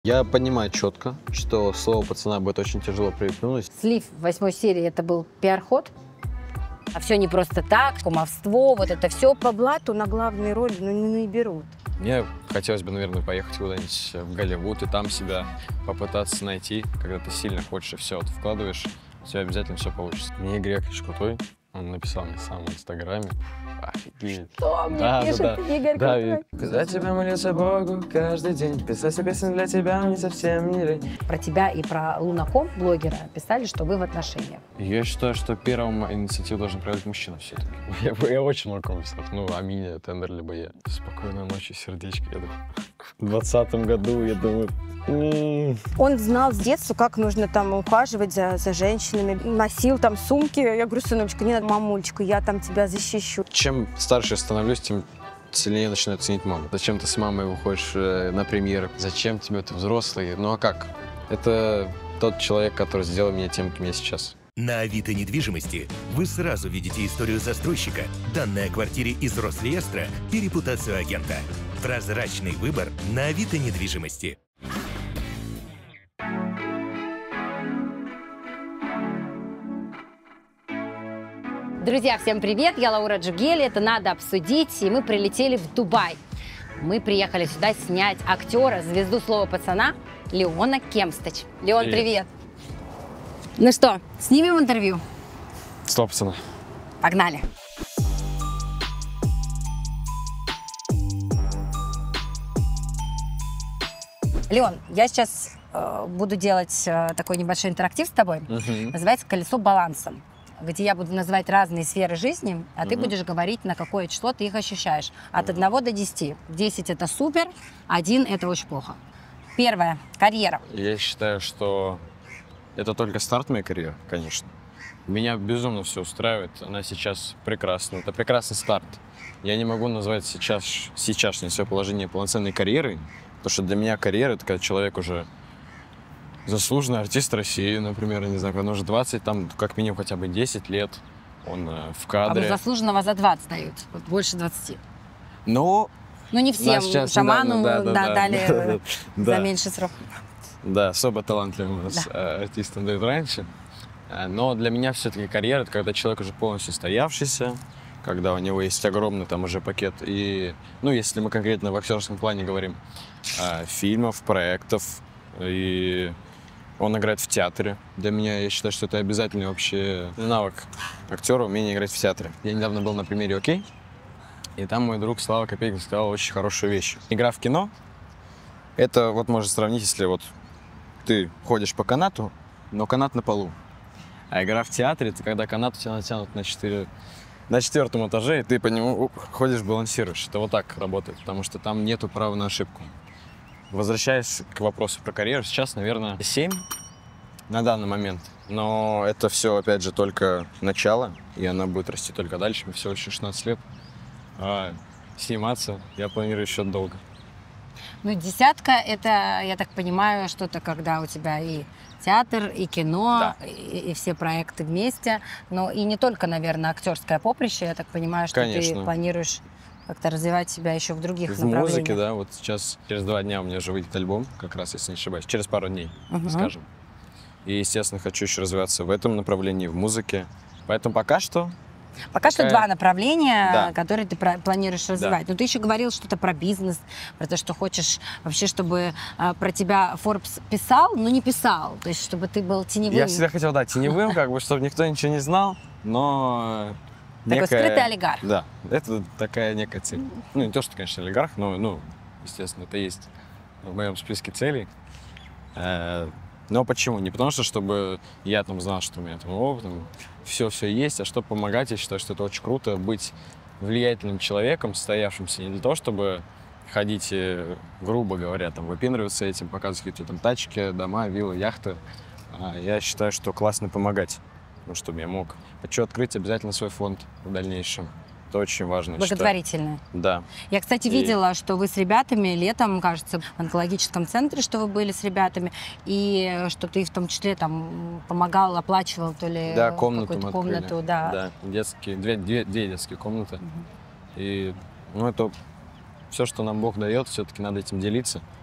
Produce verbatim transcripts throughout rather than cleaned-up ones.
Я понимаю четко, что слово пацана будет очень тяжело привыкнуть. Слив восьмой серии это был пиар-ход. А все не просто так, кумовство, вот это все. По блату на главные роли ну, не берут. Мне хотелось бы, наверное, поехать куда-нибудь в Голливуд и там себя попытаться найти. Когда ты сильно хочешь и все вот вкладываешь, у тебя обязательно все получится. Мне Игорь Яковлевич крутой, он написал мне сам в Инстаграме. Офигеть. Что мне да, пишет да, да. Игорь Да, Крутой? За тебя молился Богу каждый день. Писать песен для тебя мне совсем не лень. Про тебя и про Лунаком, блогера, писали, что вы в отношениях. Я считаю, что первым инициативу должен проявить мужчина все-таки. Я, я очень много кого писал. Ну, Аминя, Тендер, либо я. Спокойной ночи, сердечко. Я думаю, в двадцатом году, я думаю... м-м. Он знал с детства, как нужно там ухаживать за, за женщинами. Носил там сумки. Я говорю, сыночка, не надо, мамулечка, я там тебя защищу. Чем старше я становлюсь, тем сильнее начинаю ценить маму. Зачем ты с мамой выходишь э, на премьеры? Зачем тебе, ты взрослый? Ну а как? Это тот человек, который сделал меня тем, кем я сейчас. На Авито недвижимости вы сразу видите историю застройщика, данные о квартире из Росреестра и репутацию агента. Прозрачный выбор на Авито недвижимости. Друзья, всем привет! Я Лаура Джугели, это «Надо обсудить», и мы прилетели в Дубай. Мы приехали сюда снять актера, звезду слова пацана Леона Кемстач. Леон, привет! Привет. Ну что, снимем интервью? Слово пацана. Погнали! Леон, я сейчас э, буду делать э, такой небольшой интерактив с тобой. Угу. Называется «Колесо баланса», где я буду называть разные сферы жизни, а ты Мгм. будешь говорить, на какое число ты их ощущаешь. От одного до десяти. десять это супер, один это очень плохо. Первое. Карьера. Я считаю, что это только старт моей карьеры, конечно. Меня безумно все устраивает. Она сейчас прекрасна. Это прекрасный старт. Я не могу назвать сейчас, сейчасшнее свое положение полноценной карьерой, потому что для меня карьера — это когда человек уже заслуженный артист России, например, не знаю, он уже двадцать, там, как минимум хотя бы десять лет, он э, в А кадре. вот заслуженного за двадцать дают, вот больше двадцати. Но Ну не всем, нас сейчас шаману недавно, да, да, да, да, дали да, да, за да. меньший срок. Да, особо талантливым у нас э, артистом дают раньше. Э, Но для меня все-таки карьера — это когда человек уже полностью состоявшийся, когда у него есть огромный там уже пакет. И, ну, если мы конкретно в актерском плане говорим, э, фильмов, проектов, и он играет в театре. Для меня, я считаю, что это обязательный вообще навык актера — умение играть в театре. Я недавно был на премьере «Окей», и там мой друг Слава Копейкин сказал очень хорошую вещь. Игра в кино — это вот можно сравнить, если вот ты ходишь по канату, но канат на полу. А игра в театре — это когда канат у тебя натянут на, четыре, на четвертом этаже, и ты по нему уп, ходишь, балансируешь. Это вот так работает, потому что там нету права на ошибку. Возвращаясь к вопросу про карьеру, сейчас, наверное, семь на данный момент. Но это все, опять же, только начало, и она будет расти только дальше. Мне всего лишь шестнадцать лет. А сниматься я планирую еще долго. Ну, десятка это, я так понимаю, что-то, когда у тебя и театр, и кино, Да. и, и все проекты вместе. Но и не только, наверное, актерское поприще. Я так понимаю, что Конечно. ты планируешь как-то развивать себя еще в других В направлениях. музыке, да, вот сейчас через два дня у меня уже выйдет альбом, как раз, если не ошибаюсь, через пару дней, Мгм. скажем. И, естественно, хочу еще развиваться в этом направлении, в музыке. Поэтому пока что... Пока что Такая- два направления, Да. которые ты про- планируешь развивать. Но ты еще говорил что-то про бизнес, про то, что хочешь вообще, чтобы а, про тебя Forbes писал, но не писал. То есть, чтобы ты был теневым. Я всегда хотел, да, теневым, как бы, чтобы никто ничего не знал, но... Такой некая- скрытый олигарх. Да, это такая некая цель. Ну, не то, что, конечно, олигарх, но, ну, естественно, это есть в моем списке целей. Э, Но почему? Не потому что, чтобы я там знал, что у меня там опытом, все-все есть, а чтобы помогать. Я считаю, что это очень круто, быть влиятельным человеком, состоявшимся, не для того, чтобы ходить, э, грубо говоря, там, выпендриваться этим, показывать какие-то там тачки, дома, виллы, яхты. А я считаю, что классно помогать, ну, чтобы я мог. Хочу открыть обязательно свой фонд в дальнейшем. Это очень важно. я считаю. Благотворительное. Да. Я, кстати, И- видела, что вы с ребятами летом, кажется, в онкологическом центре, что вы были с ребятами, и что ты в том числе там помогал, оплачивал то ли Да, комнату какую-то мы открыли. комнату, да. Да, детские, две, две, две детские комнаты. И, ну, это все, что нам Бог дает, все-таки надо этим делиться.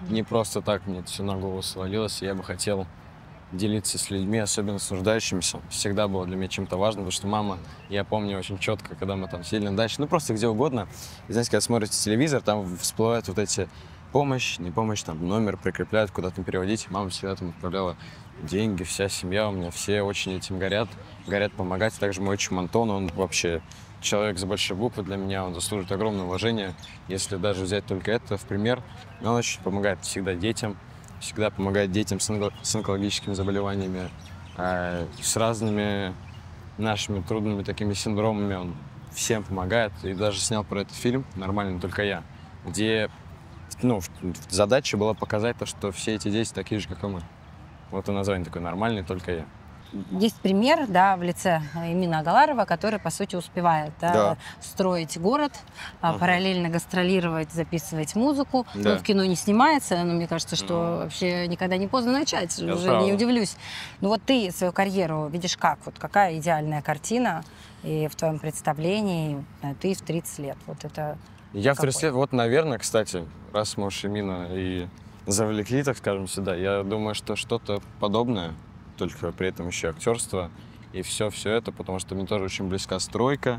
не просто так мне это все на голову свалилось. Я бы хотел делиться с людьми, особенно с нуждающимися. Всегда было для меня чем-то важным, потому что мама, я помню очень четко, когда мы там сидели на даче, ну просто где угодно. И знаете, когда смотрите телевизор, там всплывают вот эти помощь, не помощь, там номер прикрепляют, куда-то переводить. Мама всегда там отправляла деньги, вся семья у меня, все очень этим горят, горят помогать. Также мой отчим Антон, он вообще человек с большой буквы для меня, он заслуживает огромное уважение. Если даже взять только это в пример, он очень помогает всегда детям, всегда помогает детям с, онко с онкологическими заболеваниями, э, с разными нашими трудными такими синдромами. Он всем помогает. И даже снял про это фильм «Нормально, только я», где ну, задача была показать то, что все эти дети такие же, как и мы. Вот и название такое «Нормальный, только я». Есть пример, да, в лице Эмина Агаларова, который, по сути, успевает да, Да. строить город, Ага. параллельно гастролировать, записывать музыку. Да. Он в кино не снимается, но мне кажется, что вообще никогда не поздно начать, Это уже правда. не удивлюсь. Ну вот ты свою карьеру видишь как? Вот какая идеальная картина и в твоем представлении э, ты в тридцать лет? Вот это Я в Какой? тридцать лет, вот, наверное, кстати, раз мы уж Эмина и завлекли, так скажем, сюда, я думаю, что что-то подобное, только при этом еще актерство и все-все это, потому что мне тоже очень близка стройка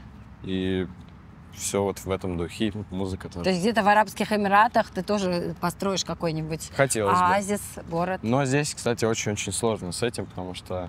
и все вот в этом духе, и музыка тоже. То есть где-то в Арабских Эмиратах ты тоже построишь какой-нибудь Хотелось бы. оазис, город? Но здесь, кстати, очень-очень сложно с этим, потому что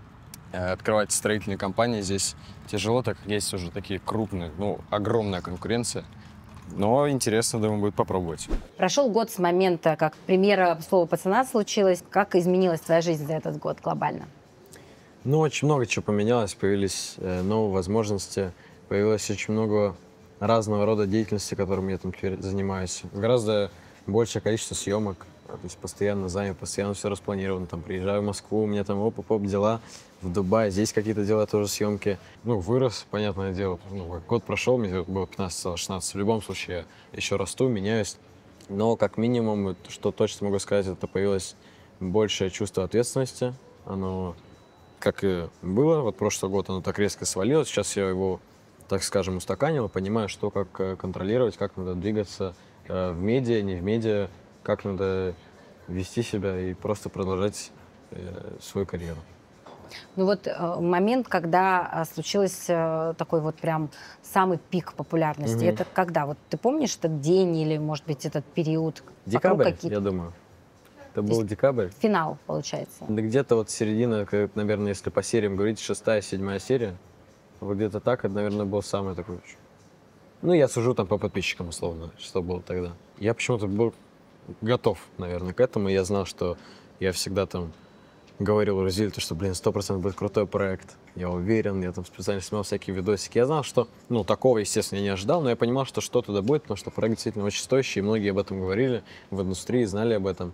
э, открывать строительные компании здесь тяжело, так как есть уже такие крупные, ну, огромная конкуренция. Но интересно, думаю, будет попробовать. Прошел год с момента, как премьера «Слова пацана» случилась. Как изменилась твоя жизнь за этот год глобально? Ну, очень много чего поменялось, появились э, новые возможности, появилось очень много разного рода деятельности, которым я там теперь занимаюсь. Гораздо большее количество съемок, то есть постоянно занят, постоянно все распланировано. Там приезжаю в Москву, у меня там оп-оп-оп дела, в Дубае, здесь какие-то дела тоже съемки. Ну, вырос, понятное дело. Ну, год прошел, мне было пятнадцать-шестнадцать. В любом случае, я еще расту, меняюсь. Но, как минимум, что точно могу сказать, это появилось большее чувство ответственности. Оно, как и было, вот прошлый год оно так резко свалилось. Сейчас я его, так скажем, устаканил, понимаю, что как э, контролировать, как надо двигаться э, в медиа, не в медиа, как надо вести себя и просто продолжать э, свою карьеру. Ну вот э, момент, когда э, случился э, такой вот прям самый пик популярности, Мгм. это когда? Вот ты помнишь этот день или, может быть, этот период? Вокруг Декабрь, какие-то- я думаю. Это То был есть- декабрь. Финал, получается. Да где-то вот середина, как, наверное, если по сериям говорить, шестая, седьмая серия. Вот где-то так, это, наверное, был самый такой. Ну, я сужу там по подписчикам, условно, что было тогда. Я почему-то был готов, наверное, к этому. Я знал, что я всегда там говорил Розиль, что, блин, сто процентов будет крутой проект. Я уверен, я там специально снимал всякие видосики. Я знал, что, ну, такого, естественно, я не ожидал, но я понимал, что что-то да будет, потому что проект действительно очень стоящий, и многие об этом говорили в индустрии, знали об этом.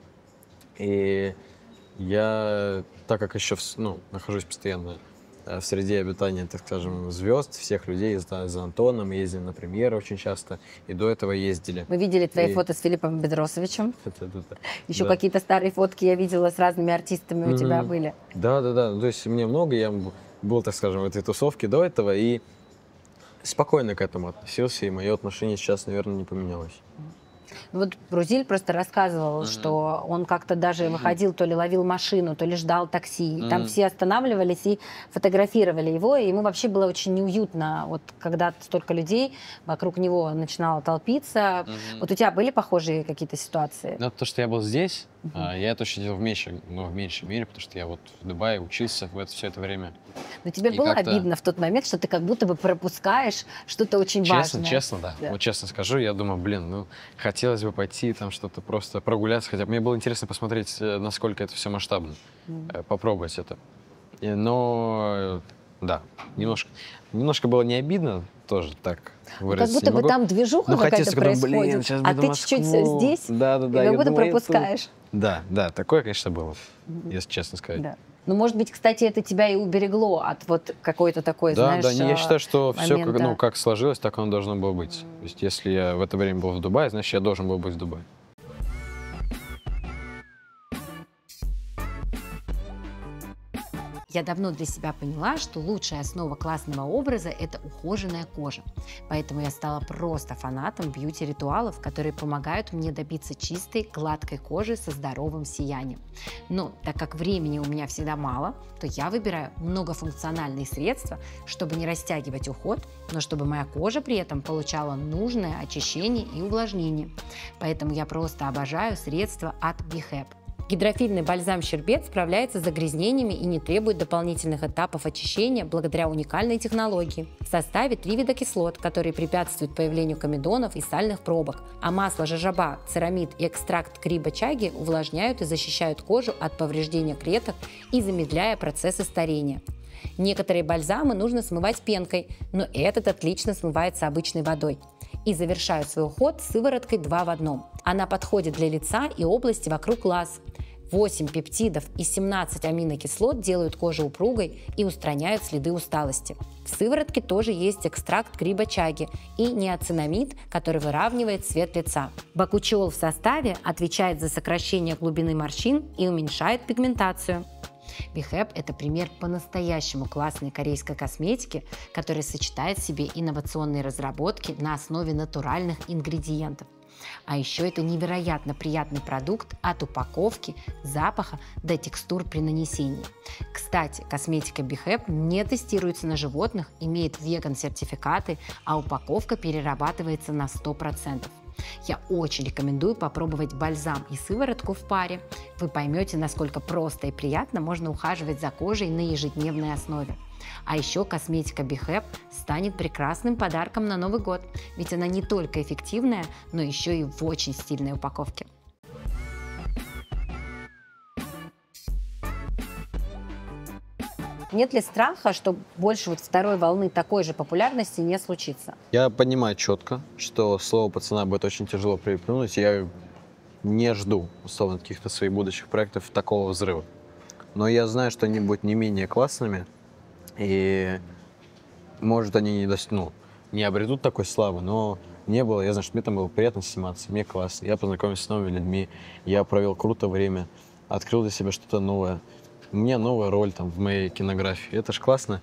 И я, так как еще, ну, нахожусь постоянно в среде обитания, так скажем, звезд, всех людей, за, за Антоном, ездим на премьеры очень часто, и до этого ездили. Мы видели твои И- фото с Филиппом Бедросовичем. Это- это- это- Еще да. какие-то старые фотки я видела с разными артистами у тебя Мгм. были. Да, да, да. Ну, то есть мне много, я б- был, так скажем, в этой тусовке до этого и спокойно к этому относился, и мое отношение сейчас, наверное, не поменялось. Вот Рузиль просто рассказывал, что он как-то даже выходил, то ли ловил машину, то ли ждал такси. И там Мгм. все останавливались и фотографировали его. И ему вообще было очень неуютно, вот когда столько людей вокруг него начинало толпиться. Вот у тебя были похожие какие-то ситуации? Ну, то, что я был здесь, а, я это очень делал в меньшей, ну, в меньшей мере, потому что я вот в Дубае учился в это, все это время. Но тебе И было как-то- обидно в тот момент, что ты как будто бы пропускаешь что-то очень Честно, важное? честно, да. Да. Вот честно скажу, я думаю, блин, ну, хотелось бы пойти там что-то просто прогуляться, хотя бы мне было интересно посмотреть, э, насколько это все масштабно, э, попробовать это. И- Но, э, да, немножко, немножко было не обидно, тоже так Ну, как выразиться будто не бы могу. там движуха Ну, какая-то хотелось, думаю, происходит, блин, сейчас а еду ты в чуть-чуть Москву. здесь, Да, да, и да. как я будто думаю, это- пропускаешь. Да, да, такое, конечно, было, если честно сказать. Да. Ну, может быть, кстати, это тебя и уберегло от вот какой-то такой, Да, знаешь, да, не, я считаю, что все, как, момента. ну, как сложилось, так оно должно было быть. То есть, если я в это время был в Дубае, значит, я должен был быть в Дубае. Я давно для себя поняла, что лучшая основа классного образа – это ухоженная кожа. Поэтому я стала просто фанатом бьюти-ритуалов, которые помогают мне добиться чистой, гладкой кожи со здоровым сиянием. Но так как времени у меня всегда мало, то я выбираю многофункциональные средства, чтобы не растягивать уход, но чтобы моя кожа при этом получала нужное очищение и увлажнение. Поэтому я просто обожаю средства от BeHap. Гидрофильный бальзам-щербет справляется с загрязнениями и не требует дополнительных этапов очищения благодаря уникальной технологии. В составе три вида кислот, которые препятствуют появлению комедонов и сальных пробок, а масло жожоба, церамид и экстракт криба-чаги увлажняют и защищают кожу от повреждения клеток и замедляя процессы старения. Некоторые бальзамы нужно смывать пенкой, но этот отлично смывается обычной водой. И завершаю свой уход сывороткой два в одном. Она подходит для лица и области вокруг глаз. восемь пептидов и семнадцать аминокислот делают кожу упругой и устраняют следы усталости. В сыворотке тоже есть экстракт гриба-чаги и неоцинамид, который выравнивает цвет лица. Бакучиол в составе отвечает за сокращение глубины морщин и уменьшает пигментацию. BeHap – это пример по-настоящему классной корейской косметики, которая сочетает в себе инновационные разработки на основе натуральных ингредиентов. А еще это невероятно приятный продукт от упаковки, запаха до текстур при нанесении. Кстати, косметика BeHap не тестируется на животных, имеет веган-сертификаты, а упаковка перерабатывается на сто процентов. Я очень рекомендую попробовать бальзам и сыворотку в паре. Вы поймете, насколько просто и приятно можно ухаживать за кожей на ежедневной основе. А еще косметика BeHap станет прекрасным подарком на Новый год, ведь она не только эффективная, но еще и в очень стильной упаковке. Нет ли страха, что больше вот второй волны такой же популярности не случится? Я понимаю четко, что слово пацана будет очень тяжело приплюнуть. Я не жду, условно, каких-то своих будущих проектов такого взрыва. Но я знаю, что они будут не менее классными. И, может, они не, дост... ну, не обретут такой славы, но не было. Я знаю, что мне там было приятно сниматься, мне классно. Я познакомился с новыми людьми, я провел круто время, открыл для себя что-то новое. У меня новая роль там в моей кинографии, это ж классно.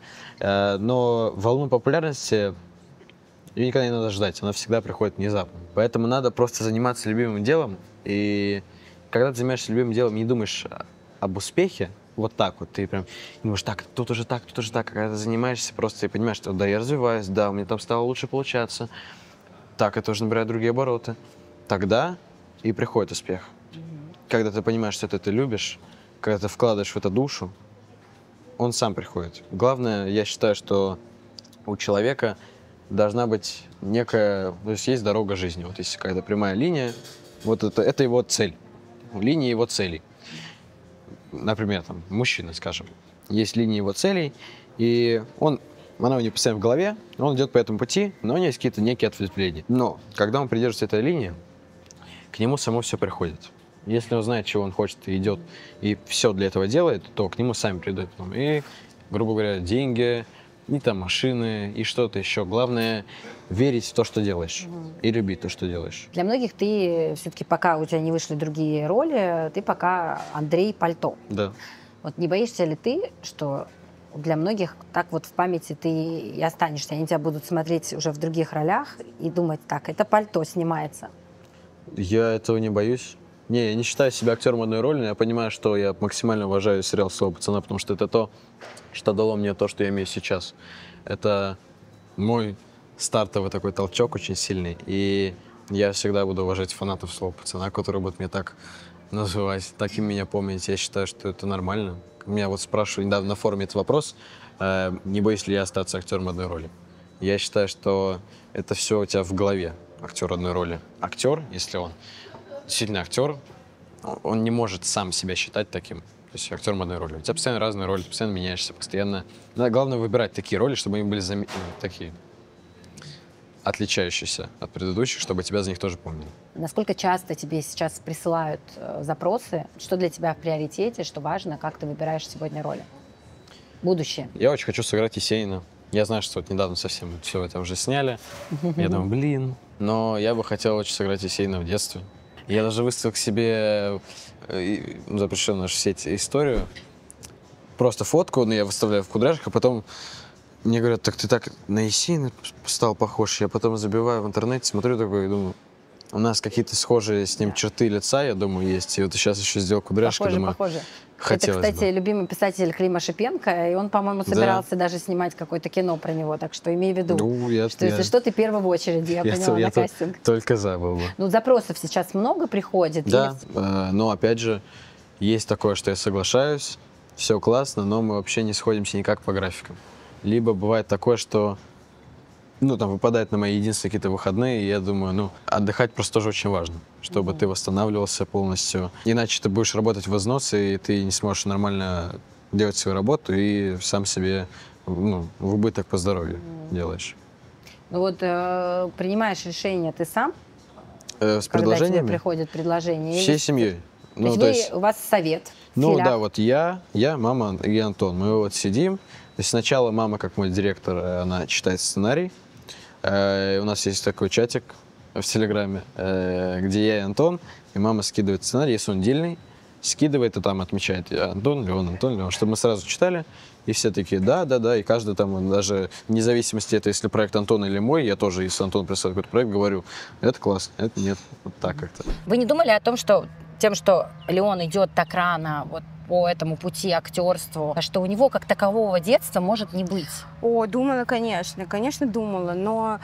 Но волну популярности ее никогда не надо ждать, она всегда приходит внезапно. Поэтому надо просто заниматься любимым делом. И когда ты занимаешься любимым делом, не думаешь об успехе, вот так вот, ты прям думаешь, так, тут уже так, тут уже так. А когда ты занимаешься просто и понимаешь, что да, я развиваюсь, да, у меня там стало лучше получаться, так, это уже набирает другие обороты, тогда и приходит успех. Mm-hmm. Когда ты понимаешь, что ты это любишь, когда ты вкладываешь в это душу, он сам приходит. Главное, я считаю, что у человека должна быть некая, то есть есть дорога жизни. Вот если какая-то прямая линия, вот это, это его цель, линия его целей. Например, там, мужчина, скажем, есть линия его целей, и он, она у него постоянно в голове, он идет по этому пути, но у него есть какие-то некие ответвления. Но когда он придерживается этой линии, к нему само все приходит. Если он знает, чего он хочет, и идет, и все для этого делает, то к нему сами придут. И, грубо говоря, деньги, и там машины, и что-то еще. Главное — верить в то, что делаешь, угу. и любить то, что делаешь. Для многих ты все-таки, пока у тебя не вышли другие роли, ты пока Андрей Пальто. Да. Вот не боишься ли ты, что для многих так вот в памяти ты и останешься, они тебя будут смотреть уже в других ролях и думать, так, это Пальто снимается? Я этого не боюсь. Не, я не считаю себя актером одной роли, но я понимаю, что я максимально уважаю сериал «Слово пацана», потому что это то, что дало мне то, что я имею сейчас. Это мой стартовый такой толчок очень сильный, и я всегда буду уважать фанатов «Слова пацана», которые будут меня так называть, так и меня помнить. Я считаю, что это нормально. Меня вот спрашивали недавно на форуме этот вопрос, э, не боюсь ли я остаться актером одной роли. Я считаю, что это все у тебя в голове, актер одной роли. Актер, если он действительно актер, он не может сам себя считать таким, то есть актером одной роли. У тебя постоянно разные роли, ты постоянно меняешься, постоянно. Надо, главное, выбирать такие роли, чтобы они были зам... такие отличающиеся от предыдущих, чтобы тебя за них тоже помнили. Насколько часто тебе сейчас присылают э, запросы, что для тебя в приоритете, что важно, как ты выбираешь сегодня роли? Будущее. Я очень хочу сыграть Есенина. Я знаю, что вот недавно совсем все это уже сняли. Я думаю, блин, но я бы хотел очень сыграть Есенина в детстве. Я даже выставил к себе запрещенную нашу сеть историю просто фотку, ну, я выставляю в кудряшках, а потом мне говорят, так ты так на Есенина стал похож. Я потом забиваю в интернете, смотрю такой и думаю, у нас какие-то схожие с ним черты лица, я думаю, есть. И вот сейчас еще сделал кудряшки, Похоже, думаю, похоже. хотелось Это, кстати, бы. любимый писатель Клима Шипенко, и он, по-моему, собирался Да. даже снимать какое-то кино про него, так что имей в виду, Ну, я, что я, если что, ты первый в очереди, я, я, поняла, я на то- кастинг. только за был бы. Ну, запросов сейчас много приходит? Да, Или- э, но опять же, есть такое, что я соглашаюсь, все классно, но мы вообще не сходимся никак по графикам. Либо бывает такое, что ну, там выпадает на мои единственные какие-то выходные, и я думаю, ну, отдыхать просто тоже очень важно, чтобы mm-hmm. ты восстанавливался полностью. Иначе ты будешь работать в износ, и ты не сможешь нормально делать свою работу, и сам себе ну, в убыток по здоровью mm-hmm. делаешь. Ну вот э, принимаешь решение ты сам? Э, с когда предложениями? тебе приходит предложение? Всей или... семьей. То Ну, есть, то вы, есть у вас совет? Ну филя. да, вот я, я, мама и Антон. Мы вот сидим. То есть сначала мама, как мой директор, она читает сценарий. Э, у нас есть такой чатик в Телеграме, э, где я и Антон, и мама скидывает сценарий, если он дельный, скидывает и там отмечает Антон, Леон, Антон, Леон, чтобы мы сразу читали. И все такие, да, да, да, и каждый там, даже вне зависимости, это если проект Антона или мой, я тоже, если Антон присылает какой-то проект, говорю, это классно, это нет, вот так как-то. Вы не думали о том, что тем, что Леон идет так рано вот по этому пути актерству, что у него как такового детства может не быть? О, думала, конечно, конечно думала, но...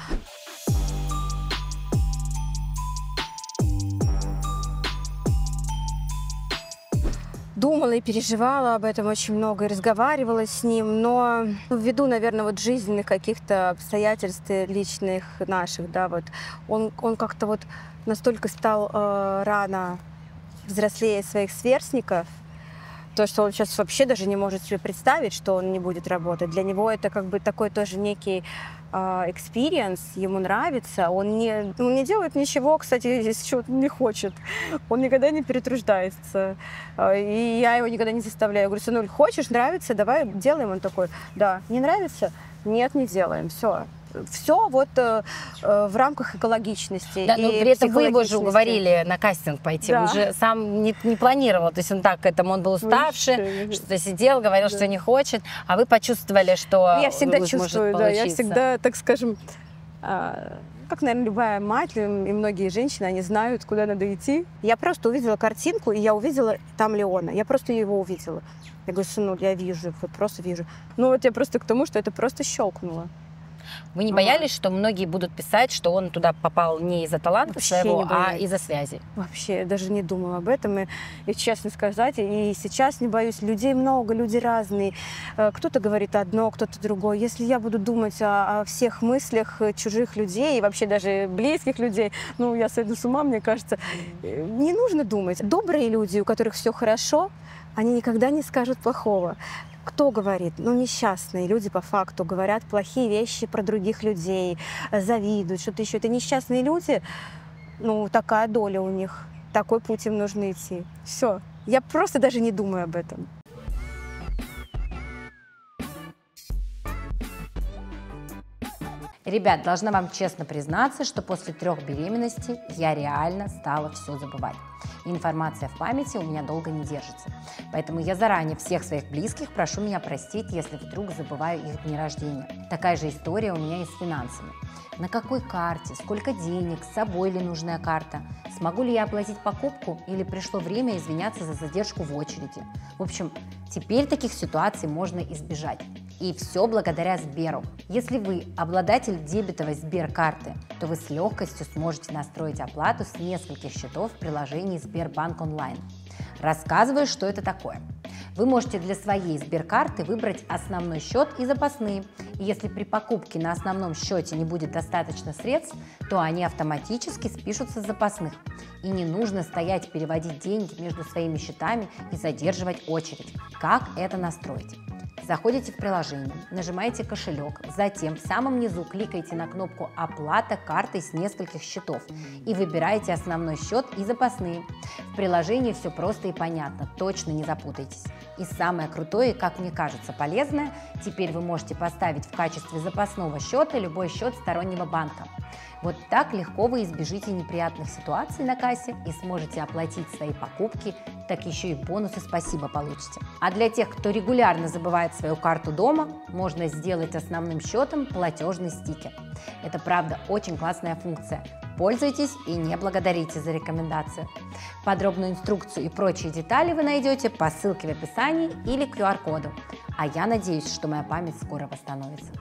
Думала и переживала об этом очень много, и разговаривала с ним, но ввиду, наверное, вот жизненных каких-то обстоятельств личных наших, да, вот, он, он как-то вот настолько стал э, рано взрослее своих сверстников, то, что он сейчас вообще даже не может себе представить, что он не будет работать. Для него это как бы такой тоже некий экспириенс, uh, ему нравится. Он не, он не делает ничего, кстати, если чего-то не хочет. Он никогда не перетруждается. Uh, и я его никогда не заставляю. Я говорю, сынуль, хочешь, нравится, давай делаем. Он такой, да, не нравится? Нет, не делаем, все. Все вот э, э, в рамках экологичности. Да, но при этом вы его же психологичности. уговорили на кастинг пойти. Да. Он же сам не, не планировал. То есть он так к этому, он был уставший, Вообще. что сидел, говорил, да. что не хочет. А вы почувствовали, что Я всегда может чувствую, да, получиться. я всегда, так скажем, а, как, наверное, любая мать и многие женщины, они знают, куда надо идти. Я просто увидела картинку, и я увидела там Леона. Я просто его увидела. Я говорю, сынуль, я вижу, вот просто вижу. Ну вот я просто к тому, что это просто щелкнуло. Вы не боялись, что многие будут писать, что он туда попал не из-за таланта Вообще своего, не а боялись. из-за связи? Вообще, я даже не думала об этом. И, и честно сказать, и сейчас не боюсь. Людей много, люди разные. Кто-то говорит одно, кто-то другое. Если я буду думать о, о всех мыслях чужих людей, и вообще даже близких людей, ну, я сойду с ума, мне кажется. Не нужно думать. Добрые люди, у которых все хорошо, они никогда не скажут плохого. Кто говорит? Ну, несчастные люди по факту говорят плохие вещи про других людей, завидуют, что-то еще. Это несчастные люди, ну, такая доля у них, такой путь им нужно идти. Все. Я просто даже не думаю об этом. Ребят, должна вам честно признаться, что после трех беременностей я реально стала все забывать. И информация в памяти у меня долго не держится. Поэтому я заранее всех своих близких прошу меня простить, если вдруг забываю их дни рождения. Такая же история у меня и с финансами. На какой карте, сколько денег, с собой ли нужная карта, смогу ли я оплатить покупку или пришло время извиняться за задержку в очереди. В общем, теперь таких ситуаций можно избежать. И все благодаря Сберу. Если вы обладатель дебетовой Сберкарты, то вы с легкостью сможете настроить оплату с нескольких счетов в приложении Сбербанк онлайн. Рассказываю, что это такое. Вы можете для своей Сберкарты выбрать основной счет и запасные. И если при покупке на основном счете не будет достаточно средств, то они автоматически спишутся с запасных. И не нужно стоять переводить деньги между своими счетами и задерживать очередь. Как это настроить? Заходите в приложение, нажимаете кошелек, затем в самом низу кликайте на кнопку «Оплата картой с нескольких счетов» и выбираете основной счет и запасные. В приложении все просто и понятно, точно не запутайтесь. И самое крутое, как мне кажется, полезное, теперь вы можете поставить в качестве запасного счета любой счет стороннего банка. Вот так легко вы избежите неприятных ситуаций на кассе и сможете оплатить свои покупки так еще и бонусы спасибо получите. А для тех, кто регулярно забывает свою карту дома, можно сделать основным счетом платежный стикер. Это, правда, очень классная функция. Пользуйтесь и не благодарите за рекомендацию. Подробную инструкцию и прочие детали вы найдете по ссылке в описании или ку ар коду. А я надеюсь, что моя память скоро восстановится.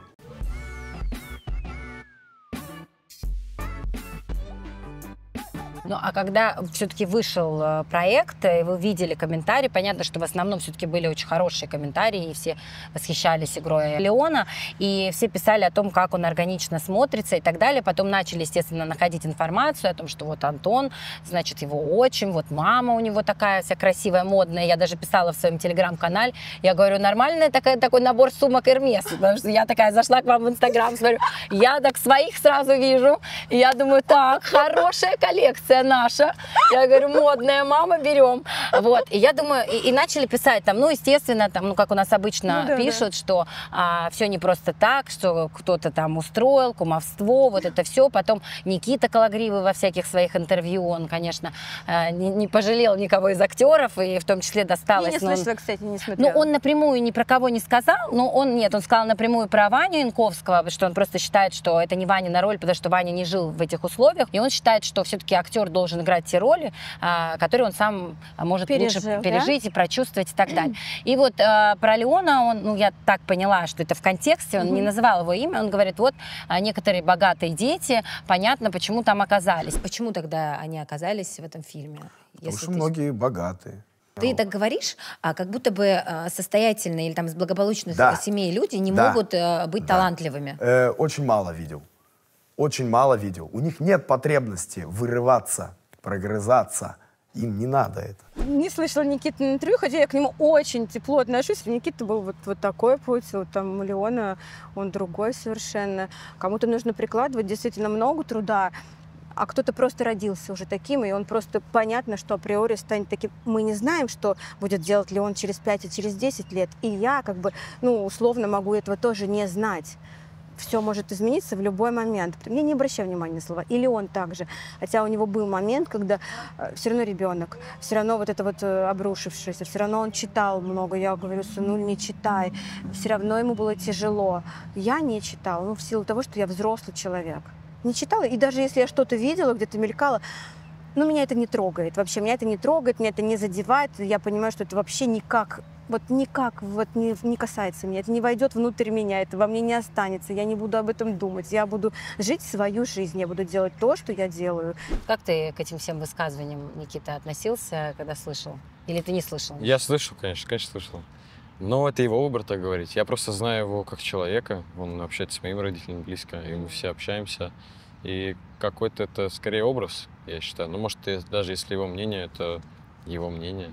Ну, а когда все-таки вышел э, проект, и вы видели комментарии, понятно, что в основном все-таки были очень хорошие комментарии, и все восхищались игрой Леона, и все писали о том, как он органично смотрится и так далее. Потом начали, естественно, находить информацию о том, что вот Антон, значит, его отчим, вот мама у него такая вся красивая, модная. Я даже писала в своем телеграм-канале, я говорю, нормальный такой, такой набор сумок Эрмес, потому что я такая зашла к вам в Инстаграм, смотрю, я так своих сразу вижу, и я думаю, так, хорошая коллекция наша. Я говорю, модная мама, берем. Вот. И я думаю, и, и начали писать там, ну, естественно, там, ну, как у нас обычно ну, да, пишут, да. что а, все не просто так, что кто-то там устроил, кумовство, вот это все. Потом Никита Калагривый во всяких своих интервью, он, конечно, не, не пожалел никого из актеров, и в том числе досталось. Я не слышала, он, кстати, не смотрела. Ну, он напрямую ни про кого не сказал, но он, нет, он сказал напрямую про Ваню Янковского, что он просто считает, что это не Ванина роль, потому что Ваня не жил в этих условиях, и он считает, что все-таки актер должен играть те роли, которые он сам может Пережил, лучше пережить да? и прочувствовать и так далее. И вот про Леона, он, ну, я так поняла, что это в контексте, он mm-hmm. не называл его имя, он говорит, вот некоторые богатые дети, понятно, почему там оказались. Почему тогда они оказались в этом фильме? Потому что ты... многие богатые. Ты так говоришь, а как будто бы состоятельные или там из благополучных да. семей люди не да. могут быть да. талантливыми. Э, очень мало видел. Очень мало видел. У них нет потребности вырываться, прогрызаться. Им не надо это. Не слышала Никитина интервью, хотя я к нему очень тепло отношусь. У Никиты был вот, вот такой путь, вот там у Леона он другой совершенно. Кому-то нужно прикладывать действительно много труда, а кто-то просто родился уже таким, и он просто понятно, что априори станет таким. Мы не знаем, что будет делать Леон через пять и через десять лет. И я как бы, ну, условно могу этого тоже не знать. Все может измениться в любой момент. Я не обращаю внимания на слова. Или он также. Хотя у него был момент, когда э, все равно ребенок, все равно вот это вот э, обрушившееся, все равно он читал много. Я говорю, сынуль, не читай. Все равно ему было тяжело. Я не читала, ну, в силу того, что я взрослый человек. Не читала. И даже если я что-то видела, где-то мелькала, ну, меня это не трогает. Вообще, меня это не трогает, меня это не задевает. Я понимаю, что это вообще никак... Вот никак вот не, не касается меня, это не войдет внутрь меня, это во мне не останется, я не буду об этом думать, я буду жить свою жизнь, я буду делать то, что я делаю. Как ты к этим всем высказываниям, Никита, относился, когда слышал? Или ты не слышал? Я слышал, конечно, конечно, слышал. Но это его выбор, так говорить. Я просто знаю его как человека, он общается с моими родителями близко, и мы все общаемся. И какой-то это скорее образ, я считаю. Ну, может, даже если его мнение, это его мнение.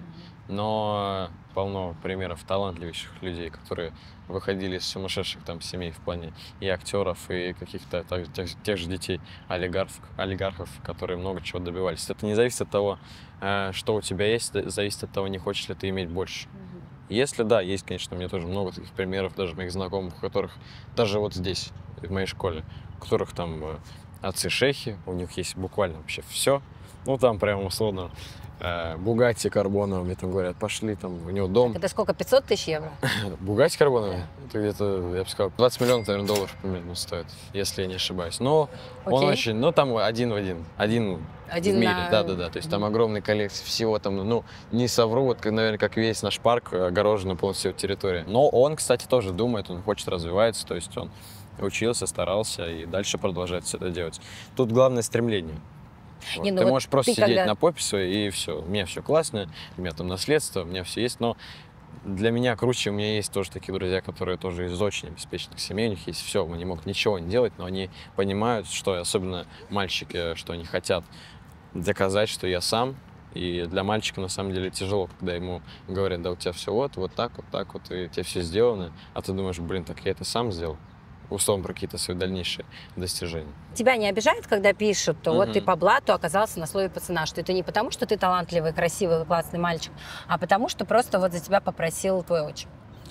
Но полно примеров талантливейших людей, которые выходили из сумасшедших там семей в плане и актеров, и каких-то тех, тех же детей, олигархов, олигархов, которые много чего добивались. Это не зависит от того, что у тебя есть, зависит от того, не хочешь ли ты иметь больше. Если да, есть, конечно, у меня тоже много таких примеров, даже моих знакомых, у которых, даже вот здесь, в моей школе, у которых там отцы шейхи, у них есть буквально вообще все. Ну, там прямо условно Бугатти карбоновый, мне там говорят, пошли, там у него дом. Это сколько, пятьсот тысяч евро? Бугатти карбоновый? Это где-то, я бы сказал, двадцать миллионов, наверное, долларов примерно стоит, если я не ошибаюсь. Но okay. он очень, ну там один в один, один, один в мире, да-да-да. На... То есть там огромная коллекция всего, там, ну, не совру, вот, наверное, как весь наш парк, огорожена полностью территория. Но он, кстати, тоже думает, он хочет развиваться, то есть он учился, старался и дальше продолжает все это делать. Тут главное стремление. Вот. Не, ну ты вот можешь просто ты сидеть когда... на попе своей, и все. У меня все классно, у меня там наследство, у меня все есть, но для меня круче, у меня есть тоже такие друзья, которые тоже из очень обеспеченных семей, у них есть все, они могут ничего не делать, но они понимают, что, особенно мальчики, что они хотят доказать, что я сам. И для мальчика на самом деле тяжело, когда ему говорят, да у тебя все вот, вот так, вот так вот, и у тебя все сделано, а ты думаешь, блин, так я это сам сделал. Условно про какие-то свои дальнейшие достижения. Тебя не обижает, когда пишут, то mm-hmm. вот ты по блату оказался на слове пацана, что это не потому, что ты талантливый, красивый, классный мальчик, а потому, что просто вот за тебя попросил твой отчим?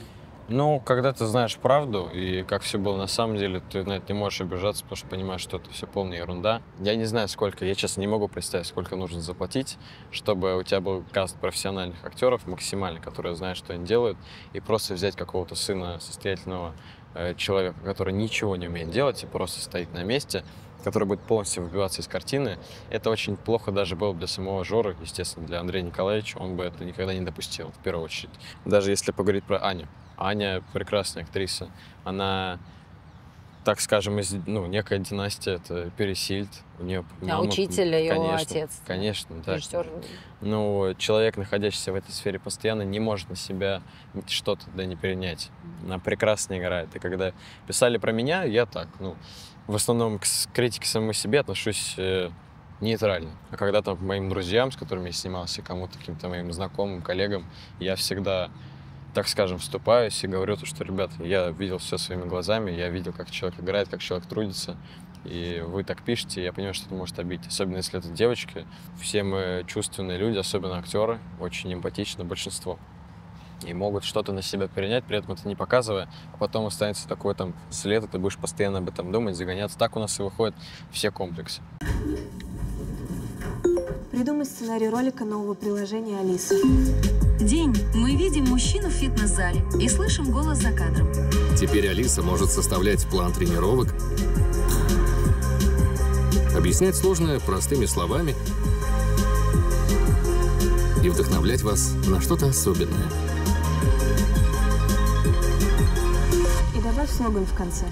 Ну, когда ты знаешь правду и как все было на самом деле, ты на это не можешь обижаться, потому что понимаешь, что это все полная ерунда. Я не знаю, сколько, я, честно, не могу представить, сколько нужно заплатить, чтобы у тебя был каст профессиональных актеров максимально, которые знают, что они делают, и просто взять какого-то сына состоятельного э, человека, который ничего не умеет делать и просто стоит на месте, который будет полностью выбиваться из картины. Это очень плохо даже было для самого Жоры, естественно, для Андрея Николаевича. Он бы это никогда не допустил, в первую очередь. Даже если поговорить про Аню. Аня прекрасная актриса. Она, так скажем, из ну, некая династия, это Пересильд. У нее А мама, учитель ее конечно, отец. Конечно, да. Режиссер. Ну, человек, находящийся в этой сфере постоянно, не может на себя что-то да не перенять. Она прекрасно играет. И когда писали про меня, я так, ну, в основном к критике самому себе отношусь э, нейтрально. А когда там к моим друзьям, с которыми я снимался, кому-то, каким-то моим знакомым, коллегам, я всегда, так скажем, вступаюсь и говорю то, что, ребята, я видел все своими глазами, я видел, как человек играет, как человек трудится, и вы так пишете, я понимаю, что это может обидеть. Особенно если это девочки. Все мы чувственные люди, особенно актеры, очень эмпатичны большинство. И могут что-то на себя перенять, при этом это не показывая, а потом останется такой там след, и ты будешь постоянно об этом думать, загоняться. Так у нас и выходят все комплексы. Придумай сценарий ролика нового приложения Алиса. День. Мы видим мужчину в фитнес-зале и слышим голос за кадром. Теперь Алиса может составлять план тренировок, объяснять сложное простыми словами и вдохновлять вас на что-то особенное. И добавь слоган в конце.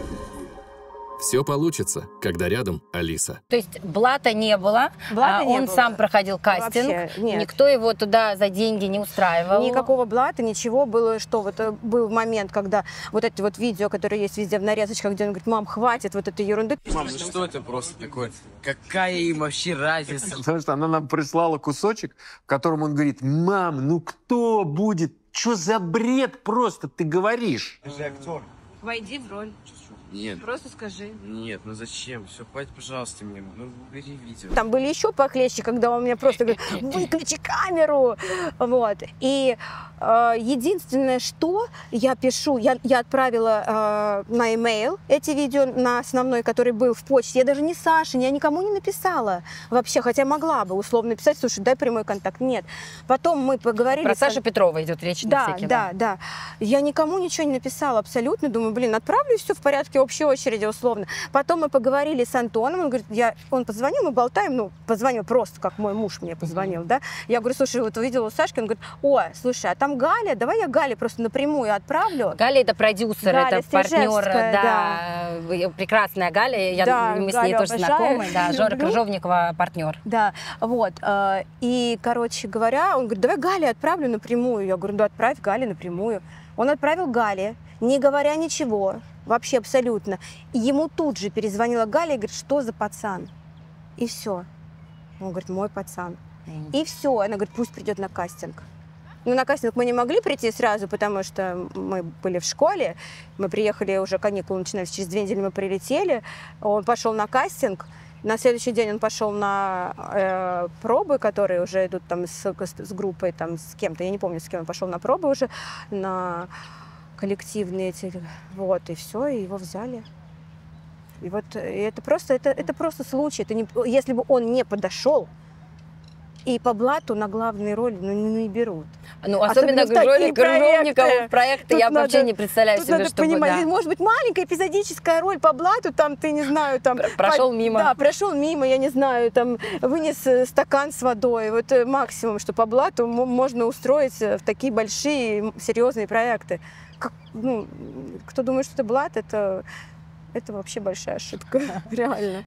Все получится, когда рядом Алиса. То есть блата не было, Блата а не он было. сам проходил кастинг, Вообще нет. никто его туда за деньги не устраивал. Никакого блата, ничего было, что вот э, был момент, когда вот эти вот видео, которые есть везде в нарезочках, где он говорит: мам, хватит вот этой ерунды. Мам, ну что это просто такое? Какая им вообще разница? Потому что она нам прислала кусочек, в котором он говорит: мам, ну кто будет? Что за бред просто ты говоришь? Ты же актер. Войди в роль. Нет. Просто скажи. Нет, ну зачем? Все, хватит, пожалуйста, мне. Ну, убери видео. Там были еще похлеще, когда он мне просто говорит: выключи камеру. Вот. И э, единственное, что я пишу, я, я отправила э, на e-mail эти видео, на основной, который был в почте. Я даже не Саше, я никому не написала вообще, хотя могла бы условно написать: слушай, дай прямой контакт. Нет. Потом мы поговорили. Про с... Сашу Петрова идет речь. Да, всякие, да, да. Я никому ничего не написала абсолютно. Думаю, блин, отправлю, все в порядке общей очереди условно. Потом мы поговорили с Антоном. Он говорит, я, он позвонил, мы болтаем, ну, позвонил просто, как мой муж мне позвонил, да. Я говорю: слушай, вот увидела у Сашки. Он говорит: о, слушай, а там Галя, давай я Гале просто напрямую отправлю. Галя — это продюсер, Галя это партнер, Стрижевская, да, да. Прекрасная Галя, я, Да, мы с Галю ней тоже обожаю, знакомы, да, Жора люблю. Крыжовникова партнер. Да, вот. э, И, короче говоря, он говорит: давай Гале отправлю напрямую. Я говорю: да, отправь Гале напрямую. Он отправил Гале, не говоря ничего, вообще абсолютно. И ему тут же перезвонила Галя и говорит: что за пацан? И все. Он говорит: мой пацан. Mm. И все. Она говорит: пусть придет на кастинг. Ну, на кастинг мы не могли прийти сразу, потому что мы были в школе. Мы приехали, уже каникулы начинались, через две недели мы прилетели. Он пошел на кастинг. На следующий день он пошел на э, пробы, которые уже идут там с, с группой, там, с кем-то. Я не помню, с кем он пошел на пробы уже, на коллективные эти. Вот, и все, и его взяли. И вот и это просто, это, это просто случай. Это не, если бы он не подошел, и по блату на главные роли ну, не, не берут. Ну, особенно, особенно Жора Крыжовникова проекты, я надо, вообще не представляю себе, надо чтобы... Понимать, да. Может быть, маленькая эпизодическая роль по блату, там, ты, не знаю, там... Прошел по, мимо. Да, прошел мимо, я не знаю, там, вынес стакан с водой. Вот максимум, что по блату можно устроить в такие большие, серьезные проекты. Как, ну, кто думает, что это блат, это, это вообще большая ошибка, реально.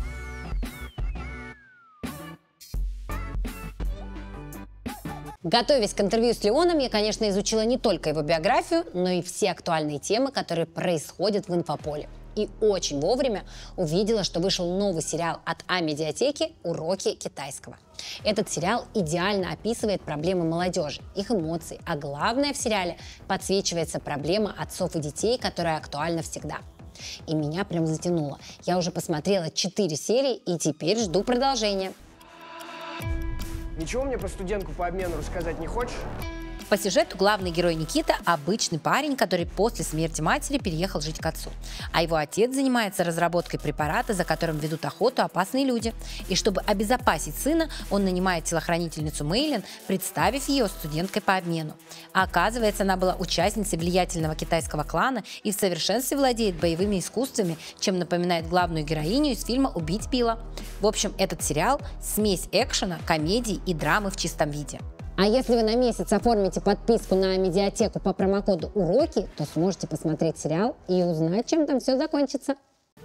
Готовясь к интервью с Леоном, я, конечно, изучила не только его биографию, но и все актуальные темы, которые происходят в инфополе. И очень вовремя увидела, что вышел новый сериал от А-медиатеки «Уроки китайского». Этот сериал идеально описывает проблемы молодежи, их эмоции, а главное в сериале подсвечивается проблема отцов и детей, которая актуальна всегда. И меня прям затянуло. Я уже посмотрела четыре серии и теперь жду продолжения. Ничего мне про студентку по обмену рассказать не хочешь? По сюжету главный герой Никита – обычный парень, который после смерти матери переехал жить к отцу. А его отец занимается разработкой препарата, за которым ведут охоту опасные люди. И чтобы обезопасить сына, он нанимает телохранительницу Мэйлин, представив ее студенткой по обмену. А оказывается, она была участницей влиятельного китайского клана и в совершенстве владеет боевыми искусствами, чем напоминает главную героиню из фильма «Убить Билла». В общем, этот сериал – смесь экшена, комедии и драмы в чистом виде. А если вы на месяц оформите подписку на медиатеку по промокоду «Уроки», то сможете посмотреть сериал и узнать, чем там все закончится.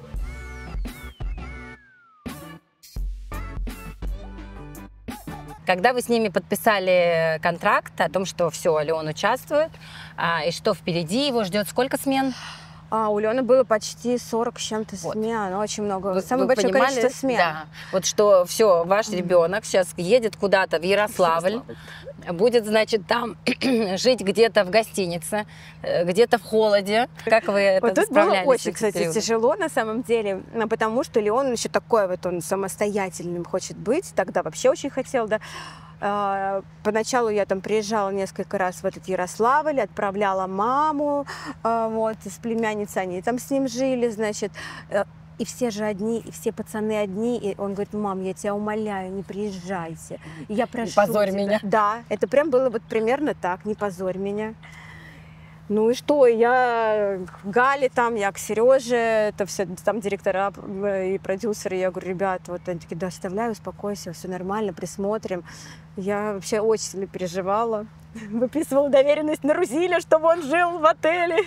Когда вы с ними подписали контракт о том, что все, Леон участвует, а, и что впереди его ждет, сколько смен? А у Лены было почти сорок с чем-то смен, вот. Очень много. Вы, Самое вы большое понимали, количество смен. Да, вот что все, ваш ребенок сейчас едет куда-то в Ярославль, будет, значит, там жить где-то в гостинице, где-то в холоде. Как вы это вот тут справлялись? было очень, кстати, период? Тяжело на самом деле, потому что Леон еще такой вот, он самостоятельным хочет быть, тогда вообще очень хотел, да. Поначалу я там приезжала несколько раз в этот Ярославль, отправляла маму, вот, с племянницей, они там с ним жили, значит, и все же одни, и все пацаны одни, и он говорит: мам, я тебя умоляю, не приезжайте, и я прошу не позорь тебя. меня. Да, это прям было вот примерно так, не позорь меня. Ну и что, я к Гале там, я к Сереже, это все там директора и продюсеры, я говорю: ребят, вот они такие: да, оставляю, успокойся, все нормально, присмотрим. Я вообще очень сильно переживала, выписывала доверенность на Рузиля, чтобы он жил в отеле.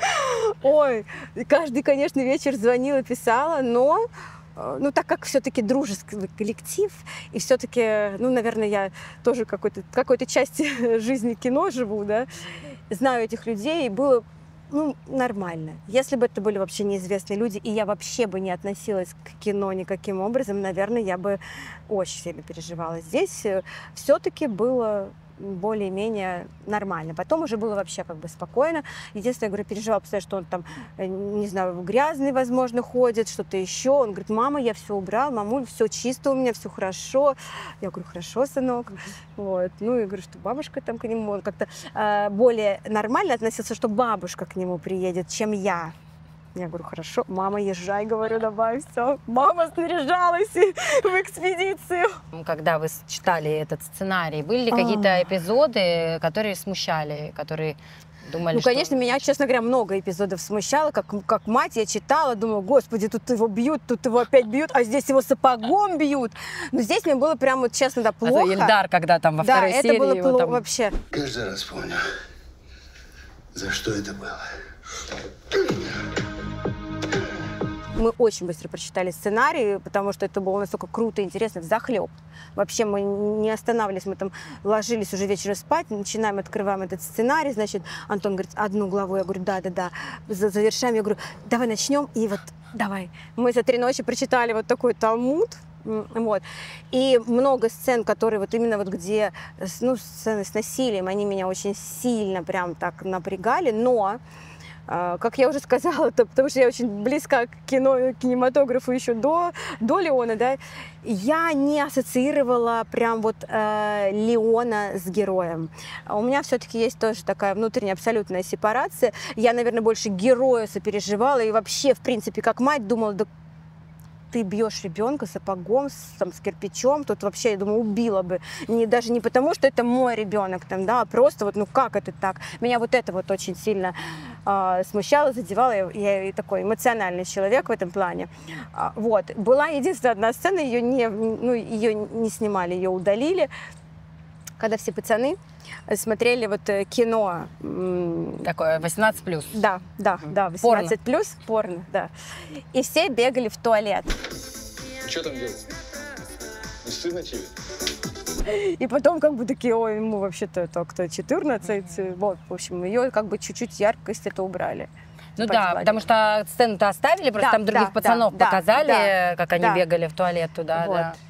Ой, каждый, конечно, вечер звонила, писала, но... Ну, так как все-таки дружеский коллектив, и все-таки, ну, наверное, я тоже какой-то какой-то части жизни кино живу, да, знаю этих людей, и было, ну, нормально. Если бы это были вообще неизвестные люди, и я вообще бы не относилась к кино никаким образом, наверное, я бы очень сильно переживала. Здесь все-таки было более-менее нормально. Потом уже было вообще как бы спокойно. Единственное, я говорю, переживала, потому что он там, не знаю, грязный, возможно, ходит, что-то еще. Он говорит: мама, я все убрал, мамуль, все чисто у меня, все хорошо. Я говорю: хорошо, сынок. Вот. Ну, и говорю, что бабушка там к нему, он как-то э, более нормально относился, что бабушка к нему приедет, чем я. Я говорю: хорошо, мама, езжай, говорю, давай, все. Мама снаряжалась в экспедицию. Когда вы читали этот сценарий, были ли какие-то эпизоды, которые смущали, которые думали, Ну, что... конечно, меня, честно говоря, много эпизодов смущало. Как, как мать я читала, думала: господи, тут его бьют, тут его опять бьют, а здесь его сапогом бьют. Но здесь мне было прям, вот, честно, да, плохо. А Ильдар, когда там во да, второй серии... Да, это было плохо там... вообще. Каждый раз помню, за что это было. Мы очень быстро прочитали сценарий, потому что это было настолько круто и интересно, взахлеб. Вообще мы не останавливались, мы там ложились уже вечером спать, начинаем, открываем этот сценарий, значит, Антон говорит: одну главу, я говорю: да-да-да, завершаем, я говорю: давай начнем, и вот давай. Мы за три ночи прочитали вот такой талмуд, вот, и много сцен, которые вот именно вот где, ну, сцены с насилием, они меня очень сильно прям так напрягали, но... Как я уже сказала, то, потому что я очень близка к кино, к кинематографу еще до, до Леона, да, я не ассоциировала прям вот э, Леона с героем. У меня все-таки есть тоже такая внутренняя абсолютная сепарация. Я, наверное, больше героя сопереживала и вообще, в принципе, как мать думала: да ты бьешь ребенка сапогом, с, там, с кирпичом, тут вообще, я думаю, убила бы. Не, даже не потому, что это мой ребенок, там, да, а просто вот, ну как это так? Меня вот это вот очень сильно э, смущало, задевало. Я, я такой эмоциональный человек в этом плане. А, вот. Была единственная одна сцена, ее не, ну, ее не снимали, ее удалили, когда все пацаны смотрели вот кино. Такое восемнадцать плюс. Да, да, да, восемнадцать плюс, порно, да. И все бегали в туалет. Что там делать? Не стыдно тебе? И потом как бы такие: ой, ему вообще-то только четырнадцать. Вот, в общем, ее как бы чуть-чуть яркость это убрали. Ну да, потому что сцену-то оставили, просто да, там других да, пацанов да, показали, да, как они да. бегали в туалет туда, вот. да.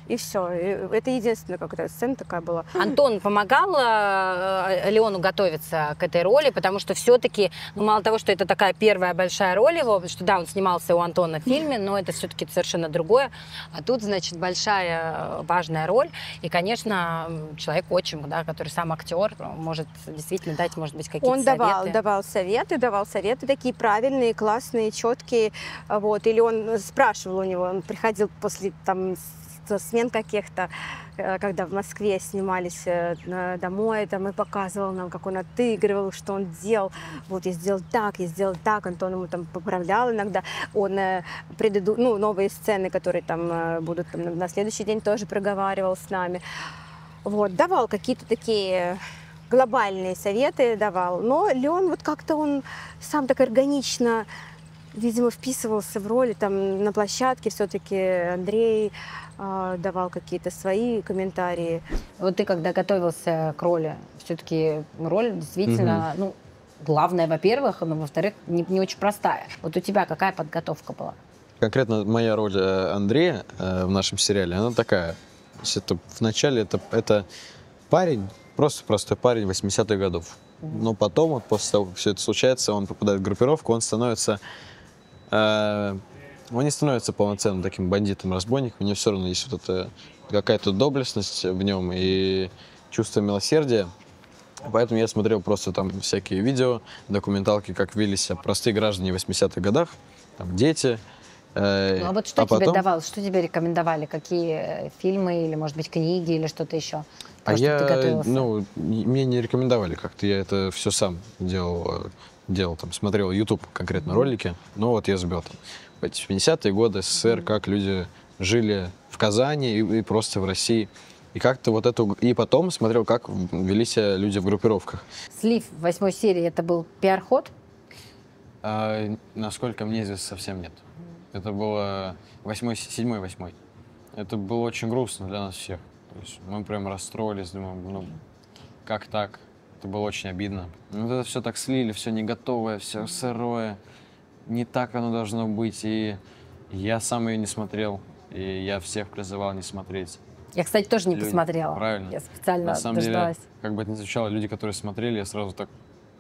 И все. Это единственная какая-то сцена такая была. Антон помогал э, Леону готовиться к этой роли, потому что все-таки, ну, мало того, что это такая первая большая роль его, потому что да, он снимался у Антона в фильме, но это все-таки совершенно другое. А тут, значит, большая важная роль. И, конечно, человек-отчим, да, который сам актер, может действительно дать, может быть, какие-то он советы. Он давал, давал советы, давал советы такие правильные, классные, четкие. Вот. Или он спрашивал у него, он приходил после там смен каких-то, когда в Москве снимались домой, там, и показывал нам, как он отыгрывал, что он делал. Вот я сделал так, я сделал так. Антон ему там поправлял иногда. Он преду... ну, новые сцены, которые там будут там, на следующий день, тоже проговаривал с нами. Вот, давал какие-то такие глобальные советы, давал. Но Леон вот как-то он сам так органично, видимо, вписывался в роли. Там на площадке все-таки Андрей э, давал какие-то свои комментарии. Вот ты, когда готовился к роли, все-таки роль действительно, mm-hmm. ну, главная, во-первых, но, во-вторых, не, не очень простая. Вот у тебя какая подготовка была? Конкретно моя роль Андрея э, в нашем сериале, она такая. То есть это вначале это, это парень, просто простой парень восьмидесятых годов. Mm-hmm. Но потом, вот, после того, как все это случается, он попадает в группировку, он становится... Э, он не становится полноценным таким бандитом-разбойником, у него все равно есть вот эта какая-то доблестность в нем и чувство милосердия. Поэтому я смотрел просто там всякие видео, документалки, как вели себя простые граждане в восьмидесятых годах, там дети. Э, ну, а вот что а тебе потом... давал, что тебе рекомендовали? Какие фильмы или, может быть, книги или что-то еще? А я, ну, мне не рекомендовали как-то, я это все сам делал, делал там, смотрел YouTube конкретно mm-hmm. ролики, ну вот я забил там в эти семидесятые годы СССР, mm-hmm. как люди жили в Казани и, и просто в России. И как-то вот эту... И потом смотрел, как вели себя люди в группировках. Слив в восьмой серии — это был пиар-ход? А, насколько мне известно, совсем нет. Это было восьмой, седьмой, восьмой. Это было очень грустно для нас всех. То есть мы прям расстроились, думаем, ну, как так? Это было очень обидно. Вот это все так слили, все не готовое, все сырое. Не так оно должно быть. И я сам ее не смотрел. И я всех призывал не смотреть. Я, кстати, тоже не люди. посмотрела. Правильно. Я специально На самом дождалась. деле, как бы это ни звучало, люди, которые смотрели, я сразу так...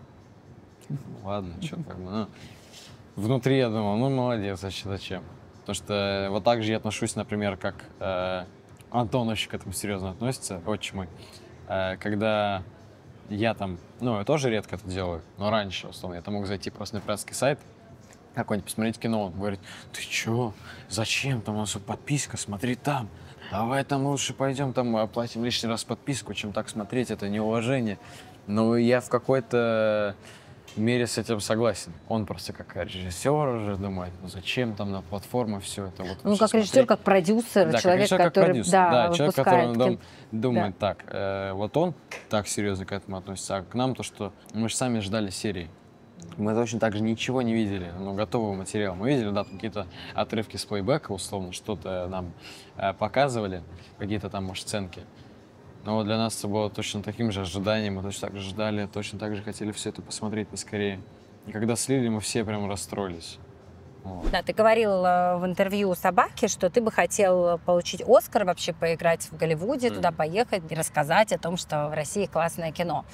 Ладно, что как бы, ну... Внутри я думал, ну, молодец, зачем? зачем? Потому что вот так же я отношусь, например, как э, Антон очень к этому серьезно относится, отчим мой. Э, когда я там, ну, я тоже редко это делаю, но раньше, условно, я там мог зайти просто на пиратский сайт, какой-нибудь посмотреть кино, он говорит, ты чё, зачем, там у нас подписка, смотри там. Давай там лучше пойдем, там оплатим лишний раз подписку, чем так смотреть, это неуважение. Но я в какой-то мере с этим согласен. Он просто как режиссер уже думает, ну зачем там на платформе все это. Вот, ну, как режиссер, смотреть. Как продюсер, да, человек, как который, продюсер, да, да, человек, который кем... думает да. так. Э, вот он так серьезно к этому относится, а к нам то, что мы же сами ждали серии. Мы точно так же ничего не видели, ну, готового материала. Мы видели, да, какие-то отрывки с плейбека, условно, что-то нам э, показывали, какие-то там, может, сценки. Но вот для нас это было точно таким же ожиданием, мы точно так же ждали, точно так же хотели все это посмотреть поскорее. И когда слили, мы все прям расстроились. Вот. Да, ты говорил в интервью «Собаке», что ты бы хотел получить «Оскар», вообще поиграть в Голливуде, mm. туда поехать и рассказать о том, что в России классное кино.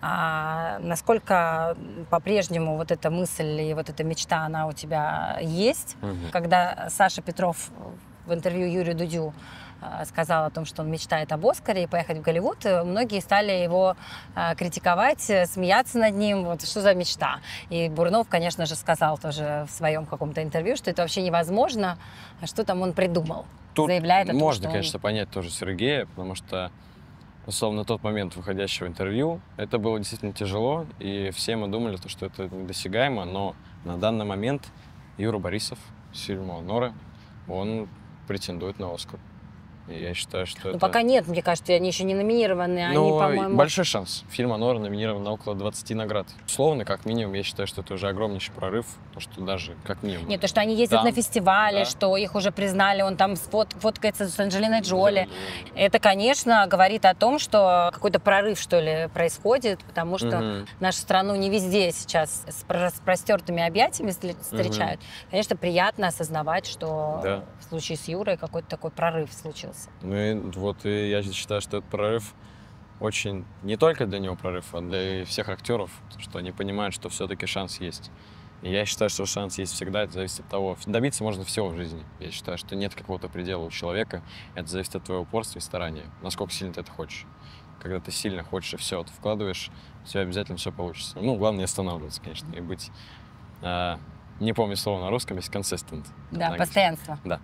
А насколько по-прежнему вот эта мысль и вот эта мечта, она у тебя есть? Mm-hmm. Когда Саша Петров в интервью Юрию Дудю сказал о том, что он мечтает об «Оскаре» и поехать в Голливуд, многие стали его э, критиковать, смеяться над ним, вот что за мечта. И Бурнов, конечно же, сказал тоже в своем каком-то интервью, что это вообще невозможно, что там он придумал. Тут заявляет о том, можно, что конечно, он... понять тоже Сергея, потому что, условно, на тот момент выходящего интервью это было действительно тяжело, и все мы думали, что это недосягаемо, но на данный момент Юра Борисов с фильма «Нора», он претендует на «Оскар». Я считаю, что ну, это... пока нет, мне кажется, они еще не номинированы. Ну, они, по-моему... большой шанс. Фильм «Анора» номинирован на около двадцати наград. Условно, как минимум, я считаю, что это уже огромнейший прорыв, то, что даже как минимум. Нет, то, что они ездят да. на фестивале, да. что их уже признали, он там фот- фоткается с Анджелиной Джоли. Mm-hmm. Это, конечно, говорит о том, что какой-то прорыв, что ли, происходит, потому что mm-hmm. нашу страну не везде сейчас с распростертыми объятиями встречают. Mm-hmm. Конечно, приятно осознавать, что да. в случае с Юрой какой-то такой прорыв случился. получится. Ну и вот и я считаю, что этот прорыв очень не только для него прорыв, а для всех актеров, что они понимают, что все-таки шанс есть. И я считаю, что шанс есть всегда, это зависит от того. Добиться можно всего в жизни. Я считаю, что нет какого-то предела у человека. Это зависит от твоего упорства и старания. Насколько сильно ты это хочешь. Когда ты сильно хочешь и все, ты вкладываешь, у тебя обязательно все получится. Ну, главное не останавливаться, конечно, и быть, э, не помню слово на русском, есть consistent. Да, постоянство. Да.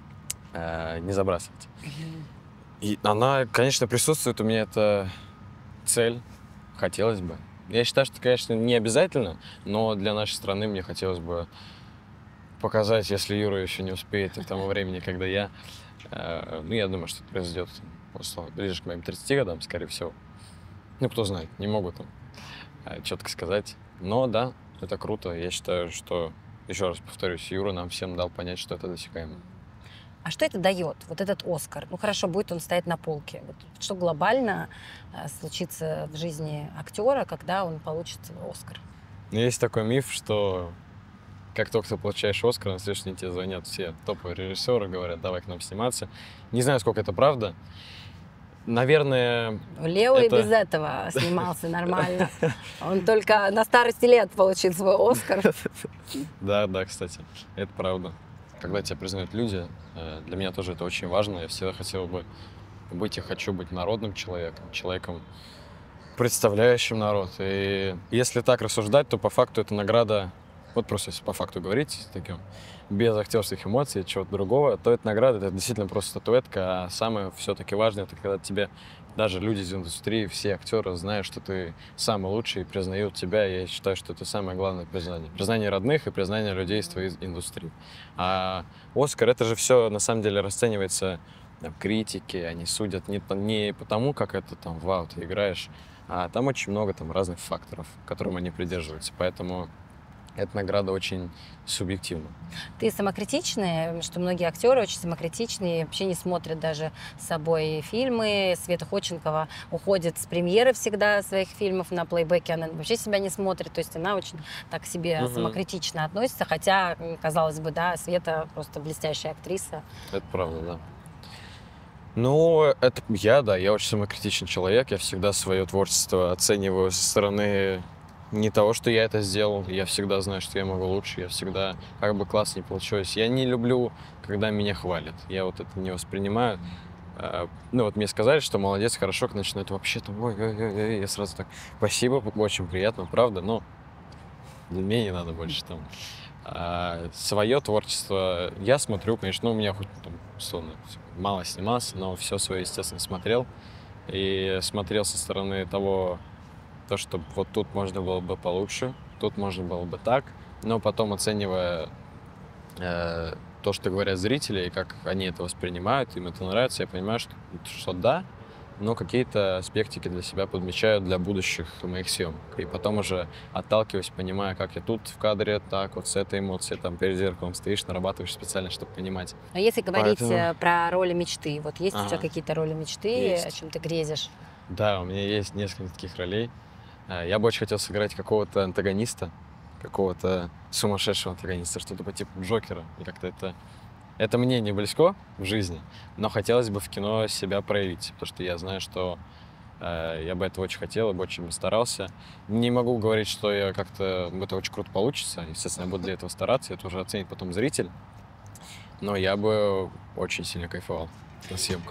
Э, не забрасывать. И она, конечно, присутствует у меня, это цель, хотелось бы. Я считаю, что, конечно, не обязательно, но для нашей страны мне хотелось бы показать, если Юра еще не успеет к тому времени, когда я, э, ну, я думаю, что это произойдет после, ближе к моим тридцати годам, скорее всего. Ну, кто знает, не могу там э, четко сказать. Но да, это круто. Я считаю, что, еще раз повторюсь, Юра нам всем дал понять, что это досягаемо. А что это дает, вот этот Оскар? Ну хорошо, будет он стоять на полке. Вот что глобально э, случится в жизни актера, когда он получит Оскар? Есть такой миф, что как только ты получаешь Оскар, на следующий день тебе звонят все топовые режиссеры, говорят, давай к нам сниматься. Не знаю, сколько это правда. Наверное, Лео это... и без этого снимался нормально. Он только на старости лет получит свой Оскар. Да, да, кстати, это правда. Когда тебя признают люди, для меня тоже это очень важно. Я всегда хотел бы быть и хочу быть народным человеком, человеком, представляющим народ. И если так рассуждать, то по факту это награда, вот просто если по факту говорить, таким, без актерских эмоций, чего-то другого, то эта награда, это действительно просто статуэтка, а самое все-таки важное, это когда тебе даже люди из индустрии, все актеры знают, что ты самый лучший и признают тебя. Я считаю, что это самое главное признание. Признание родных и признание людей из твоей индустрии. А Оскар, это же все на самом деле расценивается там, критики, они судят не, не потому, как это там, вау, ты играешь, а там очень много там разных факторов, которым они придерживаются. Поэтому эта награда очень субъективна. Ты самокритичный, что многие актеры очень самокритичные, вообще не смотрят даже с собой фильмы. Света Ходченкова уходит с премьеры всегда своих фильмов на плейбеке, она вообще себя не смотрит, то есть она очень так к себе угу. самокритично относится, хотя, казалось бы, да, Света просто блестящая актриса. Это правда, да. Ну, это я, да, я очень самокритичный человек, я всегда свое творчество оцениваю со стороны не того, что я это сделал, я всегда знаю, что я могу лучше, я всегда, как бы классно не получилось. Я не люблю, когда меня хвалят, я вот это не воспринимаю. Ну вот мне сказали, что молодец, хорошо, начинают вообще там, ой, ой, ой, ой, я сразу так, спасибо, очень приятно, правда, но мне не надо больше там. А свое творчество я смотрю, конечно, ну, у меня хоть там, условно, мало снимался, но все свое, естественно, смотрел. И смотрел со стороны того, то, что вот тут можно было бы получше, тут можно было бы так, но потом оценивая э, то, что говорят зрители, и как они это воспринимают, им это нравится, я понимаю, что, что да, но какие-то аспектики для себя подмечаю для будущих моих съемок. И потом уже отталкиваюсь, понимая, как я тут в кадре, так вот с этой эмоцией, там перед зеркалом стоишь, нарабатываешь специально, чтобы понимать. А если говорить Поэтому... про роли мечты, вот есть ага. у тебя какие-то роли мечты, есть. О чем ты грезишь? Да, у меня есть несколько таких ролей. Я бы очень хотел сыграть какого-то антагониста, какого-то сумасшедшего антагониста, что-то по типу Джокера. И как-то это, это мне не близко в жизни, но хотелось бы в кино себя проявить, потому что я знаю, что э, я бы этого очень хотел, и бы очень старался. Не могу говорить, что я как-то это очень круто получится. Естественно, я буду для этого стараться, это уже оценит потом зритель. Но я бы очень сильно кайфовал на съемках.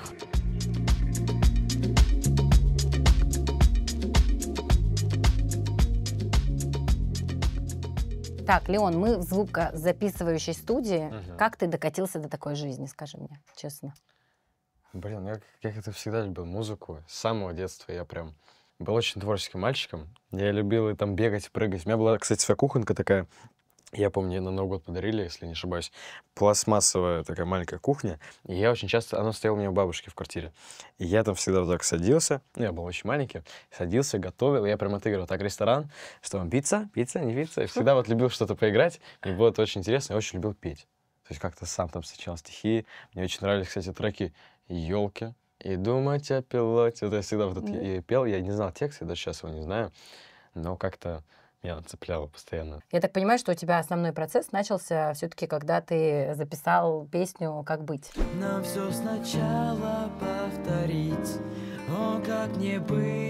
Так, Леон, мы в звукозаписывающей студии. Угу. Как ты докатился до такой жизни, скажи мне, честно? Блин, я, я как-то всегда любил музыку. С самого детства я прям был очень творческим мальчиком. Я любил и там бегать, прыгать. У меня была, кстати, своя кухонка такая. Я помню, мне на Новый год подарили, если не ошибаюсь, пластмассовая такая маленькая кухня. И я очень часто... Она стояла у меня у бабушки в квартире. И я там всегда вот так садился. Ну, я был очень маленький. Садился, готовил. И я прям отыгрывал. Так, ресторан. Что вам, пицца? Пицца? Не пицца? Я всегда вот любил что-то поиграть. Мне было это очень интересно. Я очень любил петь. То есть как-то сам там сочинял стихи. Мне очень нравились, кстати, треки «Елки». И думать о пилоте. Вот я всегда вот этот mm. я пел. Я не знал текст, я даже сейчас его не знаю. Но как-то... меня нацепляло постоянно. Я так понимаю, что у тебя основной процесс начался все-таки, когда ты записал песню «Как быть». Нам все сначала повторить, о, как не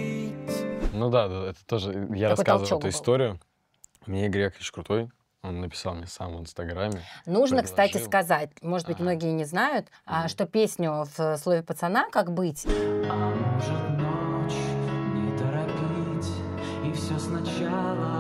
быть. Ну да, да, это тоже, я Такой рассказывал толчок эту был. историю. Мне Игорь Яковлевич крутой, он написал мне сам в Инстаграме. Нужно, кстати, предложил. сказать, может быть, Ага. многие не знают, а, что песню в слове пацана «Как быть» А может ночь не торопить и все сначала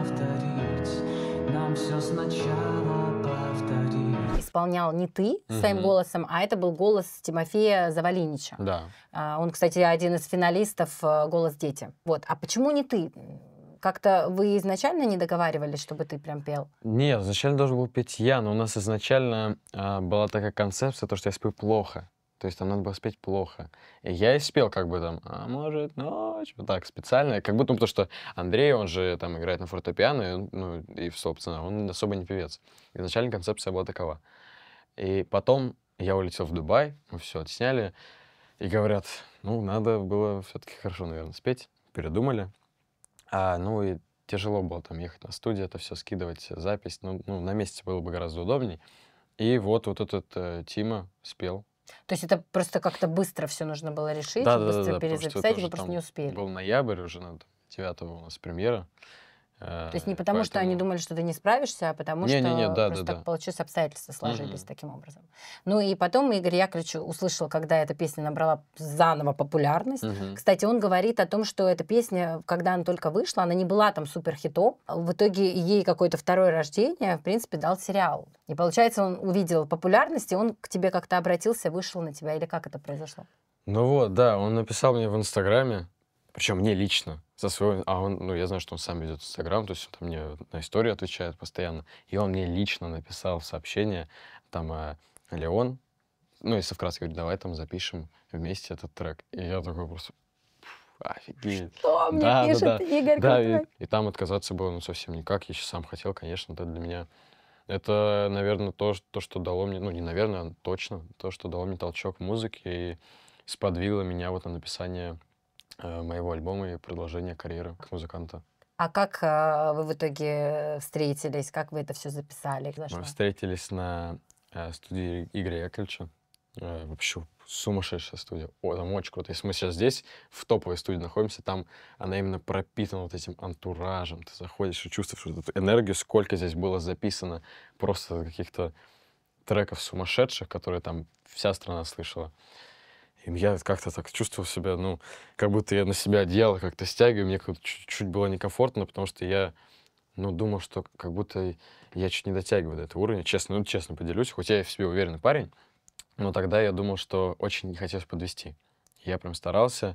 повторить, нам все сначала повторить. исполнял не ты своим Мгм. голосом, а это был голос Тимофея Завалинича. Да. А, Он, кстати, один из финалистов э, «Голос дети». Вот. А почему не ты? Как-то вы изначально не договаривались, чтобы ты прям пел? Нет, изначально должен был петь я, но у нас изначально а, была такая концепция, то, что я спою плохо. То есть там надо было спеть плохо. И я и спел как бы там, а может ночь, вот так специально. Как будто, ну, потому что Андрей, он же там играет на фортепиано, и, он, ну, и собственно, он особо не певец. Изначально концепция была такова. И потом я улетел в Дубай, мы все отсняли, и говорят, ну, надо было все-таки хорошо, наверное, спеть. Передумали. А, ну и тяжело было там ехать на студию, это все скидывать, запись. Ну, ну, на месте было бы гораздо удобней. И вот, вот этот э, Тима спел. То есть это просто как-то быстро все нужно было решить, Да, да, да, быстро да, потому что перезаписать, и тоже вы просто там не успели. был ноябрь, уже надо, девятого у нас премьера. То есть не потому, что они думали, что ты не справишься, а потому Не, что не, не, да, просто да, так да. получилось, обстоятельства сложились Мгм. таким образом. Ну и потом Игорь Яковлевич услышал, когда эта песня набрала заново популярность. Мгм. Кстати, он говорит о том, что эта песня, когда она только вышла, она не была там супер хитом. В итоге ей какое-то второе рождение, в принципе, дал сериал. И получается, он увидел популярность, и он к тебе как-то обратился, вышел на тебя, или как это произошло? Ну вот, да, он написал мне в Инстаграме, причем мне лично, за свой, а он, ну, я знаю, что он сам ведет Инстаграм, то есть он там мне на историю отвечает постоянно, и он мне лично написал в сообщение, там, э, Леон, ну, если вкратце говорить, давай там запишем вместе этот трек. И я такой просто, офигеть. Что мне Да, да, пишет да. Игорь Да, и, крутой? и там отказаться было ну, совсем никак, я сейчас сам хотел, конечно, это для меня... Это, наверное, то, ш- то, что дало мне, ну, не наверное, а точно, то, что дало мне толчок в музыке и сподвигло меня вот на написание э, моего альбома и продолжение карьеры как музыканта. А как э, вы в итоге встретились, как вы это все записали? Зашло? Мы встретились на э, студии Игоря Яковлевича. Э, вообще сумасшедшая студия. О, там очень круто. Если мы сейчас здесь, в топовой студии находимся, там она именно пропитана вот этим антуражем. Ты заходишь и чувствуешь вот эту энергию, сколько здесь было записано просто каких-то треков сумасшедших, которые там вся страна слышала. И я как-то так чувствовал себя, ну, как будто я на себя одеяло как-то стягиваю. Мне как-то чуть-чуть было некомфортно, потому что я, ну, думал, что как будто я чуть не дотягиваю до этого уровня. Честно, ну, честно поделюсь, хоть я и в себе уверенный парень, но тогда я думал, что очень не хотелось подвести. Я прям старался.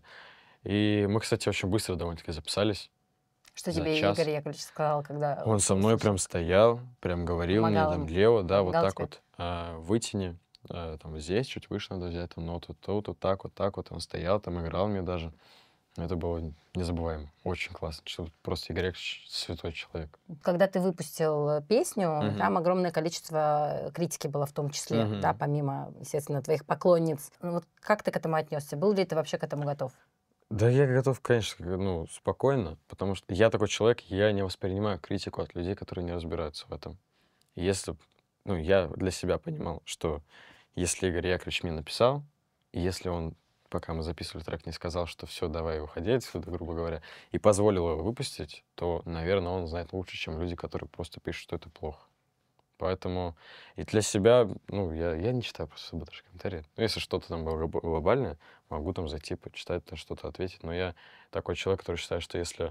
И мы, кстати, очень быстро довольно-таки записались. Что за тебе час. Игорь Яковлевич сказал, когда... Он со мной прям стоял, прям говорил мне, Помогал там, ему. Лео, да, вот Помогал так тебе? вот, а, вытяни, а, там, здесь чуть выше надо взять, там, ноту, тут, вот так, вот так вот. Он стоял, там, играл мне даже. Это было незабываемо, очень классно, что просто Игорь Яковлевич святой человек. Когда ты выпустил э, песню, Мгм. там огромное количество критики было в том числе, Мгм. да, помимо, естественно, твоих поклонниц. Ну, вот как ты к этому отнесся? Был ли ты вообще к этому готов? Да я готов, конечно, как, ну, спокойно, потому что я такой человек, я не воспринимаю критику от людей, которые не разбираются в этом. И если, б, ну, я для себя понимал, что если Игорь Яковлевич мне написал, и если он, пока мы записывали трек, не сказал, что все, давай выходи отсюда, грубо говоря, и позволил его выпустить, то, наверное, он знает лучше, чем люди, которые просто пишут, что это плохо. Поэтому и для себя, ну, я, я не читаю просто особо даже комментарии. Ну, если что-то там было глоб- глобальное, могу там зайти, почитать, там что-то ответить. Но я такой человек, который считает, что если,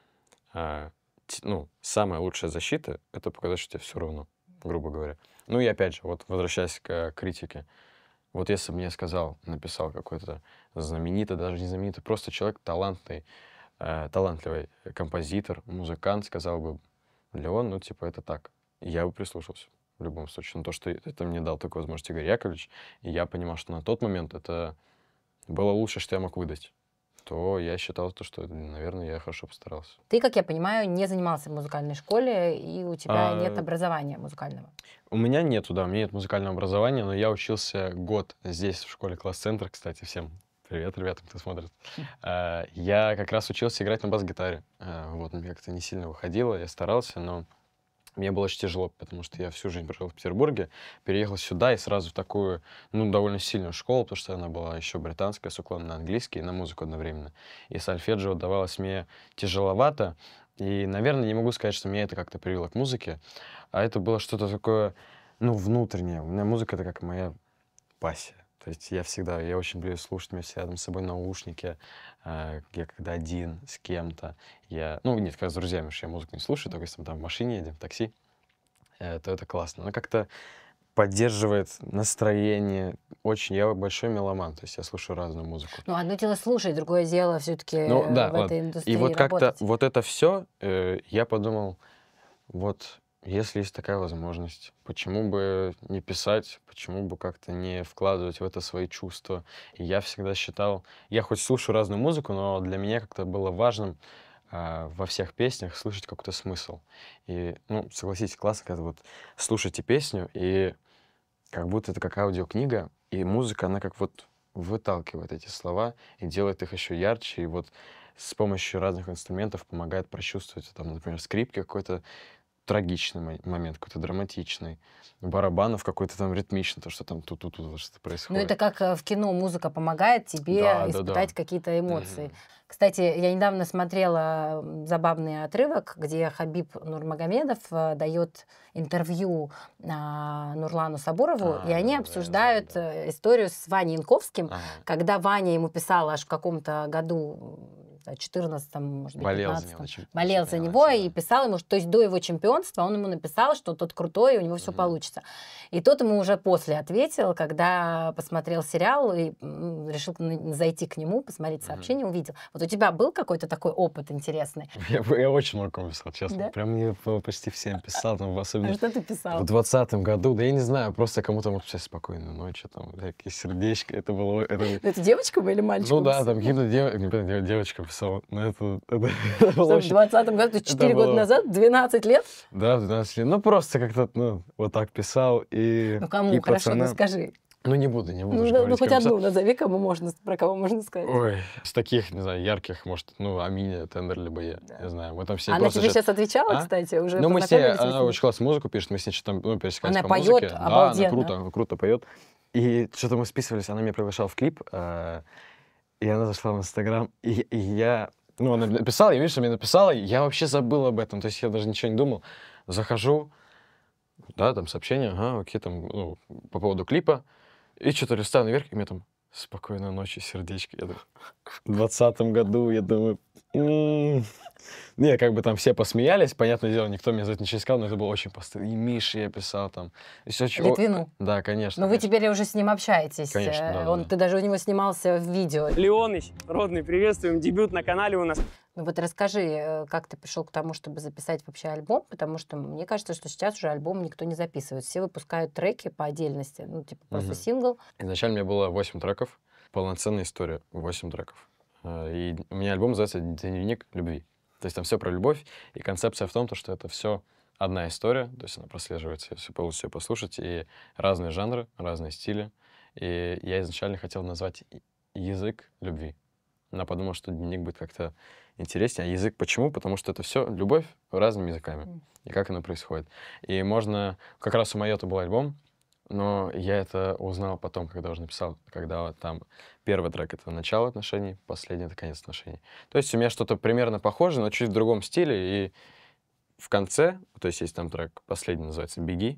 а, т- ну, самая лучшая защита, это показать, что тебе все равно, грубо говоря. Ну и опять же, вот возвращаясь к э, критике. Вот если бы мне сказал, написал какой-то знаменитый, даже не знаменитый, просто человек талантный, э, талантливый композитор, музыкант, сказал бы, Леон, ну, типа, это так. И я бы прислушался в любом случае. Но то, что это мне дал такую возможность Игорь Яковлевич, и я понимал, что на тот момент это было лучше, что я мог выдать, то я считал, то, что, наверное, я хорошо постарался. Ты, как я понимаю, не занимался в музыкальной школе, и у тебя А, нет образования музыкального. У меня нету, да, у меня нет музыкального образования, но я учился год здесь, в школе Класс-центр, кстати, всем Привет, ребята, кто смотрит. Э, Я как раз учился играть на бас-гитаре. Э, Вот, мне как-то не сильно выходило, я старался, но мне было очень тяжело, потому что я всю жизнь прожил в Петербурге, переехал сюда и сразу в такую, ну, довольно сильную школу, потому что она была еще британская, с уклоном на английский и на музыку одновременно. И сольфеджио давалось мне тяжеловато, и, наверное, не могу сказать, что меня это как-то привело к музыке, а это было что-то такое, ну, внутреннее. У меня музыка — это как моя пассия. То есть я всегда, я очень люблю слушать, у меня всегда рядом с собой наушники, э, я когда один, с кем-то, я, ну, нет, когда с друзьями, потому что я музыку не слушаю, только если мы там в машине едем, в такси, э, то это классно. Она как-то поддерживает настроение. Очень, я большой меломан, то есть я слушаю разную музыку. Ну, одно дело слушать, другое дело все-таки Ну, да, в ладно. этой индустрии И вот как-то работать. вот это все, э, я подумал, вот если есть такая возможность, почему бы не писать, почему бы как-то не вкладывать в это свои чувства. И я всегда считал, я хоть слушаю разную музыку, но для меня как-то было важным а, во всех песнях слышать какой-то смысл. И, ну, согласитесь, классно, когда вот слушаете песню, и как будто это как аудиокнига, и музыка, она как вот выталкивает эти слова и делает их еще ярче, и вот с помощью разных инструментов помогает прочувствовать, там, например, скрипки какой-то трагичный мо- момент, какой-то драматичный, барабанов какой-то там ритмичный, то, что там тут-тут вот что-то Ну, происходит. это как э, в кино музыка помогает тебе Да, да, испытать да. какие-то эмоции. Мгм. Кстати, я недавно смотрела м, забавный отрывок, где Хабиб Нурмагомедов э, дает интервью а, Нурлану Сабурову, А, и они да, да, я обсуждают э, историю с Ваней Янковским, Ага. когда Ваня ему писал аж в каком-то году, в четырнадцатом, может быть, Болел за него, пятнадцатом, чемпионство болел за понимаете, него да. и писал ему, что, то есть до его чемпионства он ему написал, что тот крутой, и у него все Мгм. получится. И тот ему уже после ответил, когда посмотрел сериал и м, решил на- зайти к нему, посмотреть Мгм. сообщение, увидел. Вот у тебя был какой-то такой опыт интересный? Я, я очень много кому писал, честно. Да? Прям мне по- почти всем писал, там, А особенно что ты писал? в двадцатом году, да я не знаю, просто кому-то мог писать спокойную ночь, там, такие сердечко, это было... Это... Это девочкам или мальчикам? Ну да, писал? там каким-то дев... не помню, дев- девочкам писал, но это, это, это Что, было в очень... двадцатом году, то есть это четыре года было- назад, двенадцать лет? Да, в двенадцать лет. Ну, просто как-то, ну, вот так писал, и... Ну кому? и Хорошо, ну пацанам- скажи. Ну, не буду, не буду Ну, уже да, ну говорить, хоть кому писал. одну назови, кому можно, про кого можно сказать. Ой, с таких, не знаю, ярких, может, ну, Аминя, Тендер, либо я, не знаю. Мы там все Она просто тебе щас- сейчас отвечала, А? кстати, уже Ну, мы все, познакомились вы с она ней? очень классно музыку пишет, мы с ней что-то там, ну, пересекаемся Она по поет музыке. Да, она обалденно. круто, она круто поет. И что-то мы списывались, она меня приглашала в клип, э, и она зашла в Инстаграм, и, и я, ну, она написала, я вижу, что мне написала, и я вообще забыл об этом, то есть я даже ничего не думал. Захожу, да, там сообщение, ага, окей, там, ну, по поводу клипа, и что-то листаю наверх, и мне там «Спокойной ночи, сердечко». Я думаю, в двадцатом году, я думаю, м-м. Не, как бы там все посмеялись, понятное дело, никто мне за это ничего не сказал, но это было очень постыдно. И Мише я писал там. и всё очень- Литвину? Да, конечно. Ну, вы конечно. теперь уже с ним общаетесь. Конечно, э, да, Он, да. Ты даже у него снимался в видео. Леоныч, родный, приветствуем. Дебют на канале у нас. Ну вот расскажи, э, как ты пришел к тому, чтобы записать вообще альбом, потому что мне кажется, что сейчас уже альбом никто не записывает. Все выпускают треки по отдельности, ну, типа просто Мгм. сингл. Изначально у меня было восемь треков, полноценная история, восемь треков. Э, И у меня альбом называется «Дневник любви». То есть там все про любовь, и концепция в том, то, что это все одна история, то есть она прослеживается, если полностью её послушать, и разные жанры, разные стили. И я изначально хотел назвать и- «Язык любви». Но подумал, что дневник будет как-то интереснее. А язык почему? Потому что это все любовь разными языками. И как оно происходит. И можно... Как раз у Майоты был альбом, но я это узнал потом, когда уже написал, когда вот там первый трек — это начало отношений, последний — это конец отношений. То есть у меня что-то примерно похоже, но чуть в другом стиле. И в конце, то есть есть там трек, последний называется «Беги»,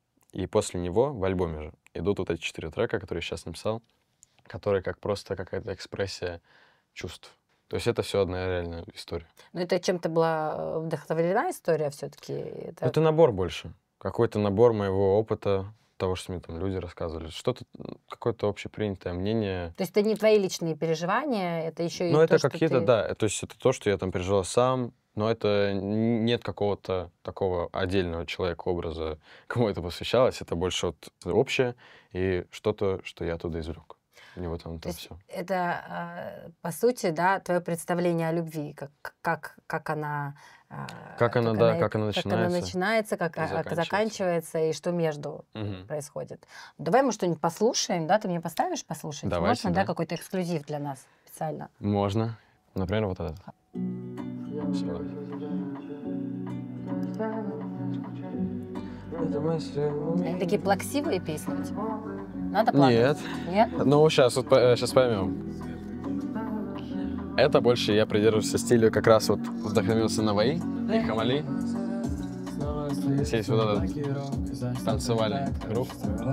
и после него в альбоме же идут вот эти четыре трека, которые я сейчас написал, которые как просто какая-то экспрессия чувств. То есть это все одна реальная история. Но это чем-то была э, вдохновлена история все-таки? Это... Это набор больше. Какой-то набор моего опыта, того, что мне там люди рассказывали. Что-то, м, какое-то общепринятое мнение. То есть это не твои личные переживания, это еще и Ну, то, это что какие-то, ты... да, то есть это то, что я там переживал сам, но это н- нет какого-то такого отдельного человека, образа, кому это посвящалось. Это больше вот общее и что-то, что я оттуда извлек. И вот он там все. Это, по сути, да, твое представление о любви, как, как, как она... Как она, как да, она, как она начинается. Как она начинается, как заканчивается. заканчивается, и что между угу. происходит. Давай мы что-нибудь послушаем, да? Ты мне поставишь послушать? Давайте, Можно, да, да, какой-то эксклюзив для нас специально? Можно. Например, вот этот. Они такие плаксивые песни у тебя? Надо плакать? Нет. Нет? Ну, сейчас, вот, сейчас поймем. Это больше я придерживаюсь стилю, как раз вот вдохновился на Ваи и Хамали. Здесь есть вот этот танцевальный групп.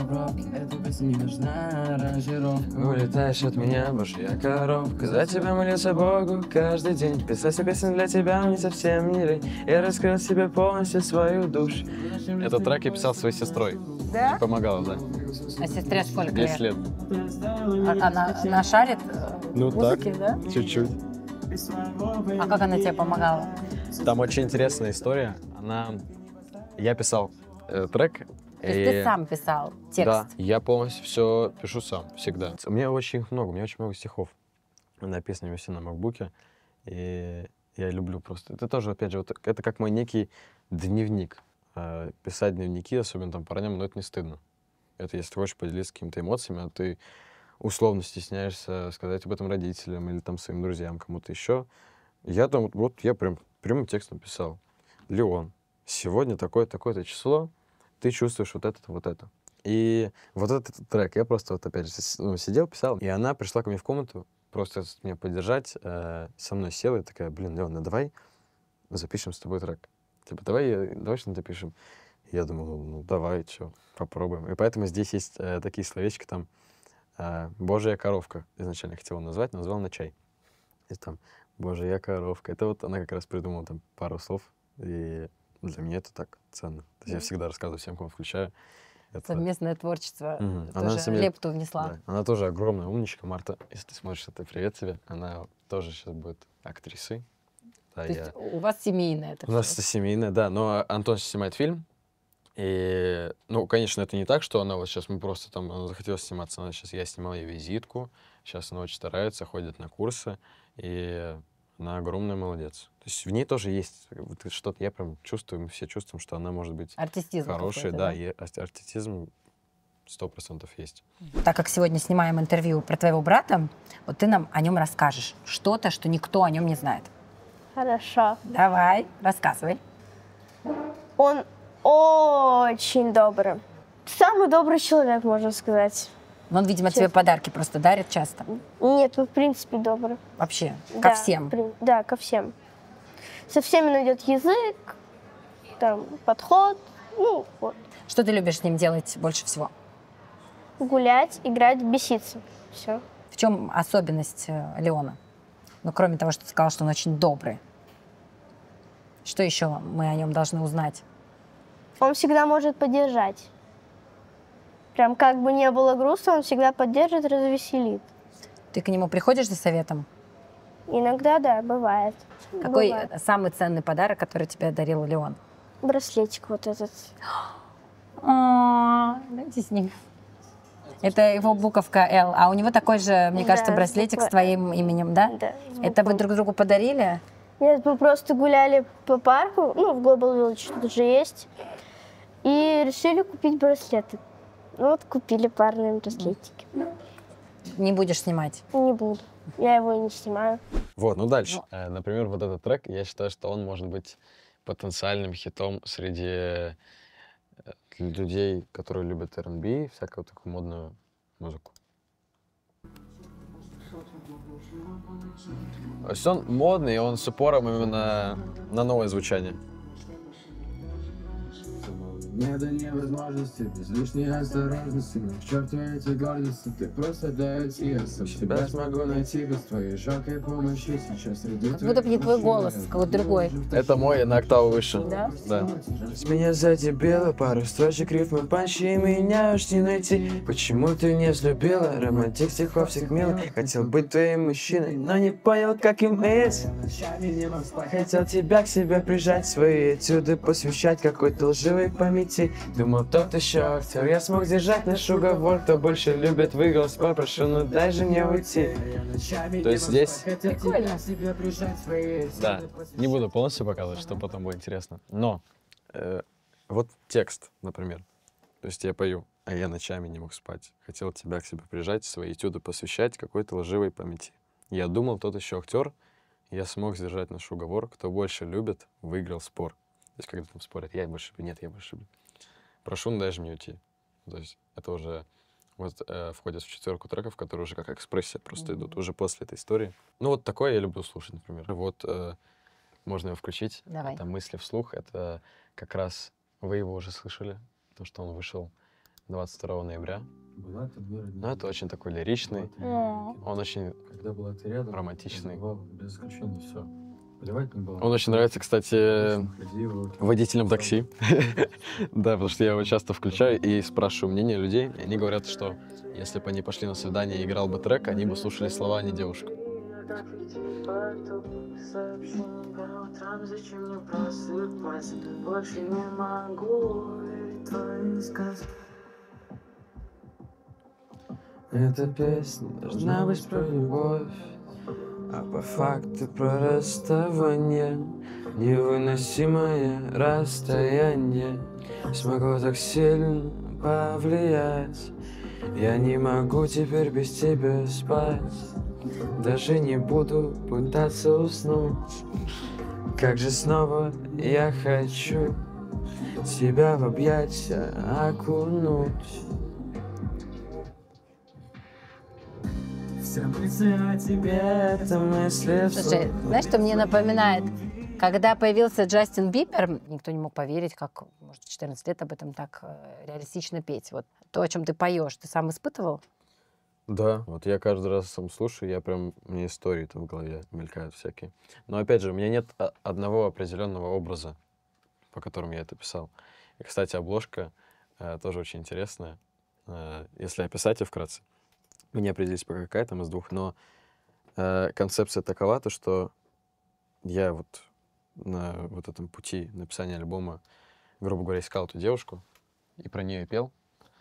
Улетаешь от меня, боже, я коровка. За тебя молился Богу каждый день. Писал себе песен для тебя, не совсем не лень. Я раскрыл себе полностью свою душу. Этот трек я писал своей сестрой. Да? Помогала, да. А сестре сколько лет? десять лет. Она, она шарит ну, музыки, так, да? Чуть-чуть. А как она тебе помогала? Там очень интересная история. Она... Я писал э, трек. То есть и... ты сам писал текст? Да, я полностью все пишу сам, всегда. У меня очень их много, у меня очень много стихов написано все на макбуке. И я люблю просто. Это тоже, опять же, вот, это как мой некий дневник. Э, писать дневники, особенно там парням, но это не стыдно. Это если ты хочешь поделиться какими-то эмоциями, а ты условно стесняешься сказать об этом родителям или там своим друзьям, кому-то еще. Я там, вот я прям прямым текстом писал. Леон, сегодня такое-такое-то число, ты чувствуешь вот это, вот это. И вот этот трек, я просто вот опять же ну, сидел, писал, и она пришла ко мне в комнату, просто меня поддержать, э, со мной села и такая, блин, Леон, ну давай запишем с тобой трек. Типа, давай, давай что-нибудь запишем. И я думал, ну давай, что, попробуем. И поэтому здесь есть э, такие словечки там, э, «Божья коровка». Изначально хотел назвать, назвал на чай. И там «Божья коровка». Это вот она как раз придумала там пару слов, и для меня это так ценно. То есть я всегда рассказываю всем, кому включаю. Это... Совместное творчество угу. тоже она себе... лепту внесла. Да. Она тоже огромная умничка, Марта. Если ты смотришь это, привет тебе. Она тоже сейчас будет актрисой. Да, То я... есть у вас семейное это У нас это семейное, да. Но Антон снимает фильм. И, ну, конечно, это не так, что она вот сейчас, мы просто там, она захотела сниматься. Она сейчас, я снимал ей визитку. Сейчас она очень старается, ходит на курсы. И она огромная молодец. То есть в ней тоже есть вот что-то, я прям чувствую, мы все чувствуем, что она может быть артистизм хорошая. Да, да, и артистизм сто процентов есть. Так как сегодня снимаем интервью про твоего брата, вот ты нам о нем расскажешь. Что-то, что никто о нем не знает. Хорошо. Давай, рассказывай. Он очень добрый. Самый добрый человек, можно сказать. Но он, видимо, Честно. тебе подарки просто дарит часто. Нет, он в принципе добрый. Вообще? Ко да, всем? При... Да, ко всем. Со всеми найдет язык, там, подход. Ну, вот. Что ты любишь с ним делать больше всего? Гулять, играть, беситься. Все. В чем особенность Леона? Ну, кроме того, что ты сказал, что он очень добрый. Что еще мы о нем должны узнать? Он всегда может поддержать. Прям как бы не было грустно, он всегда поддержит, развеселит. Ты к нему приходишь за советом? Иногда, да, бывает. Какой бывает. самый ценный подарок, который тебе дарил Леон? Браслетик вот этот. Дайте с ним. Это его буковка Л. А у него такой же, мне кажется, да, браслетик буква... с твоим именем, да? Да. Это вы друг другу подарили? Нет, мы просто гуляли по парку, ну, в Global Village тут же есть, и решили купить браслеты. Ну, вот купили парные браслетики. Не будешь снимать? Не буду. Я его и не снимаю. Вот, ну дальше. Ну. Например, вот этот трек, я считаю, что он может быть потенциальным хитом среди людей, которые любят эр энд би, всякую такую модную музыку. То есть он модный, он с упором именно на новое звучание. Не до невозможности, без лишней осторожности. Но к черту эти гордости, ты просто даешь, и я сам себя смогу найти без твоей жалкой помощи. Сейчас среди как будто бы не твой голос, какой-то другой. Это мой на октаву выше. Да? Да. С меня задебило пару строчек, рифмы, панчи, и меня уж не найти. Почему ты не взлюбила? Романтик стихов всех милых. Хотел быть твоим мужчиной, но не понял, как им это. Хотел тебя к себе прижать, свои этюды посвящать какой-то лживой памяти. уйти. Думал, тот еще актер, я смог держать наш уговор. Кто больше любит, выиграл спор, прошу, ну дай же мне уйти. То есть здесь... Прикольно. Да, не буду полностью показывать, чтобы потом было интересно. Но э, вот текст, например. То есть я пою, а я ночами не мог спать. Хотел тебя к себе прижать, свои этюды посвящать какой-то лживой памяти. Я думал, тот еще актер, я смог сдержать наш уговор. Кто больше любит, выиграл спор. То есть когда там спорят, я больше люблю, нет, я больше люблю. Прошу, ну дай же мне уйти. То есть это уже вот, э, входит в четверку треков, которые уже как экспрессия просто mm-hmm. идут уже после этой истории. Ну вот такое я люблю слушать, например. Вот э, можно его включить. Давай. Это «Мысли вслух». Это как раз вы его уже слышали, то, что он вышел двадцать второго ноября. Была ты в Ну, это очень такой лиричный. Mm. Он очень Когда была ты рядом, романтичный. Без исключения все. Плевать не было. Он очень нравится, кстати, водителям такси. Да, потому что я его часто включаю и спрашиваю мнение людей. И они говорят, что если бы они пошли на свидание и играл бы трек, они бы слушали слова, а не девушку. Эта песня должна быть про любовь, а по факту про расставание. Невыносимое расстояние смогло так сильно повлиять. Я не могу теперь без тебя спать, даже не буду пытаться уснуть. Как же снова я хочу тебя в объятия окунуть. Все мысли о тебе, это мысли вслух. Слушай, знаешь, что мне напоминает? Когда появился Джастин Бибер, никто не мог поверить, как может в четырнадцать лет об этом так э, реалистично петь. Вот то, о чем ты поешь, ты сам испытывал? Да, вот я каждый раз сам слушаю, я прям, мне истории там в голове мелькают всякие. Но опять же, у меня нет одного определенного образа, по которому я это писал. И, кстати, обложка э, тоже очень интересная. Э, если описать ее вкратце, мы не определились пока какая там из двух, но э, концепция такова, то, что я вот на вот этом пути написания альбома, грубо говоря, искал эту девушку и про нее пел,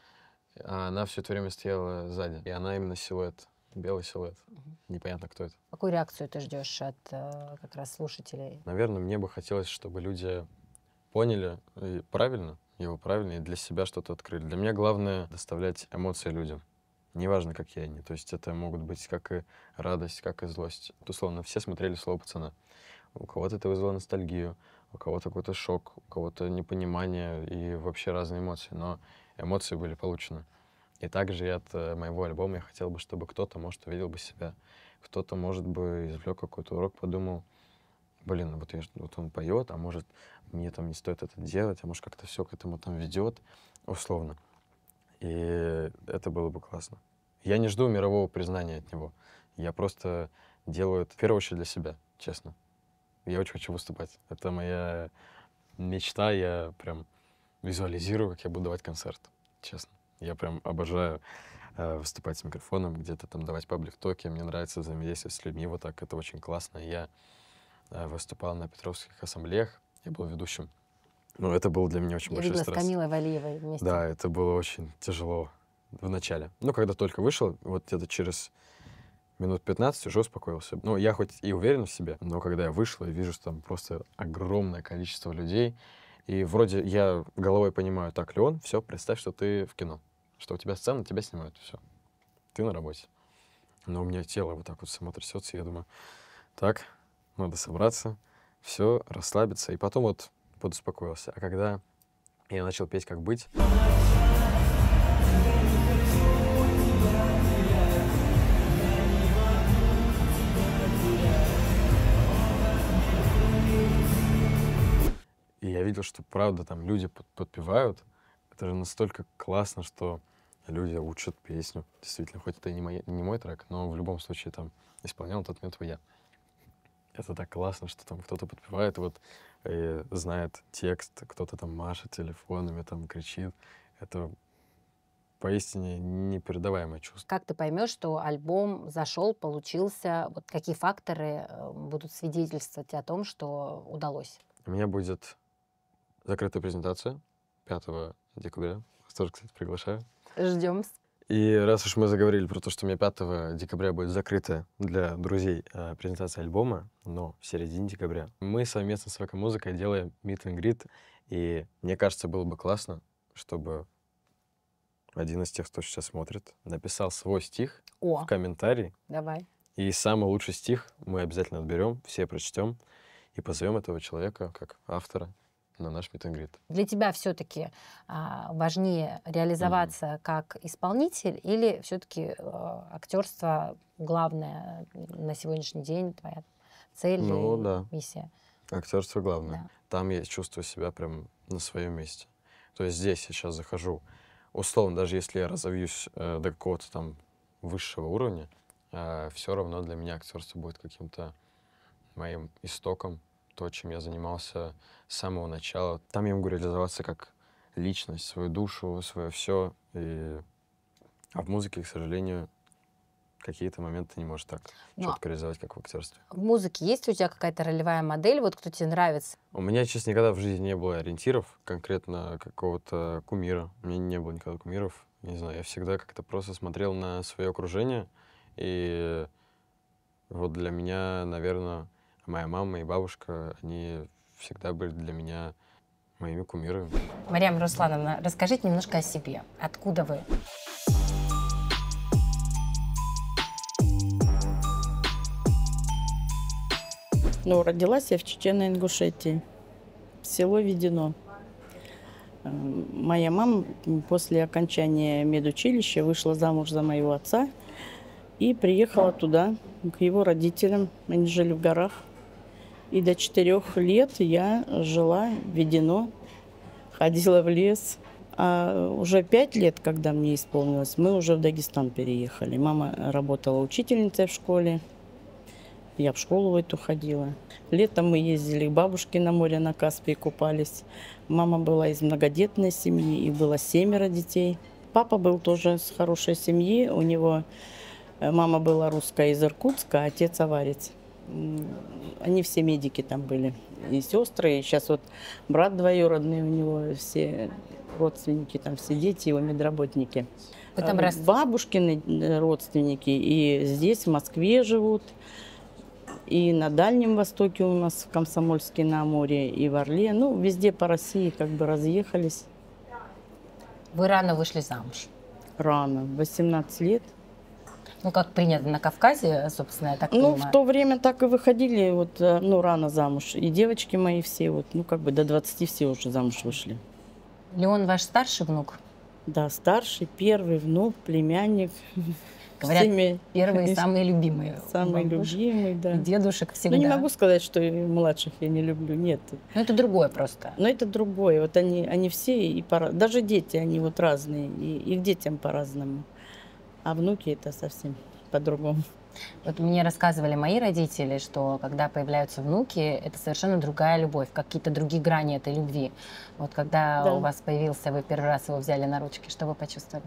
а она все это время стояла сзади, и она именно силуэт, белый силуэт. Непонятно, кто это. Какую реакцию ты ждешь от э, как раз слушателей? Наверное, мне бы хотелось, чтобы люди поняли и правильно, его правильно, и для себя что-то открыли. Для меня главное доставлять эмоции людям. Неважно, какие они. То есть это могут быть как и радость, как и злость. Вот, условно, все смотрели «Слово пацана». У кого-то это вызвало ностальгию, у кого-то какой-то шок, у кого-то непонимание и вообще разные эмоции. Но эмоции были получены. И также и от э, моего альбома я хотел бы, чтобы кто-то, может, увидел бы себя. Кто-то, может бы, извлек какой-то урок, подумал, блин, вот, я, вот он поет, а может, мне там не стоит это делать, а может, как-то все к этому там ведет, условно. И это было бы классно. Я не жду мирового признания от него. Я просто делаю это в первую очередь для себя, честно. Я очень хочу выступать. Это моя мечта. Я прям визуализирую, как я буду давать концерт, честно. Я прям обожаю э, выступать с микрофоном, где-то там давать паблик-токи. Мне нравится взаимодействовать с людьми вот так. Это очень классно. Я э, выступал на Петровских ассамблеях. Я был ведущим. Ну, это был для меня очень Я большой видела стресс. с Камилой Валиевой вместе. Да, это было очень тяжело в начале. Ну, когда только вышел, вот где-то через минут пятнадцать уже успокоился. Ну, я хоть и уверен в себе, но когда я вышел, я вижу, что там просто огромное количество людей. И вроде я головой понимаю, так, Леон, все, представь, что ты в кино. Что у тебя сцена, тебя снимают, все. Ты на работе. Но у меня тело вот так вот само трясется, и я думаю, так, надо собраться, все, расслабиться. И потом вот подуспокоился. А когда я начал петь «Как быть», и я видел, что правда там люди под, подпевают. Это же настолько классно, что люди учат песню. Действительно, хоть это и не, мой, не мой трек, но в любом случае там исполнял тот момент я. Это так классно, что там кто-то подпевает, вот и знает текст, кто-то там машет телефонами, там кричит. Это поистине непередаваемое чувство. Как ты поймешь, что альбом зашел, получился? Вот какие факторы будут свидетельствовать о том, что удалось? У меня будет закрытая презентация пятого декабря. Вас тоже, кстати, приглашаю. Ждем. И раз уж мы заговорили про то, что у меня пятого декабря будет закрыта для друзей э, презентация альбома, но в середине декабря мы совместно с ВК-музыкой делаем meet and greet, и мне кажется, было бы классно, чтобы один из тех, кто сейчас смотрит, написал свой стих О, в комментарии. Давай. И самый лучший стих мы обязательно отберем, все прочтем и позовем этого человека как автора на наш meet and greet. Для тебя все-таки а, важнее реализоваться mm-hmm. как исполнитель или все-таки а, актерство главное на сегодняшний день, твоя цель ну, и да. миссия? Актерство главное. Да. Там я чувствую себя прям на своем месте. То есть здесь я сейчас захожу, условно, даже если я разовьюсь э, до какого-то там высшего уровня, э, все равно для меня актерство будет каким-то моим истоком, то, чем я занимался с самого начала. Там я могу реализоваться как личность, свою душу, свое все. И... А в музыке, к сожалению, какие-то моменты не можешь так Но четко реализовать, как в актерстве. В музыке есть у тебя какая-то ролевая модель, вот кто тебе нравится? У меня, честно, никогда в жизни не было ориентиров, конкретно какого-то кумира. У меня не было никогда кумиров. Не знаю, я всегда как-то просто смотрел на свое окружение. И вот для меня, наверное, моя мама и бабушка, они всегда были для меня моими кумирами. Марьям Руслановна, расскажите немножко о себе. Откуда вы? Ну, родилась я в Чечено-Ингушетии, село Ведено. Моя мама после окончания медучилища вышла замуж за моего отца и приехала туда, к его родителям. Они жили в горах. И до четырех лет я жила в Ведено, ходила в лес. А уже пять лет, когда мне исполнилось, мы уже в Дагестан переехали. Мама работала учительницей в школе. Я в школу в эту ходила. Летом мы ездили к бабушке на море, на Каспии купались. Мама была из многодетной семьи, и было семеро детей. Папа был тоже с хорошей семьи. У него мама была русская из Иркутска, а отец аварец. Они все медики там были. И сестры, и сейчас вот брат двоюродный у него, все родственники, там все дети, его медработники. Вы там рас... Бабушкины родственники и здесь, в Москве живут. И на Дальнем Востоке у нас, в Комсомольске на Амуре, и в Орле. Ну, везде по России как бы разъехались. Вы рано вышли замуж? Рано, восемнадцать лет. Ну, как принято на Кавказе, собственно, я так ну, понимаю. В то время так и выходили, вот, ну, рано замуж. И девочки мои все, вот, ну, как бы до двадцати все уже замуж вышли. Леон ваш старший внук? Да, старший, первый внук, племянник. Говорят, всеми... первые самые любимые. Самые любимые, да. Дедушек всегда. Ну, не могу сказать, что младших я не люблю, нет. Ну, это другое просто. Но это другое. Вот они, они все, и пора... даже дети, они вот разные, и, и к детям по-разному. А внуки это совсем по-другому. Вот мне рассказывали мои родители, что когда появляются внуки, это совершенно другая любовь, какие-то другие грани этой любви. Вот когда да. у вас появился, вы первый раз его взяли на ручки, что вы почувствовали?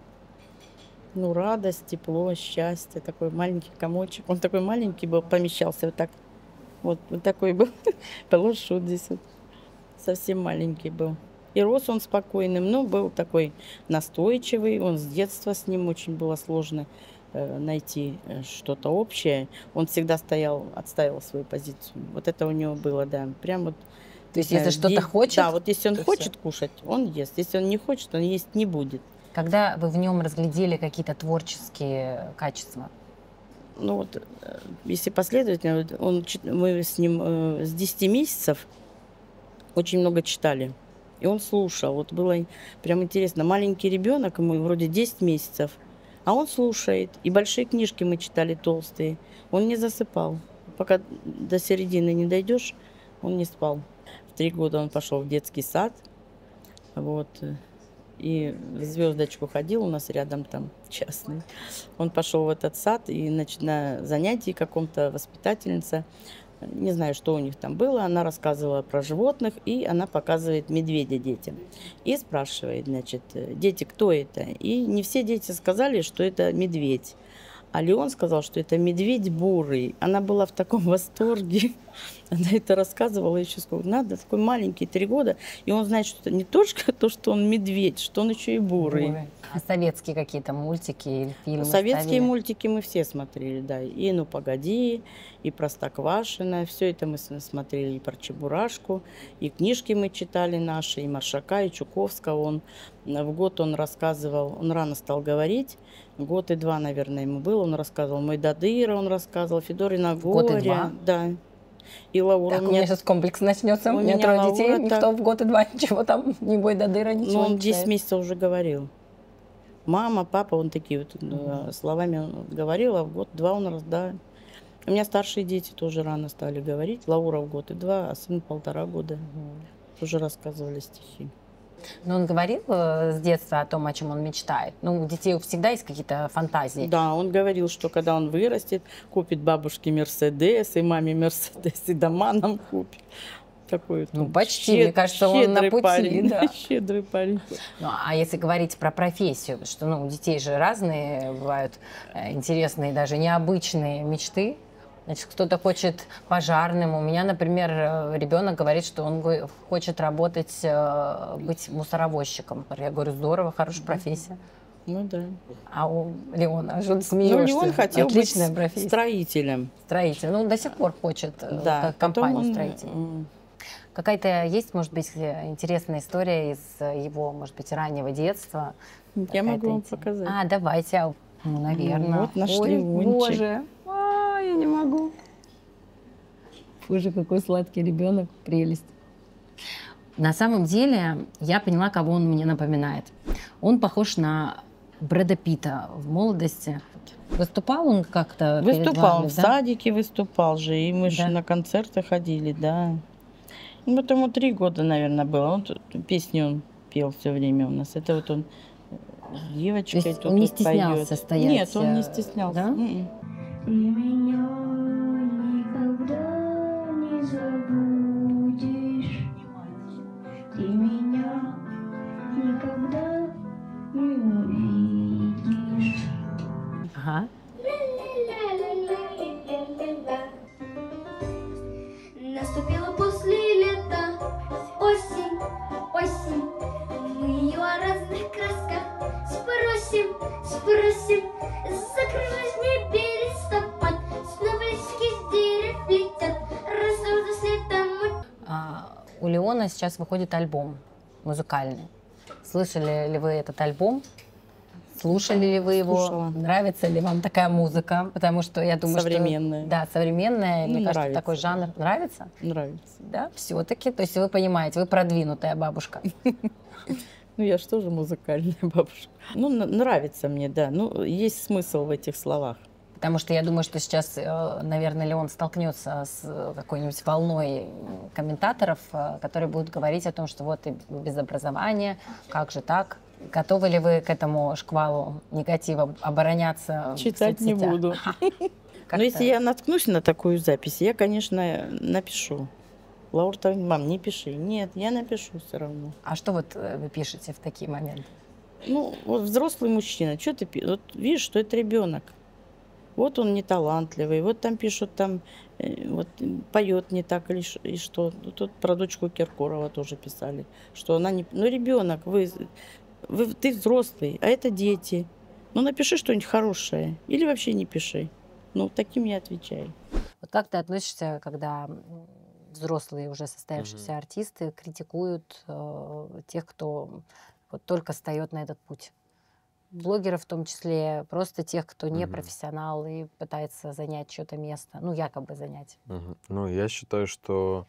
Ну, радость, тепло, счастье, такой маленький комочек. Он такой маленький был, помещался вот так. Вот, вот такой был. Положишь вот здесь вот. Совсем маленький был. И рос он спокойным, но был такой настойчивый. Он с детства, с ним очень было сложно э, найти что-то общее. Он всегда стоял, отстаивал свою позицию. Вот это у него было, да. Прям вот. То есть, если что-то хочет? Да, вот если он хочет все. кушать, он ест. Если он не хочет, он есть не будет. Когда вы в нем разглядели какие-то творческие качества? Ну вот, если последовательно, он, мы с ним э, с десяти месяцев очень много читали. И он слушал. Вот было прям интересно. Маленький ребенок, ему вроде десять месяцев, а он слушает. И большие книжки мы читали толстые. Он не засыпал. Пока до середины не дойдешь, он не спал. В три года он пошел в детский сад. Вот. И в Звездочку ходил, у нас рядом там частный. Он пошел в этот сад, и значит, на занятии каком-то воспитательница, не знаю, что у них там было, она рассказывала про животных, и она показывает медведя детям. И спрашивает, значит, дети, кто это? И не все дети сказали, что это медведь. А Леон сказал, что это медведь бурый. Она была в таком восторге. Она это рассказывала еще сколько надо, такой маленький, три года, и он знает, что это не только то, что он медведь, что он еще и бурый. Бурый. А советские какие-то мультики или фильмы Советские ставили? мультики мы все смотрели, да. И «Ну, погоди», и «Простоквашино», все это мы смотрели, и про Чебурашку, и книжки мы читали наши, и Маршака, и Чуковского. Он, в год он рассказывал, он рано стал говорить, год и два, наверное, ему было, он рассказывал «Мой Дадыра», он рассказывал «Федорино Год и горе». два? Да. И Лаура... Так, у меня сейчас комплекс начнется, у меня трое детей, Лаура никто так- в год и два ничего там, ни бой до дыра, Ну, ничего он не десять читает. месяцев уже говорил. Мама, папа, он такие вот э, словами он говорил, а в год-два он раз, да. У меня старшие дети тоже рано стали говорить. Лаура в год и два, а сын полтора года. Тоже рассказывали стихи. Но он говорил э, с детства о том, о чем он мечтает. Ну, у детей всегда есть какие-то фантазии. Да, он говорил, что когда он вырастет, купит бабушке Мерседес, и маме Мерседес, и дома нам купит. Такой вот Ну, он почти, щед- мне кажется, он на щедрый пути, парень, да. Щедрый парень. Ну, а если говорить про профессию, что ну, у детей же разные бывают э, интересные, даже необычные мечты. Значит, кто-то хочет пожарным. У меня, например, э, ребенок говорит, что он го- хочет работать, э, быть мусоровозчиком. Я говорю, здорово, хорошая профессия. Ну да. А у Леона, что ты смеешься? Ну, Леон хотел Отличная быть профессия. строителем. Строитель. Ну, до сих пор хочет э, Да, как потом компанию он, строителей. м, Какая-то есть, может быть, э, интересная история из э, его, может быть, раннего детства? Я могу вам Какая-то показать. А, давайте. а, Ну, наверное. Ну, вот наш Ой, Леончик. боже. А, я не могу. Боже, какой сладкий ребенок. Прелесть. На самом деле, я поняла, кого он мне напоминает. Он похож на Брэда Питта в молодости. Выступал он как-то перед Выступал, вами, в да? садике выступал же, и мы же Да. на концерты ходили, да. Ну, вот ему три года, наверное, было. Он тут песни он пел все время у нас. Это вот он с девочкой То есть тут он не вот стеснялся поёт. стоять, Нет, он не э, стеснялся. да? М-м. Ты меня никогда не забудешь. Ты меня никогда не увидишь. Ага. Наступила после лета осень, осень. Мы ее о разных красках спросим, спросим. Закрылась в небе листопад, снова листки с дерев летят, рассуждают летом. А, у Леона сейчас выходит альбом музыкальный. Слышали ли вы этот альбом? Слушали ли вы его? Слушала. Нравится ли вам такая музыка? Потому что я думаю, Современная. что... Да, современная. Ну, Мне кажется, нравится. такой жанр. Нравится? Нравится. Да, все-таки. То есть вы понимаете, вы продвинутая бабушка. Ну, я же тоже музыкальная бабушка. Ну, н- нравится мне, да. Ну, есть смысл в этих словах. Потому что я думаю, что сейчас, э, наверное, Леон столкнется с э, какой-нибудь волной комментаторов, э, которые будут говорить о том, что вот ты без образования, как же так? Готовы ли вы к этому шквалу негатива обороняться? в Читать не соцсетях? буду. Как-то- Но если я наткнусь на такую запись, я, конечно, напишу. Лаура, так, мам, не пиши. Нет, я напишу все равно. А что вот э, вы пишете в такие моменты? Ну, вот взрослый мужчина, что ты пишешь? Вот видишь, что это ребенок. Вот он не талантливый, вот там пишут, там э, вот поет не так или ш- и что. Ну, тут про дочку Киркорова тоже писали, что она не... Ну, ребенок, вы, вы, ты взрослый, а это дети. Ну, напиши что-нибудь хорошее или вообще не пиши. Ну, таким я отвечаю. Вот как ты относишься, когда м, взрослые уже состоявшиеся артисты критикуют э, тех, кто вот только встает на этот путь? Блогеров в том числе, просто тех, кто не Мгм. профессионал и пытается занять чье-то место, ну, якобы занять. Мгм. Ну, я считаю, что,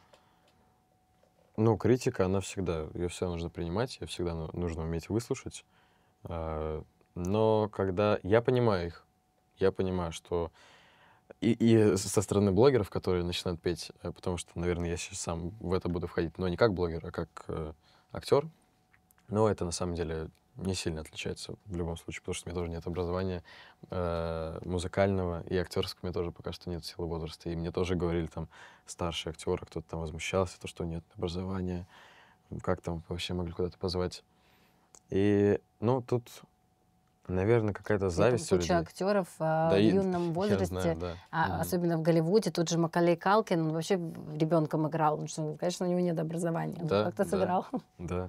ну, критика, она всегда, ее всегда нужно принимать, ее всегда ну- нужно уметь выслушать. А, Но когда я понимаю их, я понимаю, что и, и со стороны блогеров, которые начинают петь, э, потому что, наверное, я сейчас сам в это буду входить, но не как блогер, а как э, актер, но это на самом деле не сильно отличается в любом случае, потому что у меня тоже нет образования э, музыкального, и актерского у меня тоже пока что нет силы возраста. И мне тоже говорили там старшие актеры, кто-то там возмущался, то, что нет образования, как там вообще могли куда-то позвать. И, ну, тут Наверное, какая-то зависть у Куча людей. актеров а, Да в и- юном я возрасте, знаю, да. а, Мгм. особенно в Голливуде, тот же Макалей Калкин, он вообще ребенком играл, потому что, конечно, у него нет образования, но Да, как-то да, сыграл. Да.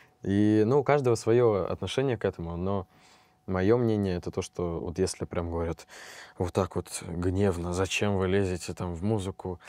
И, ну, у каждого свое отношение к этому, но мое мнение это то, что вот если прям говорят вот так вот гневно, зачем вы лезете там в музыку,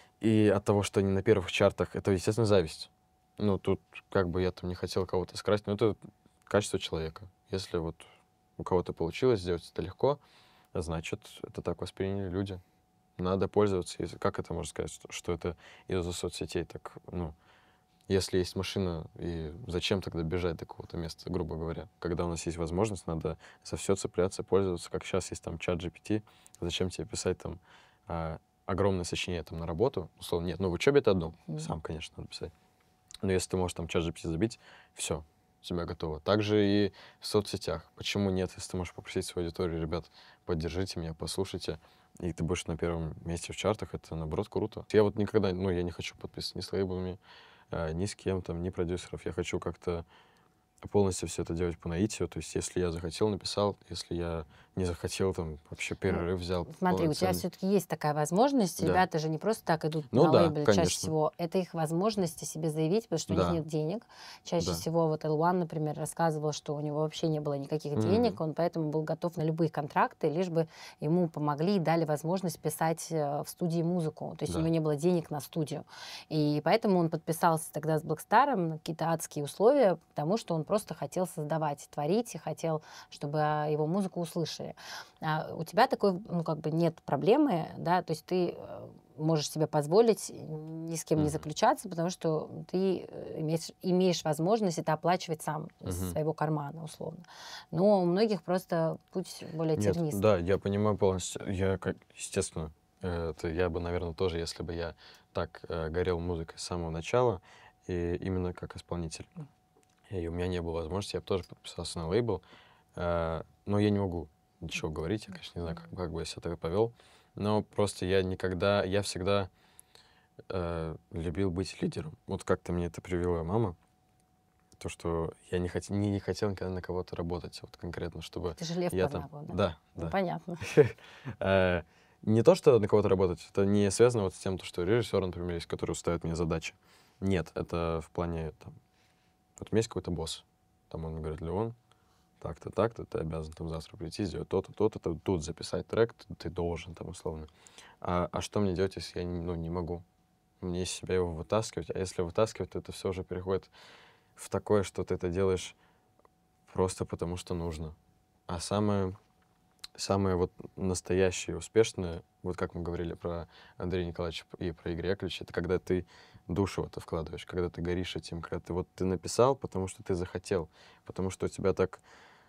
и от того, что они на первых чартах, это, естественно, зависть. Ну, тут как бы я там не хотел кого-то скрасить, но это качество человека. Если вот у кого-то получилось сделать это легко, значит, это так восприняли люди. Надо пользоваться. Если- Как это можно сказать, что, что это из-за соцсетей? Так, ну, если есть машина, и зачем тогда бежать до какого-то места, грубо говоря? Когда у нас есть возможность, надо за все цепляться, пользоваться. Как сейчас есть там чат джи пи ти, зачем тебе писать там а, огромное сочинение там на работу? Условно, нет, ну в учебе это одно, Мгм. сам, конечно, надо писать. Но если ты можешь там чат джи пи ти забить, все, у тебя готово. Также и в соцсетях. Почему нет, если ты можешь попросить свою аудиторию, ребят, поддержите меня, послушайте, и ты будешь на первом месте в чартах, это, наоборот, круто. Я вот никогда, ну, я не хочу подписываться ни с лейблами, а, ни с кем там, ни продюсеров. Я хочу как-то полностью все это делать по наитию. То есть, если я захотел, написал. Если я не захотел, там, вообще перерыв взял. Смотри, у тебя полноценный. все-таки есть такая возможность. Да. Ребята же не просто так идут Ну на да, лейбле чаще конечно. всего. Это их возможность о себе заявить, потому что у Да. них нет денег. Чаще Да. всего вот эл уан, например, рассказывал, что у него вообще не было никаких Мгм. денег, он поэтому был готов на любые контракты, лишь бы ему помогли и дали возможность писать э, в студии музыку. То есть Да. у него не было денег на студию. И поэтому он подписался тогда с Blackstar на какие-то адские условия, потому что он просто хотел создавать, творить и хотел, чтобы а, его музыку услышали. А у тебя такой, ну, как бы нет проблемы, да, то есть ты э, можешь себе позволить ни с кем не Мгм. заключаться, потому что ты э, имеешь, имеешь возможность это оплачивать сам из Мгм. своего кармана, условно. Но у многих просто путь более Нет, тернистый. да, я понимаю полностью. Я, как, естественно, э, это я бы, наверное, тоже, если бы я так э, горел музыкой с самого начала, и именно как исполнитель, и у меня не было возможности, я бы тоже подписался на лейбл, э, но я не могу ничего говорить, я, конечно, не знаю, как, как бы я себя так повел, но просто я никогда, я всегда э, любил быть лидером. Вот как-то мне это привела мама, то, что я не, хот... не, не хотел никогда на кого-то работать, вот конкретно, чтобы Ты же Лев я там... Парнаков, да? Да, Ну, да. понятно. Э, Не то, что на кого-то работать, это не связано вот с тем, то, что режиссер, например, есть, который ставит мне задачи. Нет, это в плане, там, вот у меня есть какой-то босс, там он мне говорит, Леон, так-то, так-то, ты обязан там завтра прийти, сделать то-то, то-то, то, тут записать трек, ты, ты должен, там, условно. А, а что мне делать, если я не, ну, не могу? Мне из себя его вытаскивать, а если вытаскивать, то это все уже переходит в такое, что ты это делаешь просто потому, что нужно. А самое, самое вот настоящее, успешное, вот как мы говорили про Андрея Николаевича и про Игоря Яковлевича, это когда ты душу в это вкладываешь, когда ты горишь этим, когда ты вот ты написал, потому что ты захотел, потому что у тебя так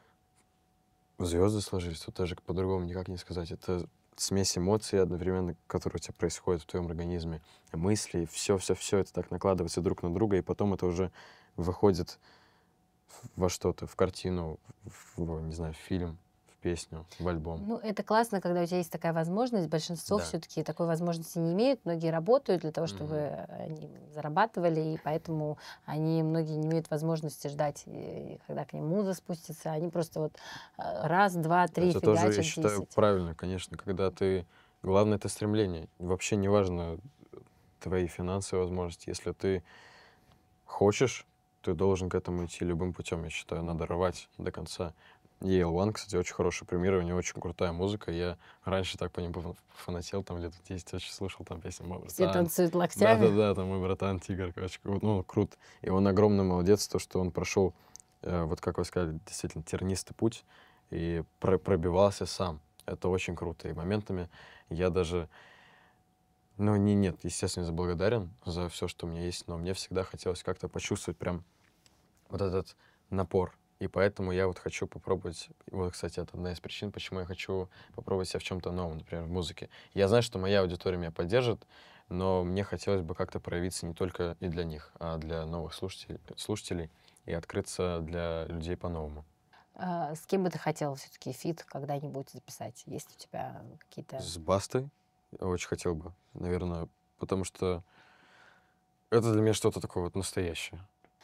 звезды сложились, тут даже по-другому никак не сказать. Это смесь эмоций одновременно, которые у тебя происходят в твоем организме, мысли, все-все-все это так накладывается друг на друга, и потом это уже выходит во что-то, в картину, в, в, не знаю, в фильм, в песню, в альбом. Ну, это классно, когда у тебя есть такая возможность. Большинство Да. все-таки такой возможности не имеют. Многие работают для того, чтобы Мгм. они зарабатывали, и поэтому они, многие не имеют возможности ждать, и когда к ним муза спустится. Они просто вот э, раз, два, три Это тоже, я фигачат, считаю, десять. правильно, конечно, когда ты... Главное — это стремление. Вообще не важно твои финансовые возможности. Если ты хочешь, ты должен к этому идти любым путем, я считаю. Надо рвать до конца. И эл уан, кстати, очень хороший пример, у него очень крутая музыка. Я раньше так по нему фанател, там лет десять очень слушал там песни «Мой братан». Все танцуют локтями. Да-да-да, там «Мой братан», «Тигр», короче, ну, крут. И он огромный молодец, то, что он прошел, э, вот как вы сказали, действительно тернистый путь и про- пробивался сам. Это очень круто. И моментами я даже, ну, не, нет, естественно, я благодарен за все, что у меня есть, но мне всегда хотелось как-то почувствовать прям вот этот напор. И поэтому я вот хочу попробовать, вот, кстати, это одна из причин, почему я хочу попробовать себя в чем-то новом, например, в музыке. Я знаю, что моя аудитория меня поддержит, но мне хотелось бы как-то проявиться не только и для них, а для новых слушателей, слушателей и открыться для людей по-новому. А, с кем бы ты хотел все-таки фит когда-нибудь записать? Есть у тебя какие-то... С Бастой я очень хотел бы, наверное, потому что это для меня что-то такое вот настоящее.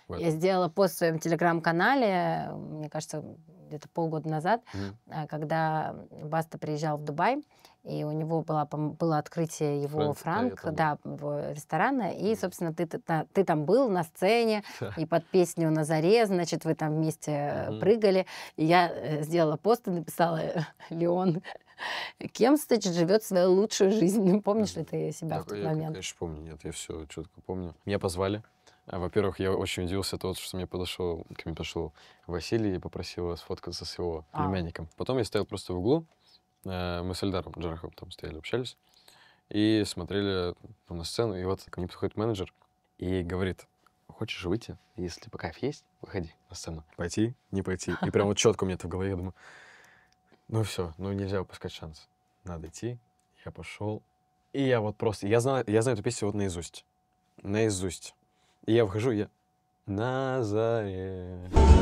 Я сделала пост в своем телеграм-канале, мне кажется, где-то полгода назад, mm. когда Баста приезжал в Дубай, и у него было, было открытие его Франк, Франк да, ресторана, и, собственно, ты, ты, ты там был на сцене, и под песню «На заре», значит, вы там вместе mm-hmm. прыгали, и я сделала пост и написала: Леон Кемстач живет свою лучшую жизнь. Помнишь ли ты себя да, в тот я, момент? Конечно, помню, нет, я все четко помню. Меня позвали. Во-первых, я очень удивился того, что мне подошел, ко мне подошел Василий и попросил сфоткаться с его а. племянником. Потом я стоял просто в углу, мы с Эльдаром Джараховым там стояли, общались, и смотрели на сцену, и вот ко мне подходит менеджер и говорит: хочешь выйти? Если по кайф есть, выходи на сцену. Пойти, не пойти. И прям вот четко у меня это в голове, я думаю, ну все, ну нельзя упускать шанс. Надо идти. Я пошел. И я вот просто, я знаю, я знаю эту песню вот наизусть. Наизусть. И я выхожу, и я на заре.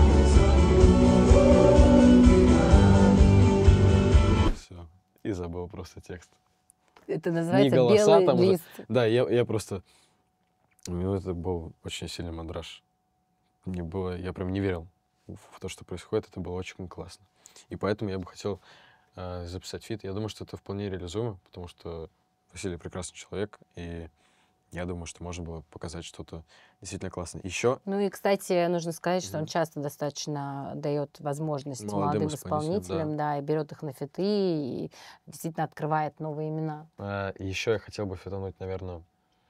Все. И забыл просто текст. Это называется голоса, белый там лист. Уже... Да, я, я просто... У меня это был очень сильный мандраж. Мне было... Я прям не верил в то, что происходит. Это было очень классно. И поэтому я бы хотел э, записать фит. Я думаю, что это вполне реализуемо, потому что Василий прекрасный человек, и я думаю, что можно было показать что-то действительно классное. Еще... Ну и, кстати, нужно сказать, что mm-hmm. он часто достаточно дает возможность молодым, молодым исполнителям, да. да, и берет их на фиты, и действительно открывает новые имена. А, еще я хотел бы фитануть, наверное,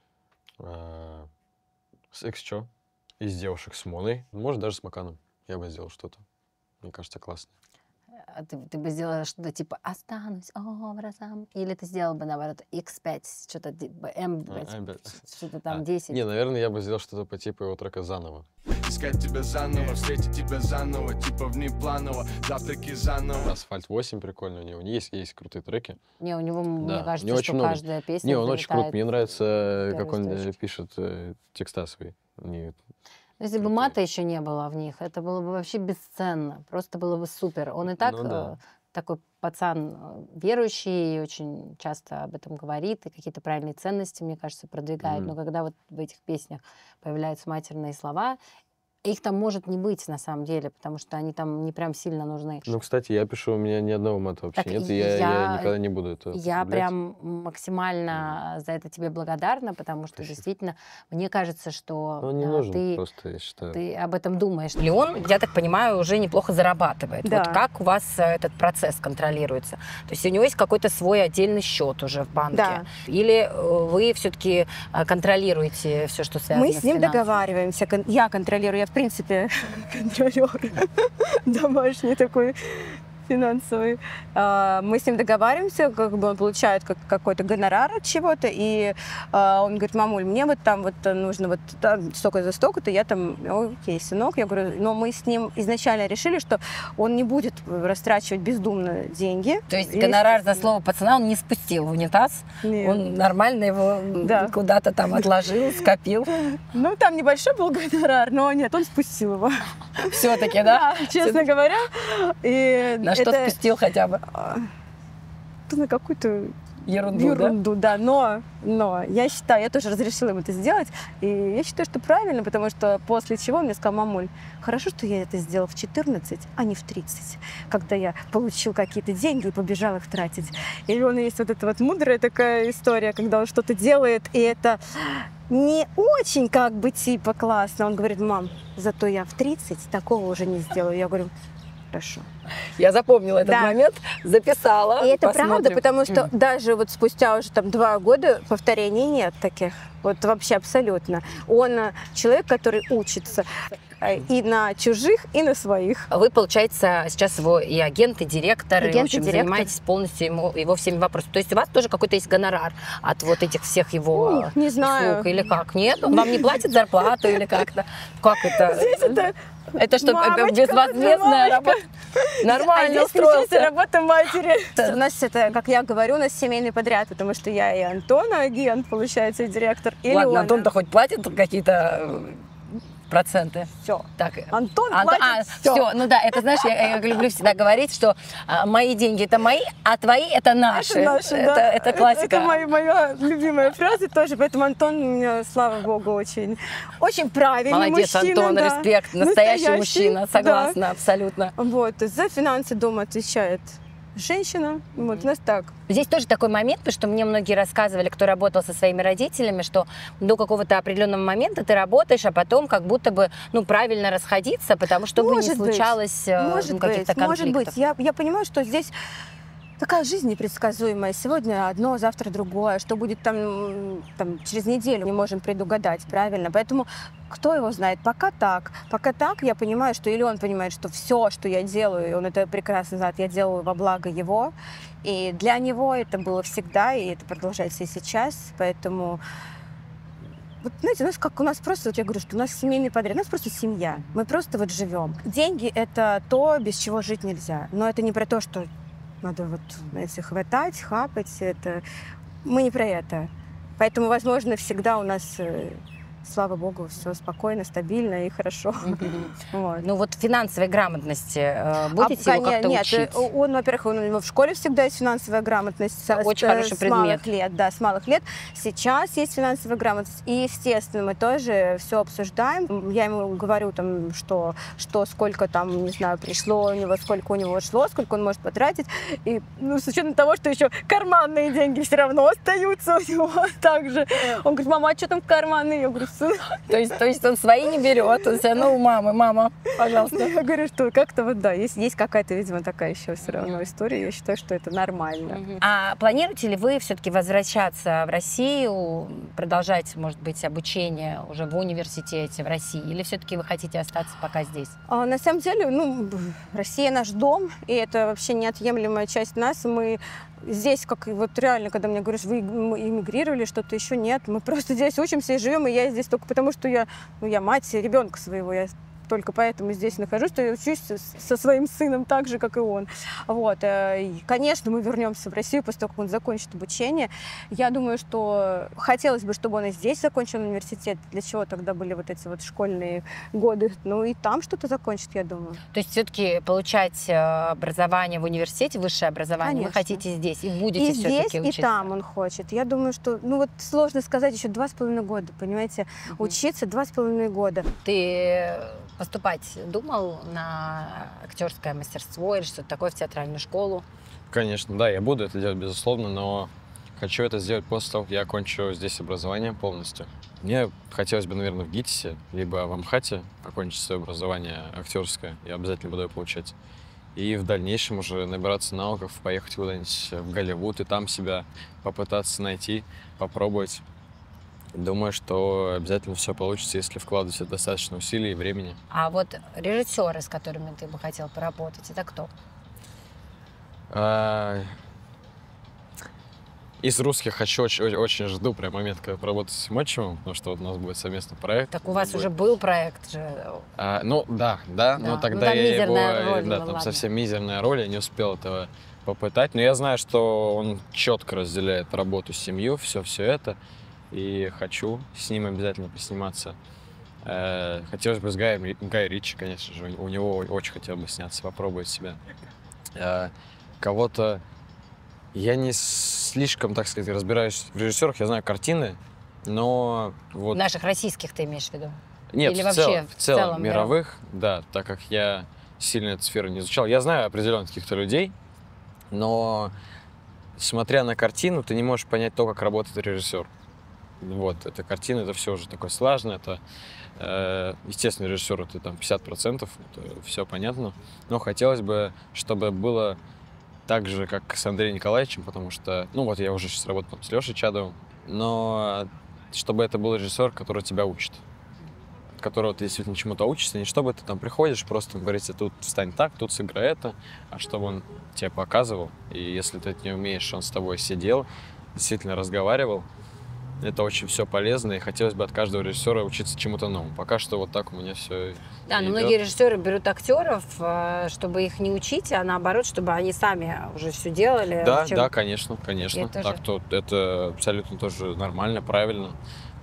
а, с Иксчо, из девушек с Моной, может, даже с Маканом. Я бы сделал что-то. Мне кажется, классно. А ты, ты бы сделала что-то типа «Останусь образом», или ты сделал бы, наоборот, икс пять, что-то типа эм пять, что-то там а, десять? Не, наверное, я бы сделал что-то по типу его трека «Заново». Искать тебя заново, встретить тебя заново, типа внепланово, завтраки заново. «Асфальт восемь» прикольно, у него есть, есть крутые треки. Не, у него, да, мне кажется, него что много. Каждая песня Не, он очень крут, мне нравится, как он строчки. пишет э, текста свои. Они... Если бы мата еще не было в них, это было бы вообще бесценно. Просто было бы супер. Он и так ну, да. такой пацан верующий, и очень часто об этом говорит, и какие-то правильные ценности, мне кажется, продвигает. Mm. Но когда вот в этих песнях появляются матерные слова, их там может не быть на самом деле, потому что они там не прям сильно нужны. Ну, кстати, я пишу, у меня ни одного мата вообще так нет, и я, я, я никогда не буду это Я употреблять. Прям максимально за это тебе благодарна, потому что Спасибо. Действительно, мне кажется, что Он не да, нужен, ты, просто, я считаю. ты об этом думаешь. Леон, я так понимаю, уже неплохо зарабатывает. Да. Вот как у вас этот процесс контролируется? То есть у него есть какой-то свой отдельный счет уже в банке? Да. Или вы все-таки контролируете все, что связано Мы с с ним финансами? Договариваемся. Я контролирую, я в принципе, контролер домашний такой финансовый. Мы с ним договариваемся, как бы он получает как, какой-то гонорар от чего-то, и он говорит: мамуль, мне вот там вот нужно вот там, столько за столько-то, я там, окей, сынок. Я говорю, но мы с ним изначально решили, что он не будет растрачивать бездумно деньги. То есть гонорар за слово пацана он не спустил в унитаз? Нет. Он нормально его да. куда-то там отложил, скопил? Ну, там небольшой был гонорар, но нет, он спустил его. Все-таки, да? Да, честно говоря. И на что это... спустил хотя бы? На какую-то ерунду, ерунду да? да. Но, но я считаю, я тоже разрешила им это сделать, и я считаю, что правильно, потому что после чего он мне сказал: мамуль, хорошо, что я это сделал в четырнадцать, а не в тридцать, когда я получил какие-то деньги и побежал их тратить. И он есть вот эта вот мудрая такая история, когда он что-то делает, и это не очень как бы типа классно. Он говорит: мам, зато я в тридцать такого уже не сделаю. Я говорю: хорошо. Я запомнила этот да. момент, записала. И это посмотрим. Правда, потому что mm. даже вот спустя уже там два года повторений нет таких. Вот вообще абсолютно. Он человек, который учится и на чужих, и на своих. Вы, получается, сейчас его и агент, и директор, агент, и, в общем, и директор. занимаетесь полностью ему, его всеми вопросами. То есть у вас тоже какой-то есть гонорар от вот этих всех его Ух, не знаю. услуг, или как? Нет? Он вам не платит зарплату или как-то? Как это? Здесь это... Это что, мамочка, безвозмездная работа? Нормально а устроился. Работа матери. У нас это, как я говорю, у нас семейный подряд, потому что я и Антона агент, получается, и директор. И Ладно, Леона. Антон-то хоть платит какие-то проценты. Все. Так. Антон Ан- платит а, всё. все. Ну да, это, знаешь, я, я люблю всегда говорить, что а, мои деньги это мои, а твои это наши. Это наши, это, да. это классика. Это моя, моя любимая фраза тоже, поэтому Антон, у меня, слава богу, очень, очень правильный Молодец, мужчина. Антон, да. респект, настоящий, мужчина, согласна, да. абсолютно. Вот, за финансы дома отвечает женщина, вот у нас так. Здесь тоже такой момент, потому что мне многие рассказывали, кто работал со своими родителями, что до какого-то определенного момента ты работаешь, а потом как будто бы, ну, правильно расходиться, потому что бы не Может быть, случалось э, может ну, каких-то быть, может конфликтов. быть. Я, я понимаю, что здесь такая жизнь непредсказуемая. Сегодня одно, завтра другое. Что будет там, там через неделю, не можем предугадать, правильно? Поэтому кто его знает? Пока так. Пока так, я понимаю, что или он понимает, что все, что я делаю, и он это прекрасно знает, я делаю во благо его. И для него это было всегда, и это продолжается и сейчас. Поэтому, вот, знаете, у нас как у нас просто, вот я говорю, что у нас семейный подряд, у нас просто семья. Мы просто вот живем. Деньги — это то, без чего жить нельзя. Но это не про то, что надо вот, знаете, хватать, хапать. Это... Мы не про это. Поэтому, возможно, всегда у нас, слава богу, все спокойно, стабильно и хорошо. Mm-hmm. Вот. Ну вот финансовой грамотности э, будете а, его как-то нет, учить? Он, во-первых, он, у него в школе всегда есть финансовая грамотность. Это с, очень с, хороший с предмет. малых лет, да, с малых лет. Сейчас есть финансовая грамотность. И, естественно, мы тоже все обсуждаем. Я ему говорю, там, что, что сколько там, не знаю, пришло у него, сколько у него шло, сколько он может потратить. И, ну, с учетом того, что еще карманные деньги все равно остаются у него также. Он говорит: мама, а что там карманы? Я говорю: сын. То есть, то есть он свои не берет, он все равно у мамы. Мама, пожалуйста. Я говорю, что как-то вот, да, есть, есть какая-то, видимо, такая еще все равно история. Я считаю, что это нормально. А планируете ли вы все-таки возвращаться в Россию, продолжать, может быть, обучение уже в университете в России? Или все-таки вы хотите остаться пока здесь? А, на самом деле, ну, Россия наш дом, и это вообще неотъемлемая часть нас. Мы здесь, как вот реально, когда мне говоришь, вы эмигрировали, что-то еще нет, мы просто здесь учимся и живем, и я здесь только потому, что я, ну, я мать ребенка своего, я только поэтому здесь нахожусь, что я учусь со своим сыном так же, как и он. Вот. И, конечно, мы вернемся в Россию после того, как он закончит обучение. Я думаю, что хотелось бы, чтобы он и здесь закончил университет. Для чего тогда были вот эти вот школьные годы? Ну и там что-то закончит, я думаю. То есть все-таки получать образование в университете, высшее образование, Конечно. вы хотите здесь и будете и все-таки здесь, учиться? И там он хочет. Я думаю, что, ну вот сложно сказать, еще два с половиной года, понимаете, угу. Учиться два с половиной года. Ты поступать думал на актерское мастерство или что-то такое в театральную школу? Конечно, да, я буду это делать, безусловно, но хочу это сделать после того, как я окончу здесь образование полностью. Мне хотелось бы, наверное, в ГИТИСе, либо в Амхате окончить свое образование актерское. Я обязательно буду его получать. И в дальнейшем уже набираться навыков, поехать куда-нибудь в Голливуд и там себя попытаться найти, попробовать. Думаю, что обязательно все получится, если вкладывать достаточно усилий и времени. А вот режиссеры, с которыми ты бы хотел поработать, это кто? А... Из русских хочу, очень, очень жду прям момент, когда поработать с Мочевым, потому что вот у нас будет совместный проект. Так у вас будет. уже был проект же. А, ну да, да, да, но тогда ну, я его, роль, да, ну, там ладно. совсем мизерная роль, я не успел этого попытать, но я знаю, что он четко разделяет работу, семью, все-все это. И хочу с ним обязательно посниматься. Э, хотелось бы с Гаем, Гай Ричи, конечно же. У него очень хотел бы сняться, попробовать себя. Э, кого-то... Я не слишком, так сказать, разбираюсь в режиссерах. Я знаю картины, но... Вот... Наших российских ты имеешь в виду? Нет, Или в, вообще целом, в целом, целом мировых, да, так как я сильно эту сферу не изучал. Я знаю определенно каких-то людей, но смотря на картину, ты не можешь понять то, как работает режиссер. Вот, эта картина, это все уже такое сложное, это, э, естественно, режиссер это там пятьдесят процентов, это все понятно, но хотелось бы, чтобы было так же, как с Андреем Николаевичем, потому что, ну вот я уже сейчас работаю с Лешей Чадовым, но чтобы это был режиссер, который тебя учит, от которого ты действительно чему-то учишься, не чтобы ты там приходишь, просто говорите, тут встань так, тут сыграй это, а чтобы он тебе показывал, и если ты это не умеешь, он с тобой сидел, действительно разговаривал. Это очень все полезно, и хотелось бы от каждого режиссера учиться чему-то новому. Пока что вот так у меня все. Да, но многие режиссеры берут актеров, чтобы их не учить, а наоборот, чтобы они сами уже все делали. Да, чем... да, конечно, конечно. Это так же... то это абсолютно тоже нормально, правильно.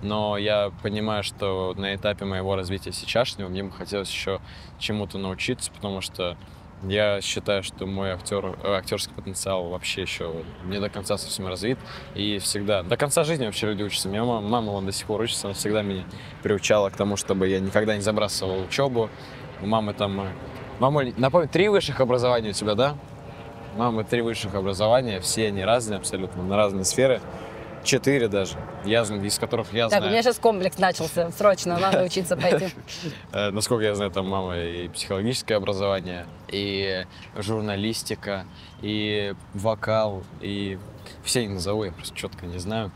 Но я понимаю, что на этапе моего развития сейчасшнего мне бы хотелось еще чему-то научиться, потому что я считаю, что мой актер, актерский потенциал вообще еще не до конца совсем развит. И всегда, до конца жизни вообще люди учатся. Моя мама, мама вон до сих пор учится, она всегда меня приучала к тому, чтобы я никогда не забрасывал учебу. У мамы там... Мама, напомню, три высших образования у тебя, да? Мама, три высших образования, все они разные абсолютно, на разные сферы. Четыре даже, я, из которых я так, знаю... у меня сейчас комплекс начался, срочно надо учиться пойти. Насколько я знаю, там мама и психологическое образование, и журналистика, и вокал, и все не назову, я просто четко не знаю.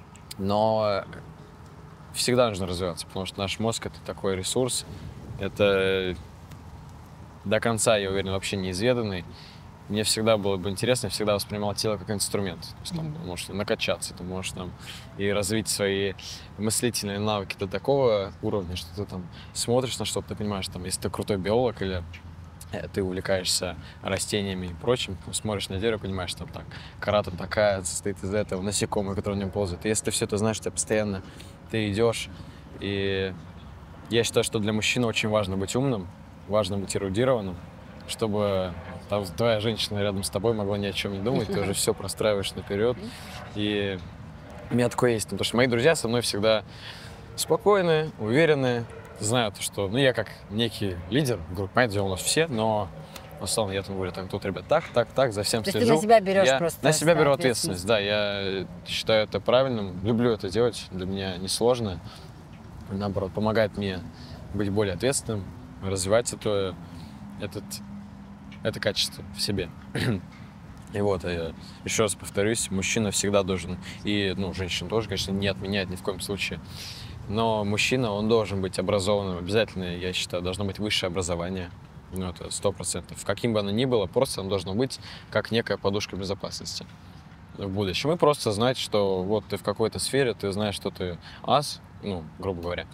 Но всегда нужно развиваться, потому что наш мозг — это такой ресурс, это до конца, я уверен, вообще неизведанный. Мне всегда было бы интересно, я всегда воспринимал тело как инструмент. То есть, там, ты можешь накачаться, ты можешь там, и развить свои мыслительные навыки до такого уровня, что ты там смотришь на что-то, ты понимаешь, там, если ты крутой биолог или ты увлекаешься растениями и прочим, смотришь на дерево, понимаешь, что там так, кора там такая, состоит из этого, насекомые, которые в нем ползают. И если ты все это знаешь, ты постоянно ты идешь. И я считаю, что для мужчины очень важно быть умным, важно быть эрудированным, чтобы там твоя женщина рядом с тобой могла ни о чем не думать, ты уже все простраиваешь наперед. И у меня такое есть, потому что мои друзья со мной всегда спокойные, уверенные, знают, что, ну, я как некий лидер, группа, понятное дело, у нас все, но в основном я там говорю, там, тут, ребят, так, так, так, за всем То слежу. есть ты на себя берешь я просто на себя беру ответственность. ответственность, да, я считаю это правильным, люблю это делать, для меня несложно, наоборот, помогает мне быть более ответственным, развивать это, этот, это качество в себе. И вот, я еще раз повторюсь, мужчина всегда должен, и, ну, женщина тоже, конечно, не отменяет ни в коем случае, но мужчина, он должен быть образованным, обязательно, я считаю, должно быть высшее образование, ну, это сто процентов. Каким бы оно ни было, просто оно должно быть как некая подушка безопасности в будущем. И просто знать, что вот ты в какой-то сфере, ты знаешь, что ты ас, ну, грубо говоря,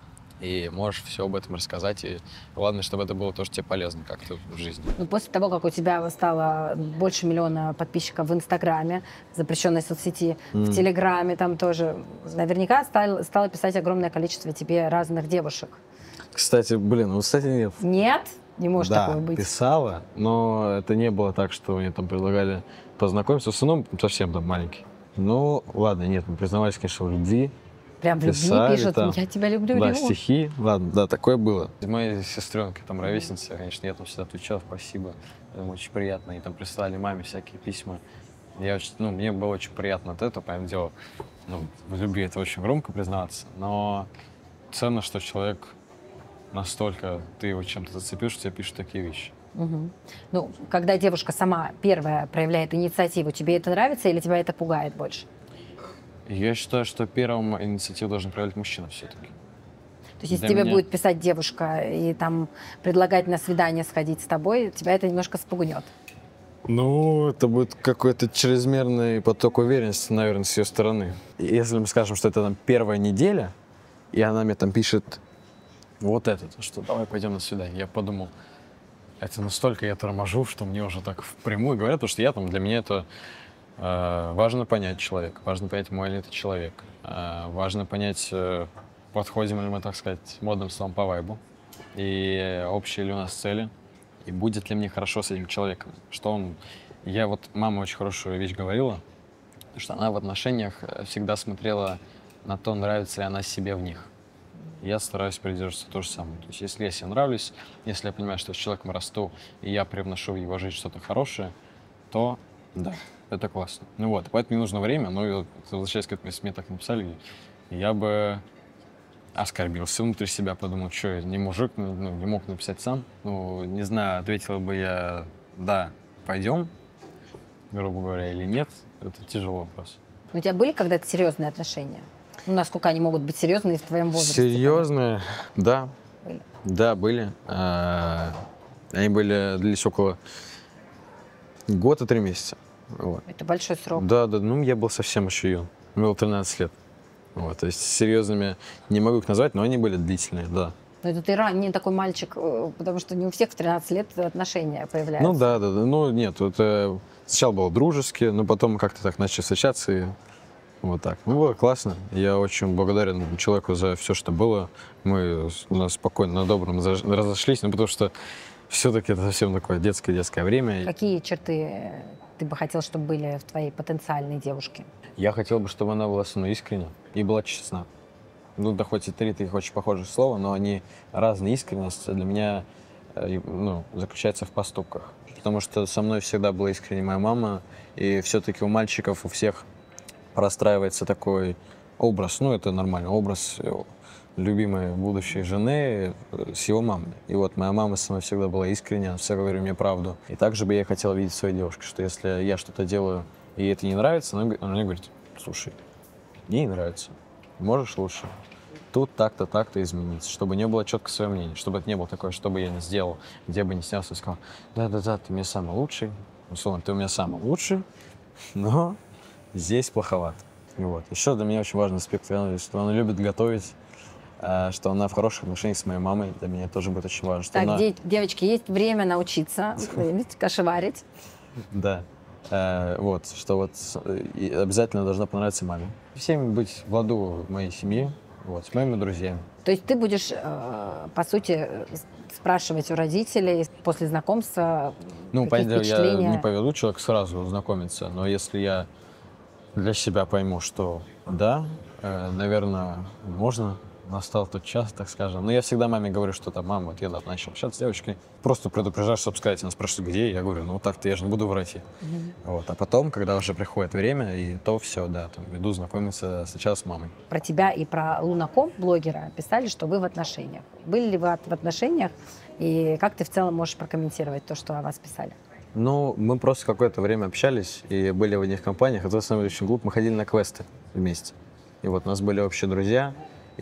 и можешь все об этом рассказать. И главное, чтобы это было тоже тебе полезно как-то в жизни. Ну, после того, как у тебя стало больше миллиона подписчиков в Инстаграме, запрещенной соцсети, mm. в Телеграме, там тоже наверняка стало, стало писать огромное количество тебе разных девушек. Кстати, блин, ну, кстати, нет. Нет? Не может да, такого быть. Писала, но это не было так, что мне там предлагали познакомиться. В основном совсем там маленький. Ну, ладно, нет, мы признавались, конечно, в любви. Прям в любви пишут, там, я тебя люблю, да, Леон. стихи, ладно, да, такое было. Моей сестренки, там, ровесница, конечно, я там всегда отвечал, спасибо, им очень приятно, и там присылали маме всякие письма. Я очень, ну, мне было очень приятно от этого, понятное дело, ну, в любви это очень громко признаться, но ценно, что человек настолько, ты его чем-то зацепил, что тебе пишут такие вещи. Угу. Ну, когда девушка сама первая проявляет инициативу, тебе это нравится или тебя это пугает больше? Я считаю, что первым инициативу должен проявить мужчина все-таки. То есть, если тебе меня... будет писать девушка и там предлагать на свидание сходить с тобой, тебя это немножко спугнет? Ну, это будет какой-то чрезмерный поток уверенности, наверное, с ее стороны. Если мы скажем, что это там первая неделя, и она мне там пишет вот это, что давай пойдем на свидание, я подумал, это настолько я торможу, что мне уже так впрямую говорят, потому что я там, для меня это... Важно понять человека, важно понять, мой ли это человек. Важно понять, подходим ли мы, так сказать, модным словом по вайбу. И общие ли у нас цели. И будет ли мне хорошо с этим человеком. Что он... Я вот... Мама очень хорошую вещь говорила, что она в отношениях всегда смотрела на то, нравится ли она себе в них. Я стараюсь придерживаться то же самое. То есть если я себе нравлюсь, если я понимаю, что с человеком расту, и я привношу в его жизнь что-то хорошее, то да. Это классно. Ну вот, поэтому мне нужно время, но возвращаясь к этому, если мне так написали, я бы оскорбился внутри себя, подумал, что я не мужик, ну, не мог написать сам. Ну, не знаю, ответила бы я, да, пойдем, грубо говоря, или нет. Это тяжелый вопрос. У тебя были когда-то серьезные отношения? Ну, насколько они могут быть серьезные в твоем возрасте? Серьезные? Да. Были? Да, были. А, они были, длились около года, три месяца. Вот. Это большой срок. Да, да, ну я был совсем еще юн. Мне было тринадцать лет. Вот, то есть серьезными не могу их назвать, но они были длительные, да. Но это ты ранний такой мальчик, потому что не у всех в тринадцать лет отношения появляются. Ну да, да, да. Ну нет, это сначала было дружески, но потом как-то так начали встречаться, и Вот так. Ну, было классно. Я очень благодарен человеку за все, что было. Мы у нас спокойно, на добром разошлись, ну, потому что все-таки это совсем такое детское-детское время. Какие черты ты бы хотел, чтобы были в твоей потенциальной девушке? Я хотел бы, чтобы она была со мной искренне и была честна. Ну, да хоть и три таких очень похожих слова, но они разные. Искренность для меня ну, заключается в поступках. Потому что со мной всегда была искренне моя мама, и все-таки у мальчиков, у всех простраивается такой образ, ну, это нормальный образ любимой будущей жены с его мамой. И вот моя мама со мной всегда была искренне, она всегда говорила мне правду. И также бы я хотел видеть в своей девушке, что если я что-то делаю, и ей это не нравится, она, она мне говорит: слушай, мне не нравится, можешь лучше тут так-то, так-то изменить, чтобы не было четко свое мнение, чтобы это не было такое, что бы я ни сделал, где бы ни снялся, и сказал: да-да-да, ты у меня самый лучший, условно, ты у меня самый лучший, но здесь плоховато. И вот. Еще для меня очень важный аспект, что она любит готовить, что она в хороших отношениях с моей мамой. Для меня тоже будет очень важно. Что так, она... де- девочки, есть время научиться кашеварить. Да. Вот, что вот обязательно должна понравиться маме. Всем быть в ладу моей семьи, вот, с моими друзьями. То есть ты будешь, по сути, спрашивать у родителей после знакомства, ну, какие понятно, впечатления? Я не поведу человека сразу знакомиться, но если я для себя пойму, что да, наверное, можно, настал тот час, так скажем. Но я всегда маме говорю, что там: мама, вот я да, начал общаться с девочкой, просто предупреждаю, чтобы сказать. Она спрашивает, где, я говорю: ну так-то я же не буду врать. Mm-hmm. Вот. А потом, когда уже приходит время, и то все, да, там, иду знакомиться сначала с мамой. Про тебя и про Лунаком, блогера, писали, что вы в отношениях. Были ли вы в отношениях, и как ты в целом можешь прокомментировать то, что о вас писали? Ну, мы просто какое-то время общались и были в одних компаниях. Это, на самом деле, очень глупо. Мы ходили на квесты вместе. И вот у нас были общие друзья.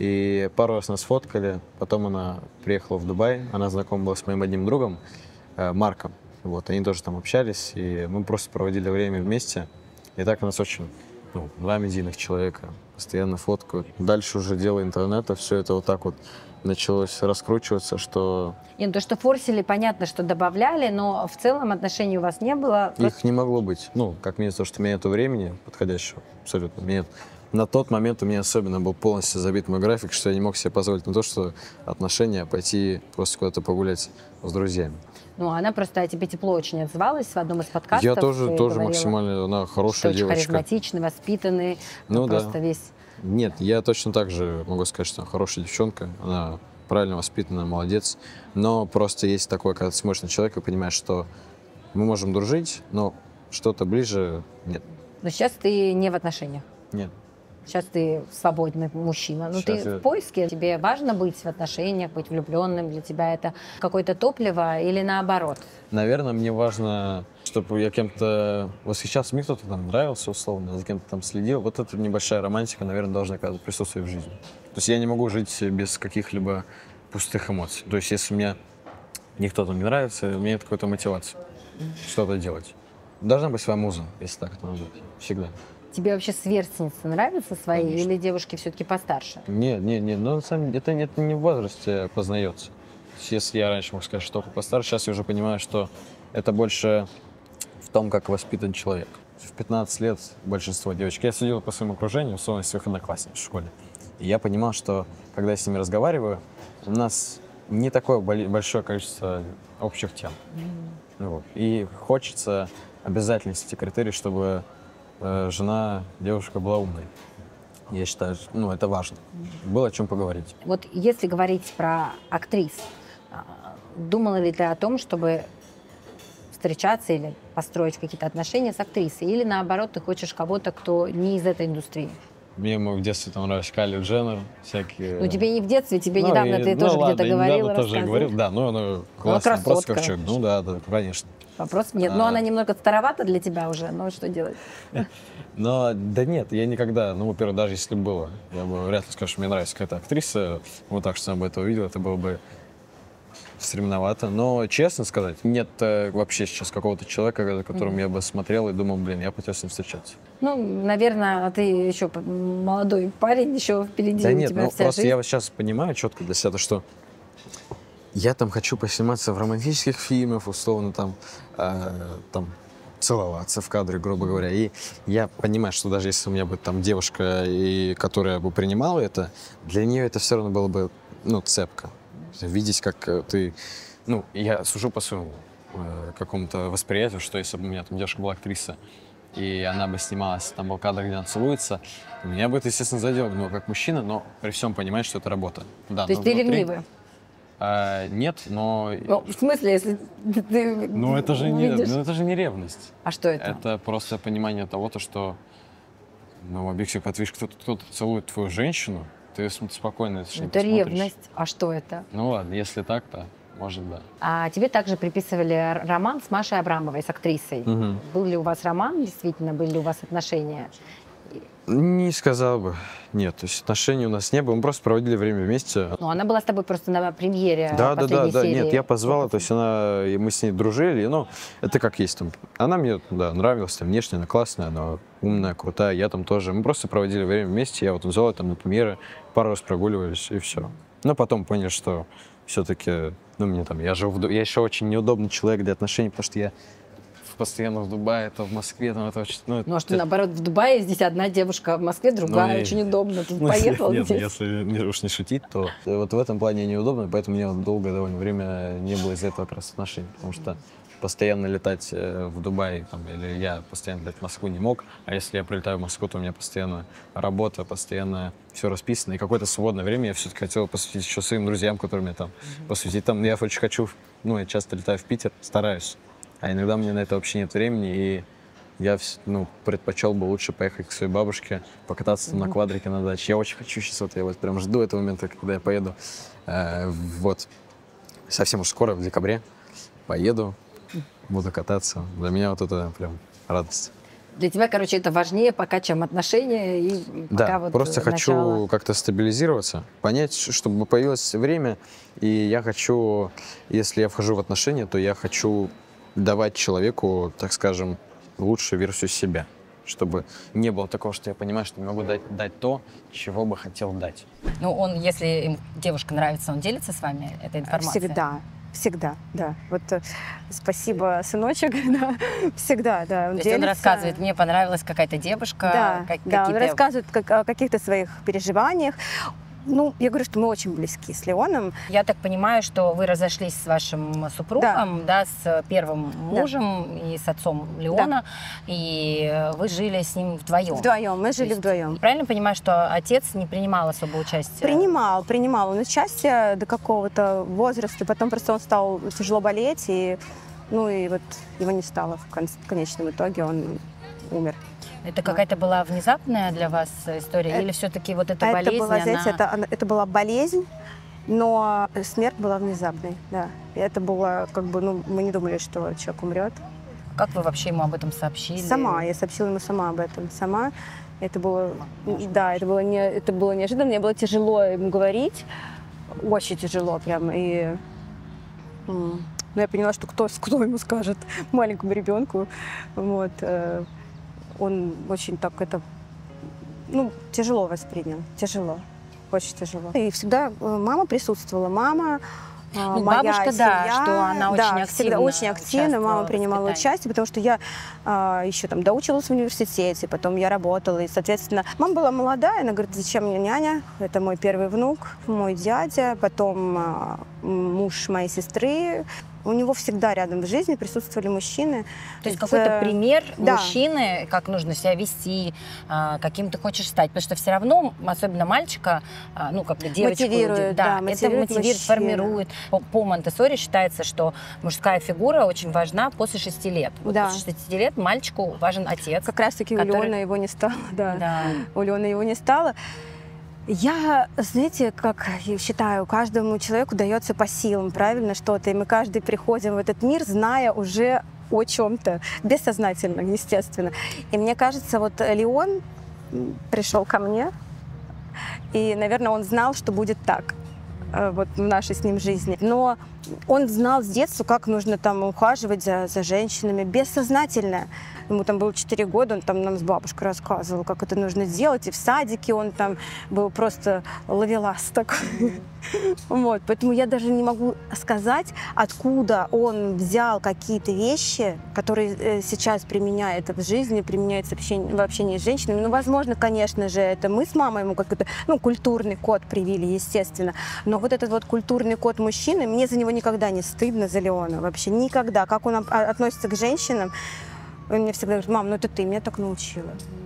И пару раз нас фоткали. Потом она приехала в Дубай. Она знакома была с моим одним другом, э, Марком. Вот, они тоже там общались. И мы просто проводили время вместе. И так у нас очень, ну, два медийных человека постоянно фоткают. Дальше уже дело интернета. Все это вот так вот началось раскручиваться, что... И, ну, то, что форсили, понятно, что добавляли, но в целом отношений у вас не было. Их не могло быть. Ну, как минимум, то, что у меня нет времени подходящего. Абсолютно. Нет. На тот момент у меня особенно был полностью забит мой график, что я не мог себе позволить на то, что отношения, пойти просто куда-то погулять с друзьями. Ну, она просто о тебе тепло очень отзывалась в одном из подкастов. Я тоже, тоже максимально, она хорошая девочка. Очень харизматичный, воспитанный, ну, да. просто весь... Нет, я точно так же могу сказать, что она хорошая девчонка, она правильно воспитанная, молодец. Но просто есть такое, когда ты смотришь на человека и понимаешь, что мы можем дружить, но что-то ближе нет. Но сейчас ты не в отношениях? Нет. Сейчас ты свободный мужчина. Ну, ты я... в поиске. Тебе важно быть в отношениях, быть влюбленным? Для тебя это какое-то топливо или наоборот? Наверное, мне важно, чтобы я кем-то восхищался, мне кто-то там нравился, условно, за кем-то там следил. Вот эта небольшая романтика, наверное, должна когда-то присутствовать в жизни. То есть я не могу жить без каких-либо пустых эмоций. То есть если мне никто там не нравится, у меня нет какой-то мотивации что-то делать. Должна быть своя муза, если так это назвать. Всегда. Тебе вообще сверстницы нравятся свои? Конечно. Или девушки все-таки постарше? Нет, нет, нет. Но на самом деле это, это не в возрасте познается. Если я раньше мог сказать, что только постарше, сейчас я уже понимаю, что это больше в том, как воспитан человек. В пятнадцать лет большинство девочек. Я судил по своему окружению, условно, своих одноклассников в школе. И я понимал, что когда я с ними разговариваю, у нас не такое большое количество общих тем. Mm-hmm. Вот. И хочется обязательно эти критерии, чтобы жена, девушка была умной. Я считаю, ну, это важно. Было о чем поговорить. Вот если говорить про актрис, думала ли ты о том, чтобы встречаться или построить какие-то отношения с актрисой? Или наоборот, ты хочешь кого-то, кто не из этой индустрии? Мне в детстве там нравились Кайли Дженнер, всякие... Ну, тебе не в детстве, тебе ну, недавно и, ты ну, тоже ладно, где-то говорил, недавно тоже говорил, да, ну, она классная, ну, просто как человек. Ну, да, да, конечно. Вопрос нет. А... Но она немного старовата для тебя уже, но что делать? Но, да нет, я никогда, ну, во-первых, даже если бы было, я бы вряд ли скажу, что мне нравится какая-то актриса, вот так, что сам бы это увидел, это было бы стремновато. Но, честно сказать, нет э, вообще сейчас какого-то человека, за которым mm-hmm. я бы смотрел и думал, блин, я хотел с ним встречаться. Ну, наверное, ты еще молодой парень, еще впереди да у нет, тебя ну, вся просто жизнь. Я вот сейчас понимаю четко для себя, что я там хочу посниматься в романтических фильмах, условно, там, э, там целоваться в кадре, грубо говоря. И я понимаю, что даже если у меня будет там девушка, и, которая бы принимала это, для нее это все равно было бы, ну, цепко. Видеть, как ты... Ну, я сужу по своему э, какому-то восприятию, что если бы у меня там девушка была актриса, и она бы снималась, там был кадр, где она целуется, меня бы это, естественно, задело, ну, как мужчина, но при всем понимать, что это работа. Да, то есть ты внутри... ревнивый? А, нет, но... Ну, в смысле, если ты Ну это, же не, ну, это же не ревность. А что это? Это просто понимание того, то, что, ну, объективно, когда ты видишь, кто-то, кто-то целует твою женщину, ты спокойно это же не Это ревность. А что это? Ну ладно, если так, то может, да. А тебе также приписывали роман с Машей Абрамовой, с актрисой. Угу. Был ли у вас роман, действительно, были ли у вас отношения? Не сказал бы. Нет, то есть отношений у нас не было, мы просто проводили время вместе. Ну, она была с тобой просто на премьере Да, да, да, да, серии. нет, я позвала, то есть она, и мы с ней дружили, ну, это как есть там. Она мне, да, нравилась, там, внешне она классная, она умная, крутая, я там тоже. Мы просто проводили время вместе, я вот взяла там на премьеры, пару раз прогуливались, и все. Но потом поняли, что все-таки, ну, мне там, я живу, в, я еще очень неудобный человек для отношений, потому что я постоянно в Дубае, то в Москве, там это очень... Ну, ну а что, наоборот, в Дубае здесь одна девушка, в Москве другая, ну, очень и... удобно. Тут ну, поехал нет, здесь. Если уж не шутить, то вот в этом плане неудобно, поэтому мне долгое довольно время не было из-за этого как раз отношений, потому что постоянно летать в Дубай, там, или я постоянно летать в Москву не мог, а если я прилетаю в Москву, то у меня постоянно работа, постоянно все расписано, и какое-то свободное время я все-таки хотел посвятить еще своим друзьям, которые мне там mm-hmm. посвятить. Там я очень хочу, ну, я часто летаю в Питер, стараюсь, а иногда мне на это вообще нет времени, и я, ну, предпочел бы лучше поехать к своей бабушке, покататься mm-hmm. там на квадрике на даче. Я очень хочу сейчас, вот я вот прям жду этого момента, когда я поеду, э, вот, совсем уж скоро, в декабре, поеду, буду кататься. Для меня вот это прям радость. Для тебя, короче, это важнее пока, чем отношения и да, пока вот просто начало... хочу как-то стабилизироваться, понять, чтобы появилось время, и я хочу, если я вхожу в отношения, то я хочу давать человеку, так скажем, лучшую версию себя, чтобы не было такого, что я понимаю, что не могу дать, дать то, чего бы хотел дать. Ну, он, если им девушка нравится, он делится с вами этой информацией? Всегда. Всегда, да. Вот спасибо, сыночек, да, всегда, да. Он То есть он рассказывает, мне понравилась какая-то девушка, да, как, да, он рассказывает как, о каких-то своих переживаниях. Ну, я говорю, что мы очень близки с Леоном. Я так понимаю, что вы разошлись с вашим супругом, да, да с первым мужем да. и с отцом Леона, да. и вы жили с ним вдвоем. Вдвоем, мы жили есть, вдвоем. Правильно понимаю, что отец не принимал особо участия? Принимал, принимал он участие до какого-то возраста, потом просто он стал тяжело болеть, и, ну, и вот его не стало в, кон- в конечном итоге, он умер. Это какая-то была внезапная для вас история? Это, или все-таки вот эта это болезнь, была, знаете, она... это, это была болезнь, но смерть была внезапной, да. И это было, как бы, ну, мы не думали, что человек умрет. Как вы вообще ему об этом сообщили? Сама, я сообщила ему сама об этом, сама. Это было, да, это было, не, это было неожиданно, мне было тяжело ему говорить, очень тяжело прям, и... Ну, я поняла, что кто, кто ему скажет, маленькому ребенку, вот. Он очень так это, ну, тяжело воспринял, тяжело, очень тяжело. И всегда мама присутствовала, мама, ну, моя бабушка, семья, да, что она да, очень всегда очень активно, мама принимала участие, потому что я а, еще там доучилась в университете, потом я работала, и, соответственно, мама была молодая, она говорит, зачем мне няня, это мой первый внук, мой дядя, потом а, муж моей сестры. У него всегда рядом в жизни присутствовали мужчины. То есть какой-то пример да. мужчины, как нужно себя вести, каким ты хочешь стать. Потому что все равно, особенно мальчика, ну, как бы девочку... Мотивирует, да, да, это мотивирует, мотивирует, мужчина. формирует. По, по Монтессори считается, что мужская фигура очень важна после шести лет. Вот да. после шести лет мальчику важен отец. Как раз-таки который... у Леона его не стало. Да. Да. У Леона его не стало. Я, знаете, как я считаю, каждому человеку дается по силам, правильно, что-то. И мы каждый приходим в этот мир, зная уже о чем-то, бессознательно, естественно. И мне кажется, вот Леон пришел ко мне, и, наверное, он знал, что будет так вот в нашей с ним жизни. Но он знал с детства, как нужно там ухаживать за, за женщинами, бессознательно. Ему там было четыре года, он там нам с бабушкой рассказывал, как это нужно сделать. И в садике он там был просто ловелас такой. Вот, поэтому я даже не могу сказать, откуда он взял какие-то вещи, которые сейчас применяет в жизни, применяет в общении, в общении с женщинами. Ну, возможно, конечно же, это мы с мамой ему какой-то, ну, культурный код привили, естественно. Но вот этот вот культурный код мужчины, мне за него никогда не стыдно, за Леона, вообще никогда. Как он относится к женщинам, он мне всегда говорит: мам, ну это ты меня так научила.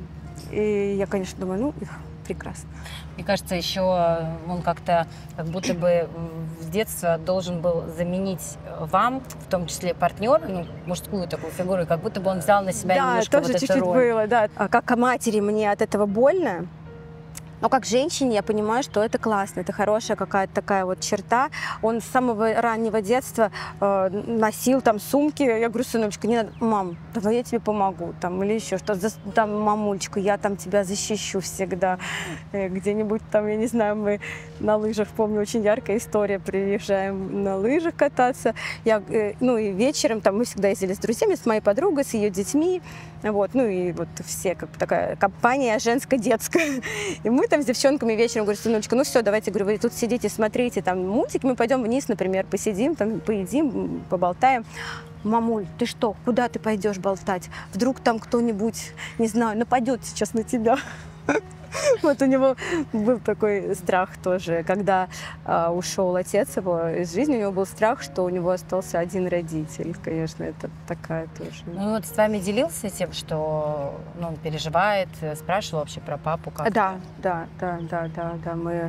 И я, конечно, думаю, ну, прекрасно. Мне кажется, еще он как-то, как будто бы с детства должен был заменить вам, в том числе партнера, ну, мужскую такую фигуру, как будто бы он взял на себя да, немножко тоже вот чуть-чуть эту роль. было, да. А как матери мне от этого больно. Но как женщине я понимаю, что это классно, это хорошая какая-то такая вот черта. Он с самого раннего детства э, носил там сумки. Я говорю: сыночка, не надо, мам, давай я тебе помогу, там, или еще что-то, там, мамулечка, я там тебя защищу всегда. Э, где-нибудь там, я не знаю, мы на лыжах, помню, очень яркая история, приезжаем на лыжах кататься. Я, э, ну и вечером там мы всегда ездили с друзьями, с моей подругой, с ее детьми. Вот, ну и вот все, как такая компания женско-детская. И мы там с девчонками вечером говорю: сыночка, ну все, давайте, говорю, вы тут сидите, смотрите там мультик, мы пойдем вниз, например, посидим, там поедим, поболтаем. Мамуль, ты что, куда ты пойдешь болтать? Вдруг там кто-нибудь, не знаю, нападет сейчас на тебя. Вот у него был такой страх тоже, когда э, ушел отец его из жизни, у него был страх, что у него остался один родитель. Конечно, это такая тоже. Ну вот с вами делился тем, что ну, он переживает, спрашивал вообще про папу как-то? Да, да, да, да, да, да, мы...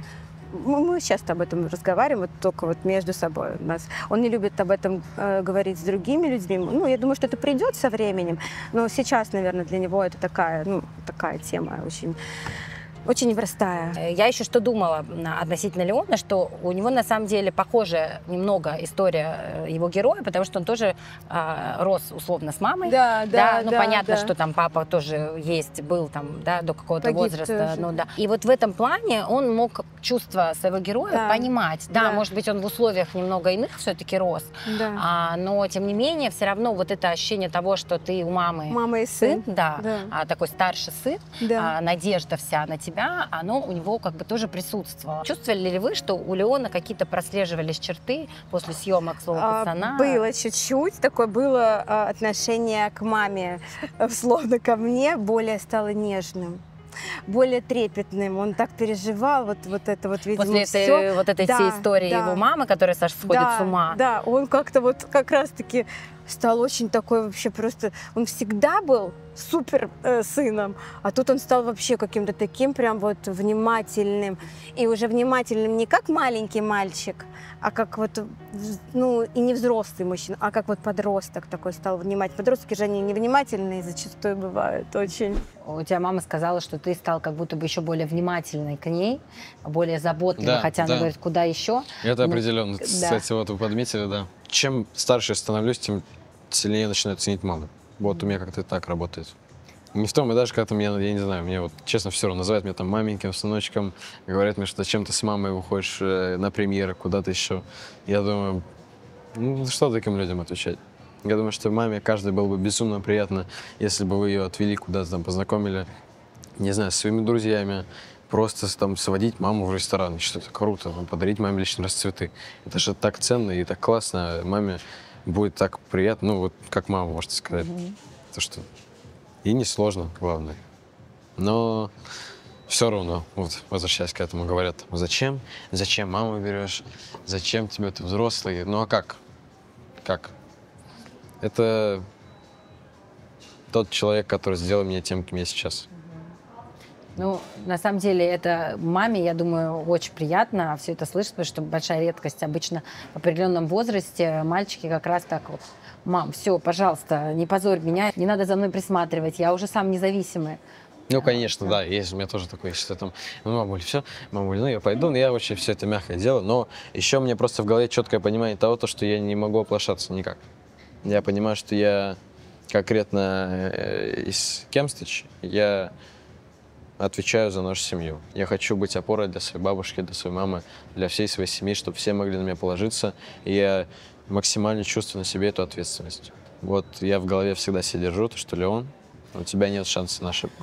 Мы часто об этом разговариваем, вот только вот между собой. У нас. Он не любит об этом э, говорить с другими людьми. Ну, я думаю, что это придет со временем, но сейчас, наверное, для него это такая, ну, такая тема очень... Очень непростая. Я еще что думала относительно Леона, что у него на самом деле похожая немного история его героя, потому что он тоже а, рос условно с мамой. Да, да, да. Ну, да, понятно, да. что там папа тоже есть, был там, да, до какого-то Погиб возраста. тоже. Ну, да. И вот в этом плане он мог чувства своего героя Да. понимать. Да, Да. может быть, он в условиях немного иных все-таки рос, Да. а, но тем не менее все равно вот это ощущение того, что ты у мамы Мама и сын. да, Да. А, такой старший сын, Да. а, надежда вся на тебя, оно у него как бы тоже присутствовало. Чувствовали ли вы, что у Леона какие-то прослеживались черты после съемок «Слова пацана»? А, было чуть-чуть, такое было а, отношение к маме, словно ко мне, более стало нежным, более трепетным. Он так переживал, вот, вот это вот, видимо, После всё. этой, вот этой Да, всей истории да. его мамы, которая, Саша, сходит да, с ума. Да, он как-то вот как раз-таки стал очень такой вообще просто... Он всегда был супер э, сыном, а тут он стал вообще каким-то таким прям вот внимательным. И уже внимательным не как маленький мальчик, а как вот, ну, и не взрослый мужчина, а как вот подросток такой стал внимательный. Подростки же они невнимательные зачастую бывают очень. У тебя мама сказала, что ты стал как будто бы еще более внимательной к ней, более заботливой, Да, хотя да. она говорит, куда еще. Это Ну, определенно. да. Кстати, вот вы подметили, да. Чем старше я становлюсь, тем сильнее начинаю ценить маму. Вот у меня как-то так работает. Не в том, и даже когда мне, я не знаю, мне вот честно все равно, называют меня там маменьким, сыночком, говорят мне, что зачем ты с мамой выходишь э, на премьеры, куда-то еще. Я думаю, ну что таким людям отвечать? Я думаю, что маме каждой было бы безумно приятно, если бы вы ее отвели куда-то там, познакомили, не знаю, с своими друзьями, просто там сводить маму в ресторан, что-то круто, там, подарить маме лишний раз цветы. Это же так ценно и так классно, маме будет так приятно, ну вот как мама, можете сказать. Mm-hmm. То, что и несложно, главное. Но все равно, вот, возвращаясь к этому, говорят, зачем? Зачем маму берешь? Зачем тебе, ты взрослый? Ну а как? Как? Это тот человек, который сделал меня тем, кем я сейчас. Ну, на самом деле, это маме, я думаю, очень приятно все это слышать, потому что большая редкость. Обычно в определенном возрасте мальчики как раз так вот: мам, все, пожалуйста, не позорь меня, не надо за мной присматривать, я уже сам независимый. Ну, конечно, да, есть у меня тоже такое, что там, ну, мамуль, все, мамуль, ну, я пойду, но я вообще все это мягко делаю, но еще мне просто в голове четкое понимание того, то, что я не могу оплошаться никак. Я понимаю, что я конкретно из Кемстыч, я отвечаю за нашу семью. Я хочу быть опорой для своей бабушки, для своей мамы, для всей своей семьи, чтобы все могли на меня положиться, и я максимально чувствую на себе эту ответственность. Вот я в голове всегда себе держу, то, что Леон у тебя нет шанса на ошибку.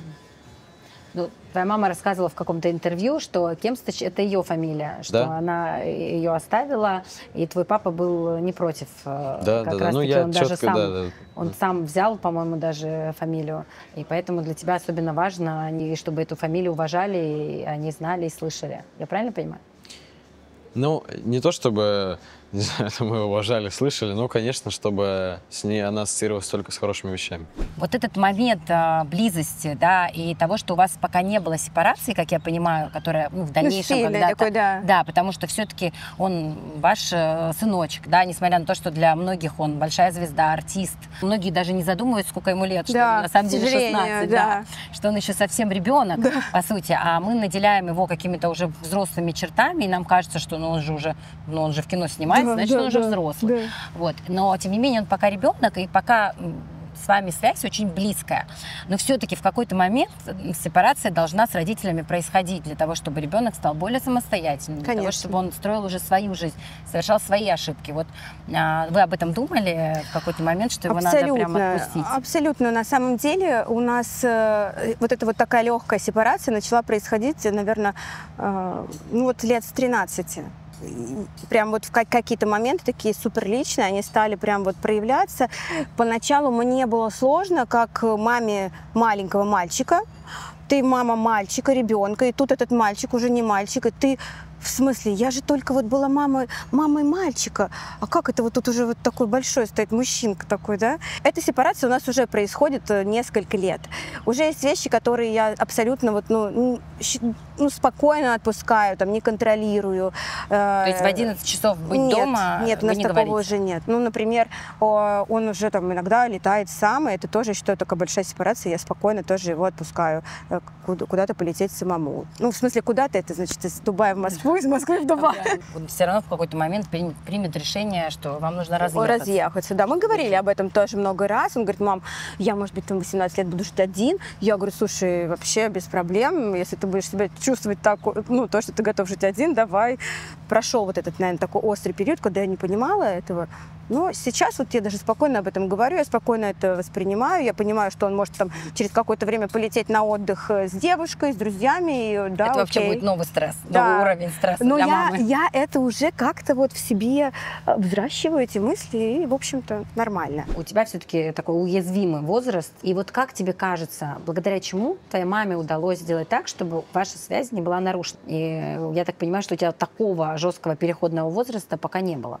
Ну, твоя мама рассказывала в каком-то интервью, что Кемстач — это ее фамилия, что Да. она ее оставила, и твой папа был не против. Да, как да, раз да. Ну, таки я он даже четко, сам, да, да. он сам взял, по-моему, даже фамилию. И поэтому для тебя особенно важно, они, чтобы эту фамилию уважали, и они знали и слышали. Я правильно понимаю? Ну, не то чтобы, не знаю, это мы уважали, слышали, но, конечно, чтобы с ней она ассоциировалась только с хорошими вещами. Вот этот момент а, близости, да, и того, что у вас пока не было сепарации, как я понимаю, которая ну, в дальнейшем сильный когда-то... такой, да. Да, потому что все-таки он ваш э, сыночек, да, несмотря на то, что для многих он большая звезда, артист. Многие даже не задумываются, сколько ему лет, что Да, на самом к деле сожалению, шестнадцать, да. да, что он еще совсем ребенок, Да. по сути, а мы наделяем его какими-то уже взрослыми чертами, и нам кажется, что ну, он же уже, ну, он же в кино снимается, Да, значит, да, он уже да, взрослый. да. Вот. Но, тем не менее, он пока ребенок, и пока м, с вами связь очень близкая. Но все-таки в какой-то момент сепарация должна с родителями происходить для того, чтобы ребенок стал более самостоятельным, для того, Конечно. чтобы он строил уже свою жизнь, совершал свои ошибки. Вот а, вы об этом думали в какой-то момент, что его надо прямо отпустить? Абсолютно. На самом деле у нас э, вот эта вот такая легкая сепарация начала происходить, наверное, э, ну вот лет с тринадцати. И прям вот в ка- какие-то моменты такие суперличные, они стали прям вот проявляться. Поначалу мне было сложно, как маме маленького мальчика. Ты мама мальчика, ребенка, и тут этот мальчик уже не мальчик, и ты в смысле, я же только вот была мамой, мамой мальчика, а как это вот тут уже вот такой большой стоит мужчинка такой, да? Эта сепарация у нас уже происходит э, несколько лет. Уже есть вещи, которые я абсолютно вот, ну, ну, щ- ну, спокойно отпускаю, там, не контролирую. То есть в одиннадцать часов быть нет, дома Нет, у вы нас не такого говорите? уже нет. Ну, например, о, он уже там иногда летает сам, и это тоже, я считаю, такая большая сепарация, я спокойно тоже его отпускаю э, куда- куда-то полететь самому. Ну, в смысле, куда-то это, значит, из Дубая в Москву, из Москвы в Дубай. Он все равно в какой-то момент примет, примет решение, что вам нужно разъехаться. Разъехаться, да. Мы говорили об этом тоже много раз. Он говорит, мам, я, может быть, там восемнадцать лет буду жить один. Я говорю, слушай, вообще без проблем. Если ты будешь себя чувствовать так, ну, то, что ты готов жить один, давай. Прошел вот этот, наверное, такой острый период, когда я не понимала этого. Но сейчас вот я даже спокойно об этом говорю, я спокойно это воспринимаю. Я понимаю, что он может там через какое-то время полететь на отдых с девушкой, с друзьями. И, да, Это вообще окей. будет новый стресс, Да. новый уровень стресса Но для я, мамы. я это уже как-то вот в себе э, взращиваю, эти мысли, и, в общем-то, нормально. У тебя все-таки такой уязвимый возраст. И вот как тебе кажется, благодаря чему твоей маме удалось сделать так, чтобы ваша связь не была нарушена? И я так понимаю, что у тебя такого жесткого переходного возраста пока не было.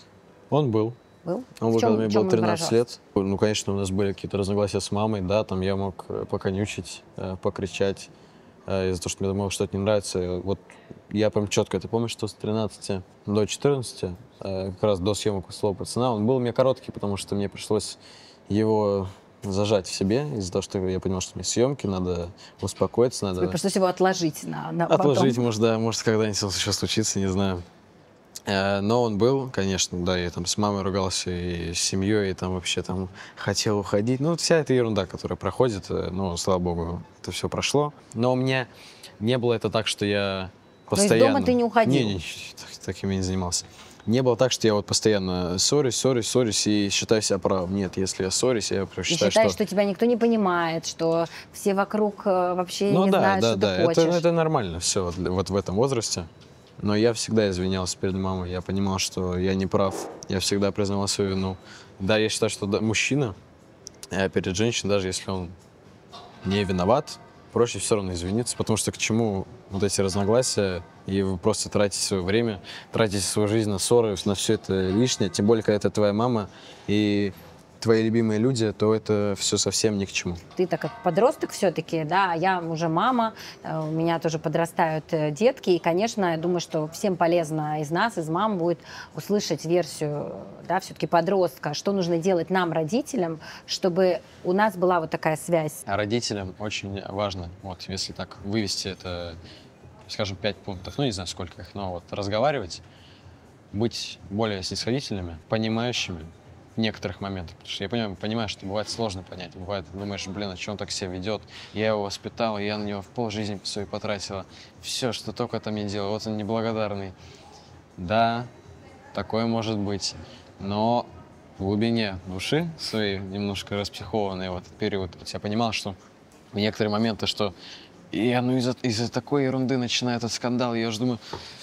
Он был. Был? Он В был, чем- когда мне в чем было он тринадцать выражался? лет. Ну, конечно, у нас были какие-то разногласия с мамой, да, там я мог э, поконючить, э, покричать э, из-за того, что мне могло что-то не нравится. Вот я прям четко это помню, что с тринадцати до четырнадцати, э, как раз до съемок «У слова пацана», он был у меня короткий, потому что мне пришлось его зажать в себе из-за того, что я понимал, что мне съемки, надо успокоиться, надо... Тебе пришлось его отложить на, на Отложить, потом. может, да, может, когда-нибудь еще случится, не знаю. Э, Но он был, конечно, да, я там с мамой ругался, и с семьей, и там вообще там хотел уходить. Ну, вся эта ерунда, которая проходит, э, ну, слава богу, это все прошло. Но у меня не было это так, что я То есть постоянно... дома ты не уходил? Не, не, так- таким я не занимался. Не было так, что я вот постоянно ссорюсь, ссорюсь, ссорюсь и считаю себя правым. Нет, если я ссорюсь, я И считаю, считаешь, что... что тебя никто не понимает, что все вокруг э, вообще Ну не да, знают, да, что да, ты это, хочешь. это нормально все вот, вот в этом возрасте. Но я всегда извинялся перед мамой, я понимал, что я не прав, я всегда признавал свою вину. Да, я считаю, что да, мужчина э, перед женщиной, даже если он не виноват, проще все равно извиниться, потому что к чему вот эти разногласия, и вы просто тратите свое время, тратите свою жизнь на ссоры, на все это лишнее, тем более, когда это твоя мама и твои любимые люди, то это все совсем ни к чему. Ты так как подросток все-таки, да, я уже мама, э, у меня тоже подрастают э, детки, и, конечно, я думаю, что всем полезно из нас, из мам будет услышать версию, да, все-таки подростка, что нужно делать нам, родителям, чтобы у нас была вот такая связь. А родителям очень важно, вот если так вывести это, скажем, пять пунктов, ну не знаю сколько их, но вот разговаривать, быть более снисходительными, понимающими в некоторых моментах. Потому что я понимаю, понимаю, что бывает сложно понять. Бывает, думаешь, блин, а что он так себя ведет? Я его воспитала, я на него в полжизни свою потратила. Все, что только там не делал. Вот он неблагодарный. Да, такое может быть. Но в глубине души своей, немножко распсихованной в этот период, я понимал, что в некоторые моменты, что и ну, из-за из такой ерунды начинает этот скандал, я уже думаю,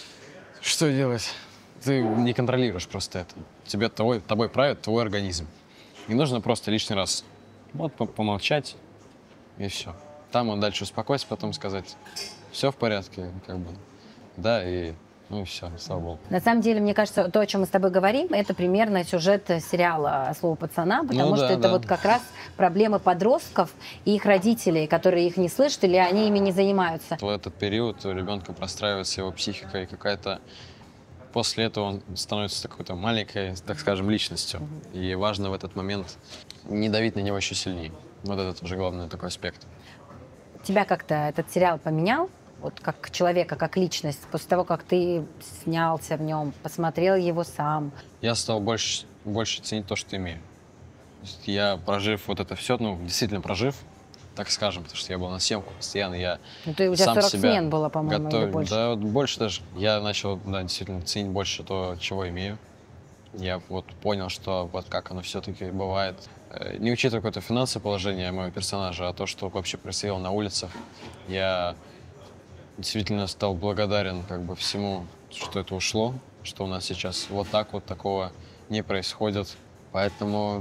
что делать? Ты не контролируешь просто это. Тебе тобой, тобой правит твой организм. И нужно просто лишний раз вот помолчать, и все. Там он дальше успокоится, потом сказать, все в порядке, как бы, да, и ну и все, слава богу. На самом деле, мне кажется, то, о чем мы с тобой говорим, это примерно сюжет сериала «Слово пацана», потому ну, что да, это да. вот как раз проблемы подростков и их родителей, которые их не слышат или они ими не занимаются. В этот период у ребенка простраивается его психика и какая-то... После этого он становится такой-то маленькой, так скажем, личностью. Mm-hmm. И важно в этот момент не давить на него еще сильнее. Вот это тоже главный такой аспект. Тебя как-то этот сериал поменял? Вот как человека, как личность, после того, как ты снялся в нем, посмотрел его сам? Я стал больше, больше ценить то, что имею. То есть я, прожив вот это все, ну, действительно прожив, так скажем, потому что я был на съемках постоянно, я ну, ты, у тебя сам сорок себя смен было, по-моему, готовил. или больше? Да, вот больше даже. Я начал, да, действительно ценить больше то, чего имею. Я вот понял, что вот как оно все-таки бывает. Не учитывая какое-то финансовое положение моего персонажа, а то, что вообще происходило на улицах, я действительно стал благодарен как бы всему, что это ушло, что у нас сейчас вот так вот такого не происходит. Поэтому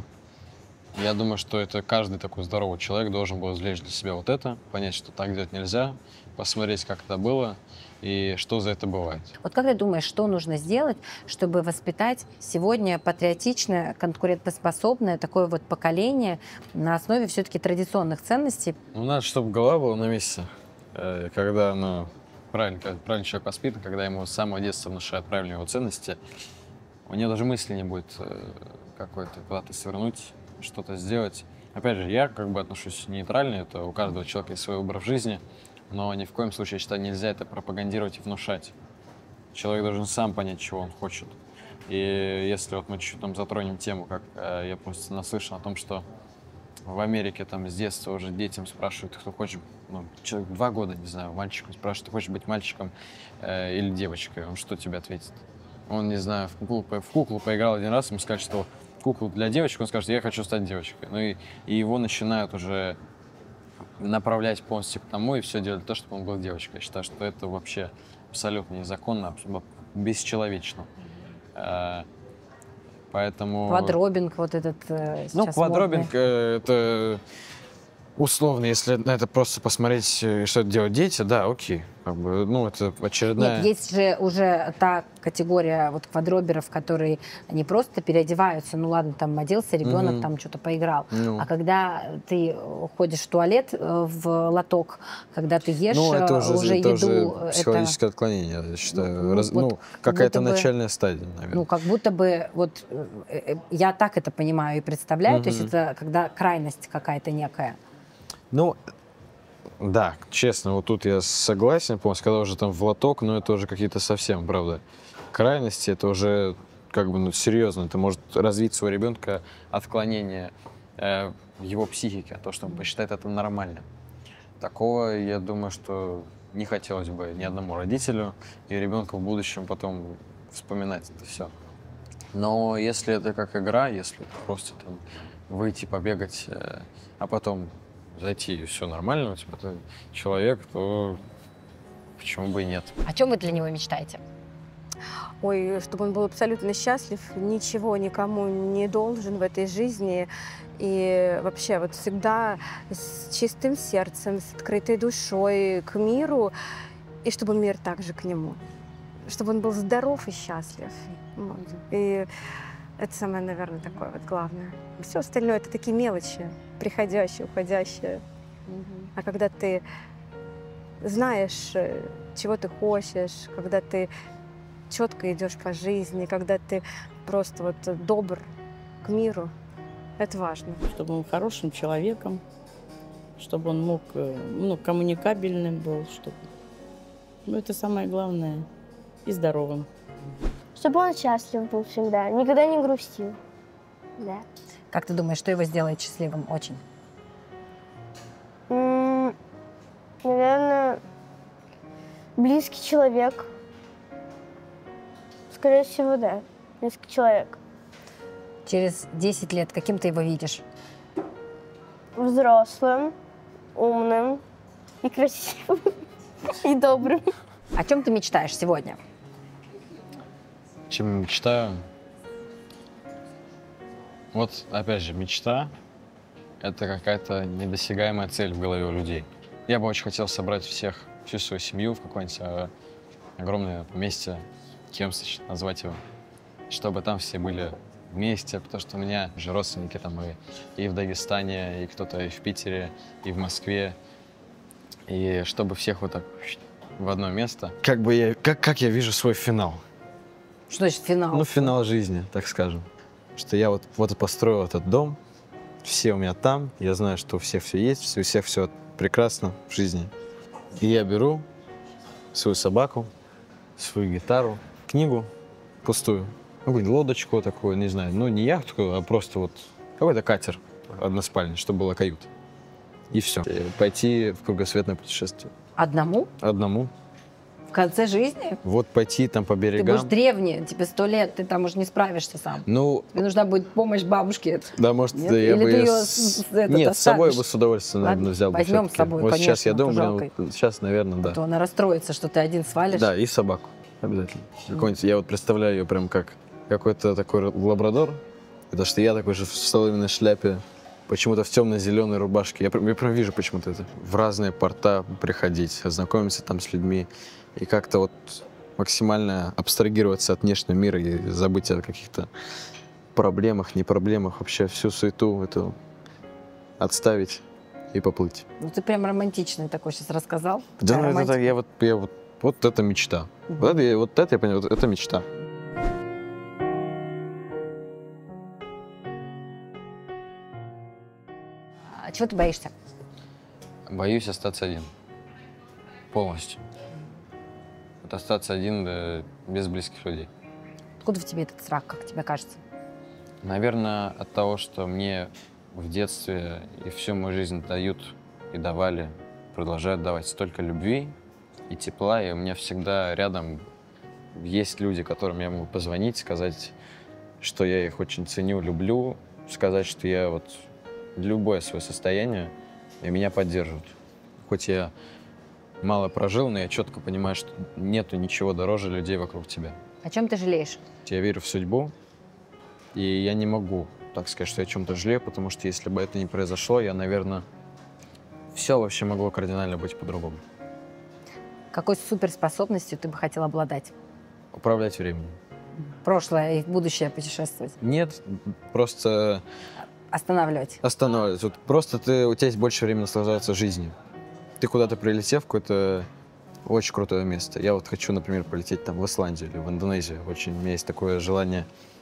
я думаю, что это каждый такой здоровый человек должен был извлечь для себя вот это, понять, что так делать нельзя, посмотреть, как это было и что за это бывает. Вот как ты думаешь, что нужно сделать, чтобы воспитать сегодня патриотичное, конкурентоспособное такое вот поколение на основе все-таки традиционных ценностей? Ну, надо, чтобы голова была на месте. Когда, ну, правильно, правильно человек воспитан, когда ему с самого детства внушают правильные его ценности, у него даже мысли не будет какой-то куда-то свернуть, что-то сделать. Опять же, я как бы отношусь нейтрально, это у каждого человека есть свой выбор в жизни, но ни в коем случае, я считаю, нельзя это пропагандировать и внушать. Человек должен сам понять, чего он хочет. И если вот мы чуть-чуть там затронем тему, как э, я просто наслышан о том, что в Америке там с детства уже детям спрашивают, кто хочет, ну, человек два года, не знаю, мальчиком спрашивают, ты хочешь быть мальчиком э, или девочкой, он что тебе ответит? Он, не знаю, в куклу, в куклу поиграл один раз, ему скажут, что куклу для девочек, он скажет, я хочу стать девочкой. Ну и, и его начинают уже направлять полностью к тому и все делать для того, чтобы он был девочкой. Я считаю, что это вообще абсолютно незаконно, абсолютно бесчеловечно. Э, поэтому... Квадробинг вот этот э, Ну, квадробинг э, это условно, если на это просто посмотреть, что это делают дети, да, окей. Как бы, ну, это очередная... Нет, есть же уже та категория вот квадроберов, которые не просто переодеваются, ну ладно, там оделся ребенок, mm-hmm. там что-то поиграл, ну. а когда ты ходишь в туалет в лоток, когда ты ешь ну, это уже, уже это еду... Уже психологическое это... отклонение, я считаю. Ну, Раз, вот ну, какая-то бы, начальная стадия, наверное. Ну, как будто бы, вот, я так это понимаю и представляю, mm-hmm. то есть это когда крайность какая-то некая. Ну, да, честно, вот тут я согласен, полностью, когда уже там в лоток, но это уже какие-то совсем, правда, крайности, это уже как бы, ну, серьезно, это может развить у ребенка отклонение э, в его психике, то, что он посчитает это нормальным. Такого, я думаю, что не хотелось бы ни одному родителю и ребенку в будущем потом вспоминать это все. Но если это как игра, если просто там выйти, побегать, э, а потом зайти и все нормально, у тебя ты человек, то почему бы и нет. О чем вы для него мечтаете? Ой, чтобы он был абсолютно счастлив, ничего никому не должен в этой жизни. И вообще вот всегда с чистым сердцем, с открытой душой к миру, и чтобы мир также к нему. Чтобы он был здоров и счастлив. Вот. И это самое, наверное, такое вот главное. Все остальное — это такие мелочи, приходящие, уходящие. Mm-hmm. А когда ты знаешь, чего ты хочешь, когда ты четко идешь по жизни, когда ты просто вот добр к миру, это важно. Чтобы он хорошим человеком, чтобы он мог, ну, коммуникабельным был, чтобы... Ну, это самое главное. И здоровым. Чтобы он счастлив был всегда, никогда не грустил. Да. Как ты думаешь, что его сделает счастливым очень? М-м, наверное, близкий человек. Скорее всего, да. Близкий человек. Через десять лет каким ты его видишь? Взрослым, умным и красивым, и добрым. О чем ты мечтаешь сегодня? Чем мечтаю? Вот, опять же, мечта — это какая-то недосягаемая цель в голове у людей. Я бы очень хотел собрать всех, всю свою семью в какое-нибудь э, огромное поместье, Кемстач, назвать его, чтобы там все были вместе, потому что у меня же родственники там и, и в Дагестане, и кто-то и в Питере, и в Москве. И чтобы всех вот так в одно место. Как бы я, как, как я вижу свой финал? Что значит финал? Ну, финал жизни, так скажем. Что я вот, вот построил этот дом, все у меня там, я знаю, что у всех все есть, у всех все прекрасно в жизни. И я беру свою собаку, свою гитару, книгу пустую, какую-нибудь лодочку такую, не знаю, ну не яхту, а просто вот какой-то катер односпальный, чтобы была каюта. И все. И пойти в кругосветное путешествие. Одному? Одному. В конце жизни? Вот пойти там по берегам. Ты будешь древний, тебе сто лет, ты там уже не справишься сам. Ну, тебе нужна будет помощь бабушки. Да, может, Нет? я Или бы... ты ее ее с... этот, Нет, оставишь? с собой бы с удовольствием, Ладно, наверное, взял бы. возьмем с собой, вот конечно, сейчас я думаю, жалко. блин, сейчас, наверное, да. А то она расстроится, что ты один свалишь. Да, и собаку обязательно. Какой-нибудь, я вот представляю ее прям как какой-то такой лабрадор, потому что я такой же в соломенной шляпе, почему-то в темно-зеленой рубашке. Я, я прям вижу почему-то это. В разные порта приходить, ознакомиться там с людьми и как-то вот максимально абстрагироваться от внешнего мира и забыть о каких-то проблемах, не проблемах, вообще всю суету эту отставить и поплыть. Ну ты прям романтичный такой сейчас рассказал. Да, ну, это, я вот, я вот, вот это мечта. Угу. Вот, это, вот это я понял, вот это мечта. А чего ты боишься? Боюсь остаться один. Полностью. Вот остаться один, да, без близких людей. Откуда в тебе этот страх, как тебе кажется? Наверное, от того, что мне в детстве и всю мою жизнь дают и давали, продолжают давать столько любви и тепла, и у меня всегда рядом есть люди, которым я могу позвонить, сказать, что я их очень ценю, люблю, сказать, что я вот любое свое состояние, и меня поддерживают. Хоть я мало прожил, но я четко понимаю, что нету ничего дороже людей вокруг тебя. О чем ты жалеешь? Я верю в судьбу, и я не могу так сказать, что я о чем-то жалею, потому что если бы это не произошло, я, наверное, все вообще могло кардинально быть по-другому. Какой суперспособностью ты бы хотел обладать? Управлять временем. Прошлое и будущее путешествовать? Нет, просто... Останавливать? Останавливать. Вот просто ты, у тебя есть больше времени наслаждаться жизнью. Ты куда-то прилетев в какое-то очень крутое место. Я вот хочу, например, полететь там в Исландию или в Индонезию. Очень, у меня есть такое желание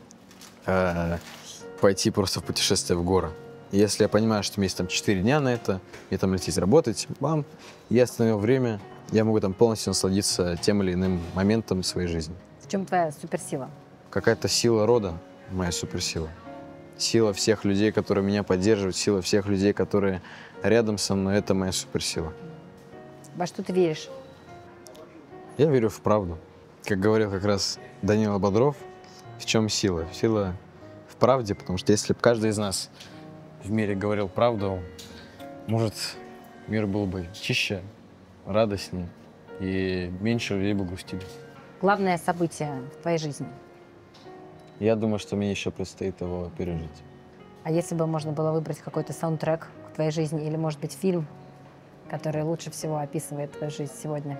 э, пойти просто в путешествие в горы. И если я понимаю, что у меня есть там четыре дня на это, мне там лететь работать, бам, я остановил время, я могу там полностью насладиться тем или иным моментом своей жизни. В чем твоя суперсила? Какая-то сила рода, моя суперсила. Сила всех людей, которые меня поддерживают, сила всех людей, которые рядом со мной, это моя суперсила. Во что ты веришь? Я верю в правду. Как говорил как раз Данила Бодров, в чем сила? Сила в правде, потому что если бы каждый из нас в мире говорил правду, может, мир был бы чище, радостнее, и меньше людей бы грустили. Главное событие в твоей жизни? Я думаю, что мне еще предстоит его пережить. А если бы можно было выбрать какой-то саундтрек к твоей жизни или, может быть, фильм, который лучше всего описывает твою жизнь сегодня?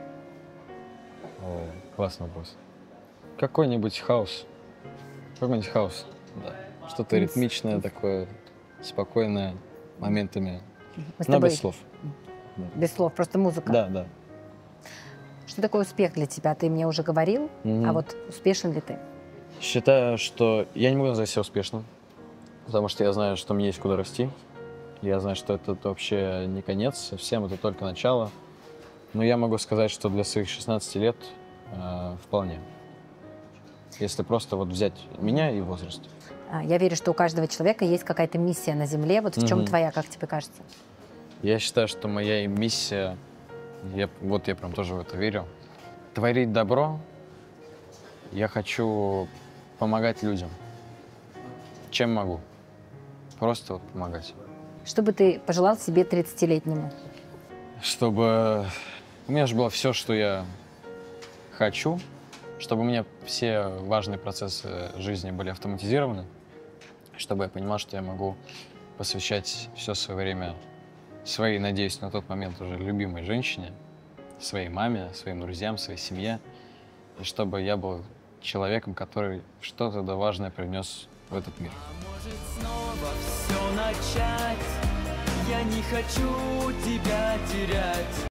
О, классный вопрос. Какой-нибудь хаос. Какой-нибудь хаос, да. Что-то ритмичное такое, спокойное, моментами, но без слов. Без слов, просто музыка? Да, да. Что такое успех для тебя? Ты мне уже говорил, Mm-hmm. а вот успешен ли ты? Считаю, что я не могу назвать себя успешным, потому что я знаю, что мне есть куда расти. Я знаю, что это вообще не конец, совсем это только начало. Но я могу сказать, что для своих шестнадцати лет э, вполне. Если просто вот взять меня и возраст. Я верю, что у каждого человека есть какая-то миссия на Земле. Вот в чем Mm-hmm. твоя, как тебе кажется? Я считаю, что моя миссия, я, вот я прям тоже в это верю, творить добро. Я хочу помогать людям. чем могу. Просто вот помогать. Что бы ты пожелал себе тридцатилетнему? Чтобы у меня же было все, что я хочу, чтобы у меня все важные процессы жизни были автоматизированы, чтобы я понимал, что я могу посвящать все свое время своей, надеюсь, на тот момент уже любимой женщине, своей маме, своим друзьям, своей семье, и чтобы я был человеком, который что-то да важное принес в этот мир. Может снова все начать, я не хочу тебя терять.